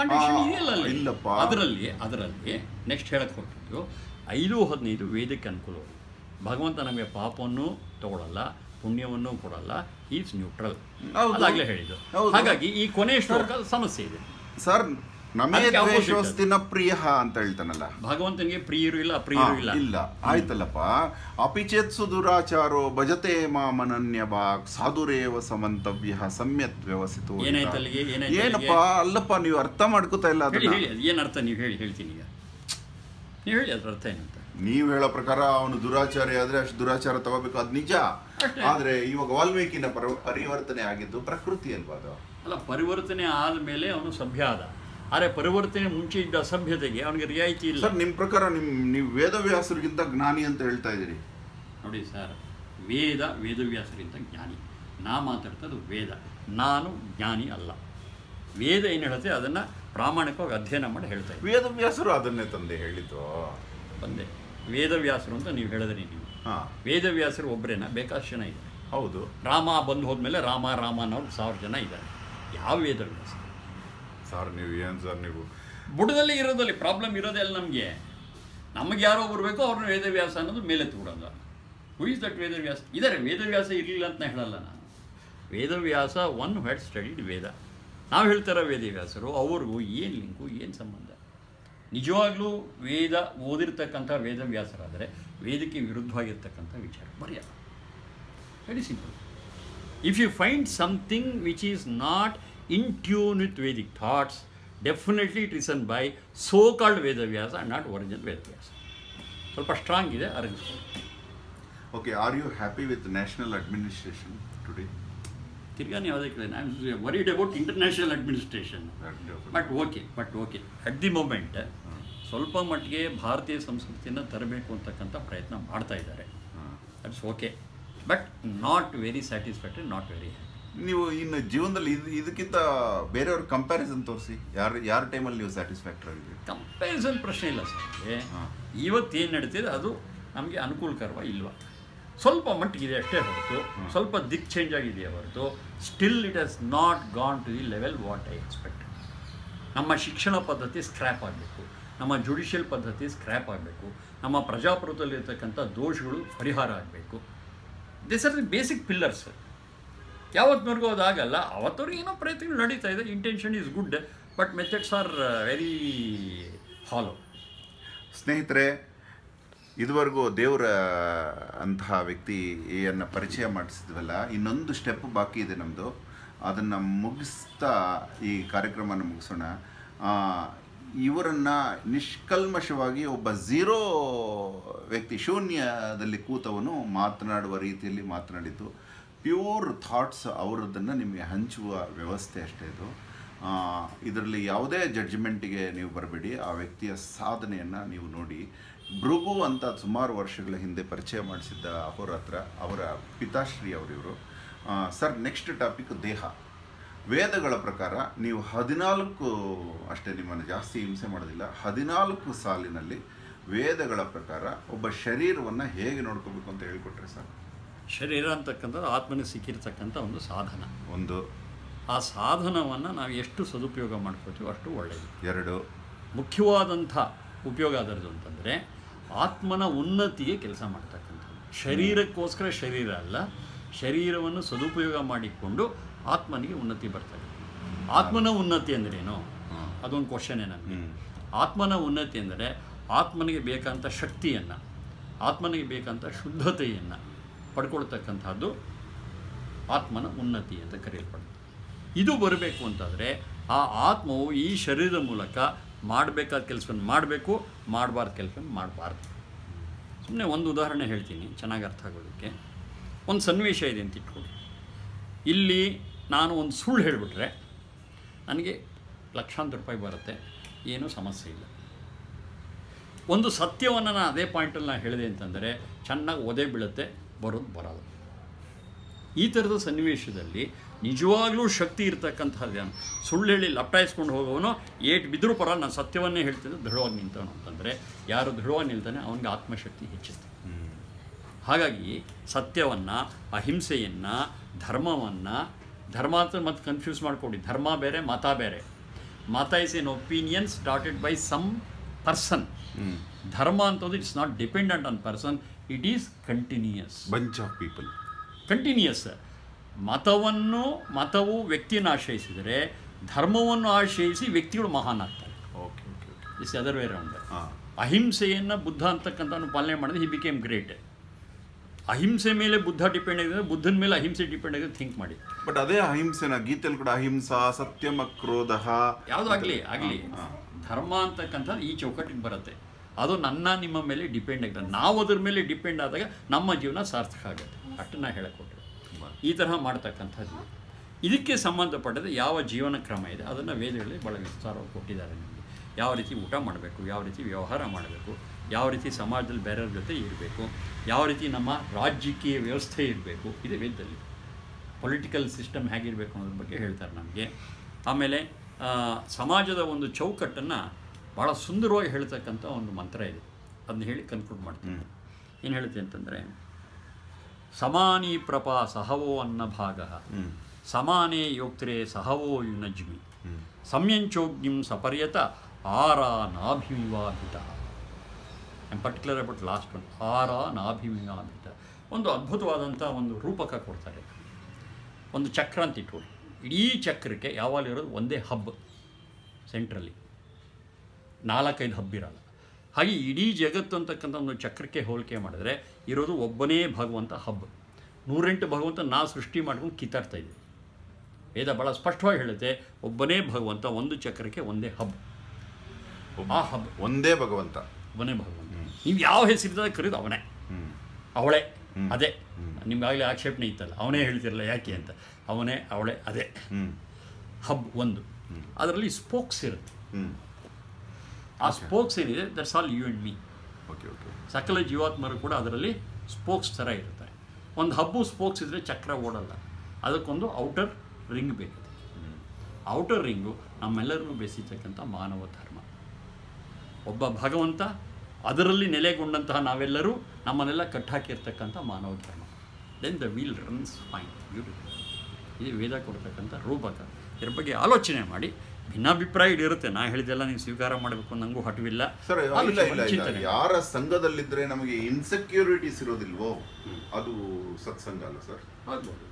ಇಲ್ಲಪ್ಪ. ಅದರಲ್ಲಿ ಅದರಲ್ಲಿ ನೆಕ್ಸ್ಟ್ ಹೇಳಕ್ಕೆ ಹೋಗ್ತಿದ್ದು ಐದು ಹದಿನೈದು ವೇದಕ್ಕೆ ಅನುಕೂಲ. ಭಗವಂತ ನಮಗೆ ಪಾಪವನ್ನು ತಗೊಳ್ಳಲ್ಲ, ಪುಣ್ಯವನ್ನು ಕೊಡಲ್ಲ, ಈಸ್ ನ್ಯೂಟ್ರಲ್. ಅದಾಗಲೇ ಹೇಳಿದ್ದು. ಹಾಗಾಗಿ ಈ ಕೊನೆಯ ಶ್ಲೋಕ ಸಮಸ್ಯೆ ಇದೆ ಸರ್. ನಮೇ ದ್ವೇಷೋಸ್ತಿನ ಪ್ರಿಯ ಅಂತ ಹೇಳ್ತಾನಲ್ಲ, ಭಗವಂತನಿಗೆ ಪ್ರಿಯರು ಇಲ್ಲ ಅಪ್ರಿಯರು ಇಲ್ಲ ಇಲ್ಲ. ಆಯ್ತಲ್ಲಪ್ಪ. ಅಪಿಚೇತ್ಸು ದುರಾಚಾರೋ ಭಜತೆ ಮಾಮನನ್ಯ ಭಾಗ್ ಸಾಧುರೇವ ಸಮಂತವ್ಯ ಸಮ್ಯತ್ ವ್ಯವಸ್ಥಿತ. ಏನಾಯ್ತು ಅಲ್ಲಿಗೆ? ಏನಪ್ಪ ಅಲ್ಲಪ್ಪ, ನೀವು ಅರ್ಥ ಮಾಡ್ಕೋತಾ ಇಲ್ಲ ಹೇಳಿ ಹೇಳಿ ಏನು ಅರ್ಥ ನೀವು ಹೇಳಿ, ಹೇಳ್ತೀನಿ ಈಗ ನೀವು ಹೇಳಿ ಅದ್ರ ಅರ್ಥ ಏನಂತ. ನೀವು ಹೇಳೋ ಪ್ರಕಾರ ಅವನು ದುರಾಚಾರಿ ಆದ್ರೆ ಅಷ್ಟು ದುರಾಚಾರ ತಗೋಬೇಕು, ಅದು ನಿಜ. ಆದ್ರೆ ಇವಾಗ ವಾಲ್ಮೀಕಿನ ಪರಿವರ್ತನೆ ಆಗಿದ್ದು ಪ್ರಕೃತಿ ಅಲ್ವಾ ಅದು? ಅಲ್ಲ, ಪರಿವರ್ತನೆ ಆದಮೇಲೆ ಅವನು ಸಭ್ಯ ಆದ. ಆದರೆ ಪರಿವರ್ತನೆ ಮುಂಚೆ ಇದ್ದ ಅಸಭ್ಯತೆಗೆ ಅವನಿಗೆ ರಿಯಾಯಿತಿ ಇಲ್ಲ. ಸರ್, ನಿಮ್ಮ ಪ್ರಕಾರ ನಿಮ್ ನೀವು ವೇದವ್ಯಾಸರಿಗಿಂತ ಜ್ಞಾನಿ ಅಂತ ಹೇಳ್ತಾ ಇದ್ದೀರಿ. ನೋಡಿ ಸರ್, ವೇದ ವೇದವ್ಯಾಸರಿಗಿಂತ ಜ್ಞಾನಿ. ನಾ ಮಾತಾಡ್ತದ್ದು ವೇದ, ನಾನು ಜ್ಞಾನಿ ಅಲ್ಲ. ವೇದ ಏನು ಹೇಳುತ್ತೆ ಅದನ್ನು ಪ್ರಾಮಾಣಿಕವಾಗಿ ಅಧ್ಯಯನ ಮಾಡಿ ಹೇಳ್ತಾ ಇದ್ದೀನಿ. ವೇದವ್ಯಾಸರು ಅದನ್ನೇ ತಂದೆ ಹೇಳಿದ್ದು. ಬಂದೆ ವೇದವ್ಯಾಸರು ಅಂತ ನೀವು ಹೇಳಿದ್ರಿ. ನೀವು ವೇದವ್ಯಾಸರು ಒಬ್ಬರೇನ? ಬೇಕಾದಷ್ಟು ಜನ ಇದ್ದಾರೆ. ಹೌದು. ರಾಮ ಬಂದು ಹೋದ್ಮೇಲೆ ರಾಮ ರಾಮ ಅನ್ನೋರು ಸಾವಿರ ಜನ ಇದ್ದಾರೆ. ಯಾವ ವೇದವ್ಯಾಸ ಸರ್? ನೀವು ಏನು ಸರ್ ನೀವು ಬುಡದಲ್ಲಿ ಇರೋದಲ್ಲಿ ಪ್ರಾಬ್ಲಮ್ ಇರೋದೇ ಅಲ್ಲ ನಮಗೆ. ನಮಗೆ ಯಾರೋ ಬರಬೇಕು, ಅವ್ರನ್ನ ವೇದವ್ಯಾಸ ಅನ್ನೋದು ಮೇಲೆ ತಗೊಳ್ಳೋದು. Who is that Vedavyasa? ಇದ್ದಾರೆ, ವೇದವ್ಯಾಸ ಇರಲಿಲ್ಲ ಅಂತ ಹೇಳಲ್ಲ ನಾನು. Vedavyasa one had studied Veda. ನಾವು ಹೇಳ್ತಾರ ವೇದವ್ಯಾಸರು, ಅವ್ರಿಗೂ ಏನು ಲಿಂಕು, ಏನು ಸಂಬಂಧ? ನಿಜವಾಗ್ಲೂ ವೇದ ಓದಿರ್ತಕ್ಕಂಥ ವೇದವ್ಯಾಸರಾದರೆ ವೇದಕ್ಕೆ ವಿರುದ್ಧವಾಗಿರ್ತಕ್ಕಂಥ ವಿಚಾರ ಬರೆಯಲ್ಲ. Very simple. If you find something which is not in tune with Vedic thoughts, definitely it written by so called Vedavyasa and not original Vedavyasa. ಸ್ವಲ್ಪ ಸ್ಟ್ರಾಂಗ್ ಇದೆ, ಅರಗಿಸ್ಕೊಂಡು. Okay, are you happy with national administration today? ತಿರ್ಗಾ ನೀವು ಅದಕ್ಕೆ I am worried about international administration. But okay but okay at the moment ಸ್ವಲ್ಪ ಮಟ್ಟಿಗೆ ಭಾರತೀಯ ಸಂಸ್ಕೃತಿಯನ್ನು ತರಬೇಕು ಅಂತಕ್ಕಂಥ ಪ್ರಯತ್ನ ಮಾಡ್ತಾ ಇದ್ದಾರೆ. That's okay, but not very satisfactory, not very happy. ನೀವು ಇನ್ನು ಜೀವನದಲ್ಲಿ ಇದು ಇದಕ್ಕಿಂತ ಬೇರೆಯವ್ರ ಕಂಪ್ಯಾರಿಸನ್ ತೋರಿಸಿ. ಯಾರು ಯಾರ ಟೈಮಲ್ಲಿ ನೀವು ಸ್ಯಾಟಿಸ್ಫ್ಯಾಕ್ಟರಿ ಆಗಿದ್ದೀರಿ? ಕಂಪ್ಯಾರಿಸನ್ ಪ್ರಶ್ನೆ ಇಲ್ಲ ಸರ್. ಇವತ್ತೇನು ನಡೀತಿದೆ ಅದು ನಮಗೆ ಅನುಕೂಲಕರವ ಇಲ್ವಾ? ಸ್ವಲ್ಪ ಮಟ್ಟಿಗಿದೆ ಅಷ್ಟೇ ಹೊರತು, ಸ್ವಲ್ಪ ದಿಕ್ ಚೇಂಜ್ ಆಗಿದೆಯೇ ಹೊರತು, still it has not gone to the level what I expect. ನಮ್ಮ ಶಿಕ್ಷಣ ಪದ್ಧತಿ ಸ್ಕ್ರ್ಯಾಪ್ ಆಗಬೇಕು, ನಮ್ಮ ಜುಡಿಷಿಯಲ್ ಪದ್ಧತಿ ಸ್ಕ್ರ್ಯಾಪ್ ಆಗಬೇಕು, ನಮ್ಮ ಪ್ರಜಾಪ್ರಭುತ್ವದಲ್ಲಿರ್ತಕ್ಕಂಥ ದೋಷಗಳು ಪರಿಹಾರ ಆಗಬೇಕು. This are the basic pillars. ಯಾವತ್ತಿನವರೆಗೂ ಅದಾಗಲ್ಲ. ಅವತ್ತವ್ರಿಗೆ ಏನೋ ಪ್ರಯತ್ನಗಳು ನಡೀತಾ ಇದೆ. Intention is good, but methods are very hollow. ಸ್ನೇಹಿತರೆ, ಇದುವರೆಗೂ ದೇವರ ಅಂತಹ ವ್ಯಕ್ತಿಯನ್ನು ಪರಿಚಯ ಮಾಡಿಸಿದ್ವಲ್ಲ, ಇನ್ನೊಂದು ಸ್ಟೆಪ್ ಬಾಕಿ ಇದೆ ನಮ್ಮದು. ಅದನ್ನು ಮುಗಿಸ್ತಾ ಈ ಕಾರ್ಯಕ್ರಮನ ಮುಗಿಸೋಣ. ಇವರನ್ನು ನಿಷ್ಕಲ್ಮಶವಾಗಿ ಒಬ್ಬ ಝೀರೋ ವ್ಯಕ್ತಿ, ಶೂನ್ಯದಲ್ಲಿ ಕೂತವನು ಮಾತನಾಡುವ ರೀತಿಯಲ್ಲಿ ಮಾತನಾಡಿದ್ದು, ಪ್ಯೂರ್ ಥಾಟ್ಸ್ ಅವರದ್ದನ್ನು ನಿಮಗೆ ಹಂಚುವ ವ್ಯವಸ್ಥೆ ಅಷ್ಟೇ ಇದು. ಇದರಲ್ಲಿ ಯಾವುದೇ ಜಡ್ಜ್ಮೆಂಟಿಗೆ ನೀವು ಬರಬೇಡಿ. ಆ ವ್ಯಕ್ತಿಯ ಸಾಧನೆಯನ್ನು ನೀವು ನೋಡಿ. ಭೃಗು ಅಂತ ಸುಮಾರು ವರ್ಷಗಳ ಹಿಂದೆ ಪರಿಚಯ ಮಾಡಿಸಿದ್ದ ಅಹೋರಾತ್ರ ಅವರ ಪಿತಾಶ್ರೀ ಅವರಿವರು. ಸರ್, ನೆಕ್ಸ್ಟ್ ಟಾಪಿಕ್ ದೇಹ. ವೇದಗಳ ಪ್ರಕಾರ ನೀವು ಹದಿನಾಲ್ಕು ಅಷ್ಟೇ, ನಿಮ್ಮನ್ನು ಜಾಸ್ತಿ ಹಿಂಸೆ ಮಾಡೋದಿಲ್ಲ, ಹದಿನಾಲ್ಕು ಸಾಲಿನಲ್ಲಿ ವೇದಗಳ ಪ್ರಕಾರ ಒಬ್ಬ ಶರೀರವನ್ನು ಹೇಗೆ ನೋಡ್ಕೋಬೇಕು ಅಂತ ಹೇಳಿಕೊಟ್ರೆ ಸರ್. ಶರೀರ ಅಂತಕ್ಕಂಥದ್ದು ಆತ್ಮನಿಗೆ ಸಿಕ್ಕಿರ್ತಕ್ಕಂಥ ಒಂದು ಸಾಧನ. ಒಂದು, ಆ ಸಾಧನವನ್ನು ನಾವು ಎಷ್ಟು ಸದುಪಯೋಗ ಮಾಡ್ಕೋತೀವೋ ಅಷ್ಟು ಒಳ್ಳೆಯದು. ಎರಡು, ಮುಖ್ಯವಾದಂಥ ಉಪಯೋಗ ಅದರದ್ದು ಅಂತಂದರೆ ಆತ್ಮನ ಉನ್ನತಿಗೆ ಕೆಲಸ ಮಾಡ್ತಕ್ಕಂಥದ್ದು. ಶರೀರಕ್ಕೋಸ್ಕರ ಶರೀರ ಅಲ್ಲ, ಶರೀರವನ್ನು ಸದುಪಯೋಗ ಮಾಡಿಕೊಂಡು ಆತ್ಮನಿಗೆ ಉನ್ನತಿ ಬರ್ತದೆ. ಆತ್ಮನ ಉನ್ನತಿ ಅಂದ್ರೇನು? ಅದೊಂದು ಕ್ವಶನ್ನೇ ನನಗೆ. ಆತ್ಮನ ಉನ್ನತಿ ಅಂದರೆ ಆತ್ಮನಿಗೆ ಬೇಕಂಥ ಶಕ್ತಿಯನ್ನು, ಆತ್ಮನಿಗೆ ಬೇಕಂಥ ಶುದ್ಧತೆಯನ್ನು ಪಡ್ಕೊಳ್ತಕ್ಕಂಥದ್ದು ಆತ್ಮನ ಉನ್ನತಿ ಅಂತ ಕರೆಯಲ್ಪಡುತ್ತೆ. ಇದು ಬರಬೇಕು ಅಂತಂದರೆ ಆ ಆತ್ಮವು ಈ ಶರೀರದ ಮೂಲಕ ಮಾಡಬೇಕಾದ ಕೆಲಸವನ್ನು ಮಾಡಬೇಕು, ಮಾಡಬಾರ್ದು ಕೆಲಸವನ್ನು ಮಾಡಬಾರ್ದು. ಸುಮ್ಮನೆ ಒಂದು ಉದಾಹರಣೆ ಹೇಳ್ತೀನಿ ಚೆನ್ನಾಗಿ ಅರ್ಥ ಆಗೋದಕ್ಕೆ. ಒಂದು ಸನ್ನಿವೇಶ ಇದೆ ಅಂತ ಇಟ್ಕೊಳ್ಳಿ. ಇಲ್ಲಿ ನಾನು ಒಂದು ಸುಳ್ಳು ಹೇಳಿಬಿಟ್ರೆ ನನಗೆ ಲಕ್ಷಾಂತರ ರೂಪಾಯಿ ಬರುತ್ತೆ, ಏನೂ ಸಮಸ್ಯೆ ಇಲ್ಲ. ಒಂದು ಸತ್ಯವನ್ನು ನಾನು ಅದೇ ಪಾಯಿಂಟಲ್ಲಿ ನಾನು ಹೇಳಿದೆ ಅಂತಂದರೆ ಚೆನ್ನಾಗಿ ಒದೆ ಬೀಳುತ್ತೆ, ಬರೋದು ಬರೋದು. ಈ ಥರದ ಸನ್ನಿವೇಶದಲ್ಲಿ ನಿಜವಾಗ್ಲೂ ಶಕ್ತಿ ಇರ್ತಕ್ಕಂಥದ್ದು. ಸುಳ್ಳು ಹೇಳಿ ಲಪ್ಟಾಯಿಸ್ಕೊಂಡು ಹೋಗೋವನು ಏಟು ಬಿದ್ದರೂ ಪರ ನಾನು ಸತ್ಯವನ್ನೇ ಹೇಳ್ತಿದ್ದೆ ದೃಢವಾಗಿ ನಿಂತವನು ಅಂತಂದರೆ, ಯಾರು ದೃಢವಾಗಿ ನಿಲ್ತಾನೆ ಅವನಿಗೆ ಆತ್ಮಶಕ್ತಿ ಹೆಚ್ಚುತ್ತೆ. ಹಾಗಾಗಿ ಸತ್ಯವನ್ನು, ಅಹಿಂಸೆಯನ್ನು, ಧರ್ಮವನ್ನು, ಧರ್ಮ ಅಂತ ಮತ್ತೆ ಕನ್ಫ್ಯೂಸ್ ಮಾಡಿಕೊಡಿ. ಧರ್ಮ ಬೇರೆ, ಮತ ಬೇರೆ. ಮತ is an opinion started by some person. ಧರ್ಮ ಅಂತಂದ್ರೆ it's not dependent on person, it is continuous. Bunch of people. Continuous. ಮತವನ್ನು ಮತವು ವ್ಯಕ್ತಿಯನ್ನು ಆಶ್ರಯಿಸಿದರೆ ಧರ್ಮವನ್ನು ಆಶ್ರಯಿಸಿ ವ್ಯಕ್ತಿಗಳು ಮಹಾನ್ ಆಗ್ತಾರೆ. Is other way round. ಅಹಿಂಸೆಯನ್ನು ಬುದ್ಧ ಅಂತಕ್ಕಂಥವ್ನು ಪಾಲನೆ ಮಾಡಿದ್ರೆ ಹಿ ಬಿಕೇಮ್ ಗ್ರೇಟ್. ಅಹಿಂಸೆ ಮೇಲೆ ಬುದ್ಧ ಡಿಪೆಂಡ್ ಆಗಿದೆ, ಬುದ್ಧನ ಮೇಲೆ ಅಹಿಂಸೆ ಡಿಪೆಂಡ್ ಆಗಿದೆ. ಥಿಂಕ್ ಮಾಡಿ. ಬಟ್ ಅದೇ ಅಹಿಂಸೆನ ಗೀತೆಯಲ್ಲಿ ಕೂಡ ಅಹಿಂಸಾ ಸತ್ಯಮ ಕ್ರೋಧ ಯಾವುದಾಗಲಿ ಆಗಲಿ ಧರ್ಮ ಅಂತಕ್ಕಂಥದ್ದು ಈ ಚೌಕಟ್ಟಿಗೆ ಬರುತ್ತೆ. ಅದು ನನ್ನ ನಿಮ್ಮ ಮೇಲೆ ಡಿಪೆಂಡ್ ಆಗಿದೆ. ನಾವು ಅದ್ರ ಮೇಲೆ ಡಿಪೆಂಡ್ ಆದಾಗ ನಮ್ಮ ಜೀವನ ಸಾರ್ಥಕ ಆಗುತ್ತೆ. ಅಷ್ಟನ್ನು ಹೇಳಿಕೊಟ್ರೆ ಈ ತರಹ ಮಾಡ್ತಕ್ಕಂಥದ್ದು. ಇದಕ್ಕೆ ಸಂಬಂಧಪಟ್ಟದ ಯಾವ ಜೀವನ ಕ್ರಮ ಇದೆ ಅದನ್ನು ವೇದಗಳಲ್ಲಿ ಭಾಳ ವಿಸ್ತಾರವಾಗಿ ಕೊಟ್ಟಿದ್ದಾರೆ ನಮಗೆ. ಯಾವ ರೀತಿ ಊಟ ಮಾಡಬೇಕು, ಯಾವ ರೀತಿ ವ್ಯವಹಾರ ಮಾಡಬೇಕು, ಯಾವ ರೀತಿ ಸಮಾಜದಲ್ಲಿ ಬೇರೆಯವ್ರ ಜೊತೆ ಇರಬೇಕು, ಯಾವ ರೀತಿ ನಮ್ಮ ರಾಜಕೀಯ ವ್ಯವಸ್ಥೆ ಇರಬೇಕು, ಇದೆ ವೇದದಲ್ಲಿ. ಪೊಲಿಟಿಕಲ್ ಸಿಸ್ಟಮ್ ಹೇಗಿರಬೇಕು ಅನ್ನೋದ್ರ ಬಗ್ಗೆ ಹೇಳ್ತಾರೆ ನಮಗೆ. ಆಮೇಲೆ ಸಮಾಜದ ಒಂದು ಚೌಕಟ್ಟನ್ನು ಭಾಳ ಸುಂದರವಾಗಿ ಹೇಳ್ತಕ್ಕಂಥ ಒಂದು ಮಂತ್ರ ಇದೆ. ಅದನ್ನ ಹೇಳಿ ಕನ್ಕ್ಲೂಡ್ ಮಾಡ್ತೀನಿ. ಏನು ಹೇಳುತ್ತೆ ಅಂತಂದರೆ, ಸಮಾನಿ ಪ್ರಪಾ ಸಹವೋ ಅನ್ನ ಭಾಗ ಸಮಾನೇ ಯೋಕ್ತರೆ ಸಹವೋ ಯುನಜ್ಮಿ ಸಂಯಂಚೋಗ್ನಿಂ ಸಪರ್ಯತ ಆರ ನಾಭಿಮಿವಾಭಿತ. I particular about last one, ಆರ ನಾಭಿಮಿವಾಭಿತ. ಒಂದು ಅದ್ಭುತವಾದಂಥ ಒಂದು ರೂಪಕ ಕೊಡ್ತಾರೆ. ಒಂದು ಚಕ್ರ ಅಂತ ಇಟ್ಕೊಳ್ಳಿ. ಇಡೀ ಚಕ್ರಕ್ಕೆ ಯಾವಾಗಲಿರೋದು ಒಂದೇ ಹಬ್ ಸೆಂಟ್ರಲ್ಲಿ, ನಾಲ್ಕೈದು ಹಬ್ ಇರಲ್ಲ. ಹಾಗೆ ಇಡೀ ಜಗತ್ತು ಅಂತಕ್ಕಂಥ ಒಂದು ಚಕ್ರಕ್ಕೆ ಹೋಲಿಕೆ ಮಾಡಿದ್ರೆ ಇರೋದು ಒಬ್ಬನೇ ಭಗವಂತ ಹಬ್. ನೂರೆಂಟು ಭಗವಂತ ನಾ ಸೃಷ್ಟಿ ಮಾಡ್ಕೊಂಡು ಕಿತ್ತಾಡ್ತಾ ಇದ್ದೀವಿ. ವೇದ ಭಾಳ ಸ್ಪಷ್ಟವಾಗಿ ಹೇಳುತ್ತೆ, ಒಬ್ಬನೇ ಭಗವಂತ, ಒಂದು ಚಕ್ರಕ್ಕೆ ಒಂದೇ ಹಬ್. ಆ ಹಬ್ ಒಂದೇ ಭಗವಂತ, ಒಬ್ಬನೇ ಭಗವಂತ. ನೀವು ಯಾವ ಹೆಸರಿದ್ದ ಕರೀದು ಅವನೇ, ಅವಳೇ, ಅದೇ. ನಿಮ್ಗಾಗಲೇ ಆಕ್ಷೇಪಣೆ ಇತ್ತಲ್ಲ, ಅವನೇ ಹೇಳ್ತಿರಲ್ಲ ಯಾಕೆ ಅಂತ. ಅವನೇ, ಅವಳೇ, ಅದೇ ಹಬ್ ಒಂದು. ಅದರಲ್ಲಿ ಸ್ಪೋಕ್ಸ್ ಇರುತ್ತೆ. ಆ ಸ್ಪೋಕ್ಸ್ ಏನಿದೆ that's all you and me. Okay okay ಸಕಲ ಜೀವಾತ್ಮರು ಕೂಡ ಅದರಲ್ಲಿ ಸ್ಪೋಕ್ಸ್ ಥರ ಇರ್ತಾರೆ. ಒಂದು ಹಬ್ಬು ಸ್ಪೋಕ್ಸ್ ಇದ್ದರೆ ಚಕ್ರ ಓಡಲ್ಲ. ಅದಕ್ಕೊಂದು ಔಟರ್ ರಿಂಗ್ ಬೇಕು. ಔಟರ್ ರಿಂಗು ನಮ್ಮೆಲ್ಲರನ್ನು ಬೆಸೆಯತಕ್ಕಂಥ ಮಾನವ ಧರ್ಮ. ಒಬ್ಬ ಭಗವಂತ, ಅದರಲ್ಲಿ ನೆಲೆಗೊಂಡಂತಹ ನಾವೆಲ್ಲರೂ ನಮ್ಮನ್ನೆಲ್ಲ ಕಟ್ಟಾಕಿರ್ತಕ್ಕಂಥ ಮಾನವ ಧರ್ಮ. Then the wheel runs fine, beautiful. ಇದು ವೇದ ಕೊಡ್ತಕ್ಕಂಥ ರೂಪಕ. ಇದ್ರ ಬಗ್ಗೆ ಆಲೋಚನೆ ಮಾಡಿ. ಭಿನ್ನಾಭಿಪ್ರಾಯ ಇರುತ್ತೆ. ನಾ ಹೇಳಿದೆಲ್ಲ ನೀವು ಸ್ವೀಕಾರ ಮಾಡಬೇಕು ನನಗೂ ಹಠವಿಲ್ಲ. ಸರ್, ಯಾರ ಸಂಘದಲ್ಲಿದ್ದರೆ ನಮಗೆ ಇನ್ಸೆಕ್ಯೂರಿಟೀಸ್ ಇರೋದಿಲ್ವೋ ಅದು ಸತ್ಸಂಗ ಅಲ್ಲ ಸರ್. ಆಗ್ಬೋದು.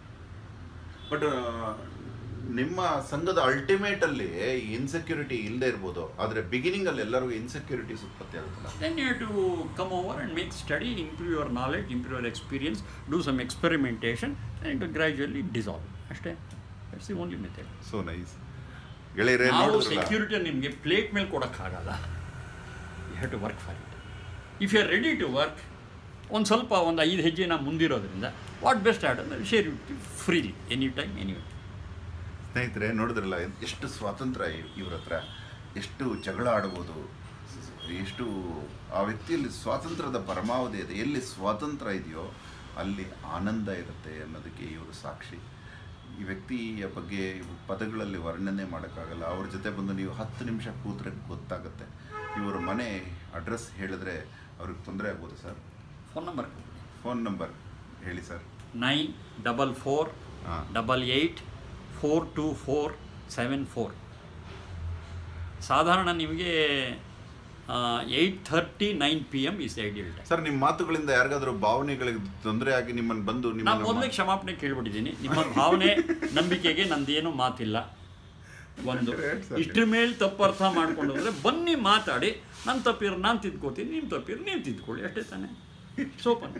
ಬಟ್ ನಿಮ್ಮ ಸಂಘದ ಅಲ್ಟಿಮೇಟ್ ಅಲ್ಲಿ ಇನ್ಸೆಕ್ಯೂರಿಟಿ ಇಲ್ಲದೆ ಇರ್ಬೋದು, ಆದರೆ ಬಿಗಿನಿಂಗ್ ಅಲ್ಲಿ ಎಲ್ಲರಿಗೂ ಇನ್ಸೆಕ್ಯೂರಿಟೀಸ್ ಉತ್ಪತ್ತಿ ಆಗುತ್ತಲ್ಲ. Then you have to come over and make study, improve your knowledge, improve your experience, do some experimentation and gradually dissolve. ಅಷ್ಟೇ. That's the only method. So nice. ಗೆಳೆಯರೇ, ನಾವು ಸೆಕ್ಯೂರಿಟಿ ನಿಮಗೆ ಪ್ಲೇಟ್ ಮೇಲೆ ಕೊಡೋಕ್ಕಾಗಲ್ಲ. You have to work for it. If you are ready to work, ಒಂದು ಸ್ವಲ್ಪ ಒಂದು ಐದು ಹೆಜ್ಜೆ ನಾವು ಮುಂದಿರೋದ್ರಿಂದ ವಾಟ್ ಬೆಸ್ಟ್ ಆ್ಯಡ್ ಅಂದರೆ share it freely, any time, any way. ಸ್ನೇಹಿತರೆ, ನೋಡಿದ್ರಲ್ಲ ಎಷ್ಟು ಸ್ವಾತಂತ್ರ್ಯ ಇವ್ರ ಹತ್ರ, ಎಷ್ಟು ಜಗಳ ಆಡ್ಬೋದು, ಎಷ್ಟು ಆ ವ್ಯಕ್ತಿಯಲ್ಲಿ ಸ್ವಾತಂತ್ರ್ಯದ ಪರಮಾವಧಿ ಇದೆ. ಎಲ್ಲಿ ಸ್ವಾತಂತ್ರ್ಯ ಇದೆಯೋ ಅಲ್ಲಿ ಆನಂದ ಇರುತ್ತೆ ಅನ್ನೋದಕ್ಕೆ ಇವರು ಸಾಕ್ಷಿ. ಈ ವ್ಯಕ್ತಿಯ ಬಗ್ಗೆ ಪದಗಳಲ್ಲಿ ವರ್ಣನೆ ಮಾಡೋಕ್ಕಾಗಲ್ಲ. ಅವ್ರ ಜೊತೆ ಬಂದು ನೀವು ಹತ್ತು ನಿಮಿಷ ಕೂತ್ರೆ ಗೊತ್ತಾಗುತ್ತೆ. ಇವರ ಮನೆ ಅಡ್ರೆಸ್ ಹೇಳಿದ್ರೆ ಅವ್ರಿಗೆ ತೊಂದರೆ ಆಗ್ಬೋದು sir. Phone number phone number ಹೇಳಿ sir. Nine double four double eight four two four seven four. ಸಾಧಾರಣ ನಿಮಗೆ eight thirty nine P M is ideal time. Sir, ನಿಮ್ಮ ಮಾತುಗಳಿಂದ ಯಾರಿಗಾದ್ರೂ ಭಾವನೆಗಳಿಗೆ ತೊಂದರೆ ಆಗಿ ನಿಮ್ಮನ್ನು ಬಂದು ನಾನು ಮೊದಲೇ ಕ್ಷಮಾಪಣೆ ಕೇಳ್ಬಿಟ್ಟಿದ್ದೀನಿ. ನಿಮ್ಮ ಭಾವನೆ ನಂಬಿಕೆಗೆ ನಂದೇನು ಮಾತಿಲ್ಲ. ಒಂದು ಇಷ್ಟ್ರ ಮೇಲೆ ತಪ್ಪು ಅರ್ಥ ಮಾಡ್ಕೊಂಡ್ರೆ ಬನ್ನಿ ಮಾತಾಡಿ. ನನ್ನ ತಪ್ಪಿರೋ ನಾನು ತಿದ್ಕೋತೀನಿ, ನಿಮ್ಮ ತಪ್ಪಿರೋ ನೀವು ತಿದ್ಕೊಳ್ಳಿ, ಅಷ್ಟೇ ತಾನೇ. Sopan.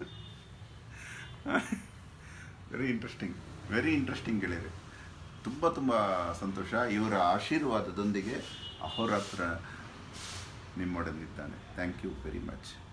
Very interesting, very interesting ಗೆಳೆಯರೆ. ತುಂಬ ತುಂಬ ಸಂತೋಷ. ಇವರ ಆಶೀರ್ವಾದದೊಂದಿಗೆ ಅಹೋರಾತ್ರ ನಿಮ್ಮೊಡನಿದ್ದಾನೆ. Thank you very much.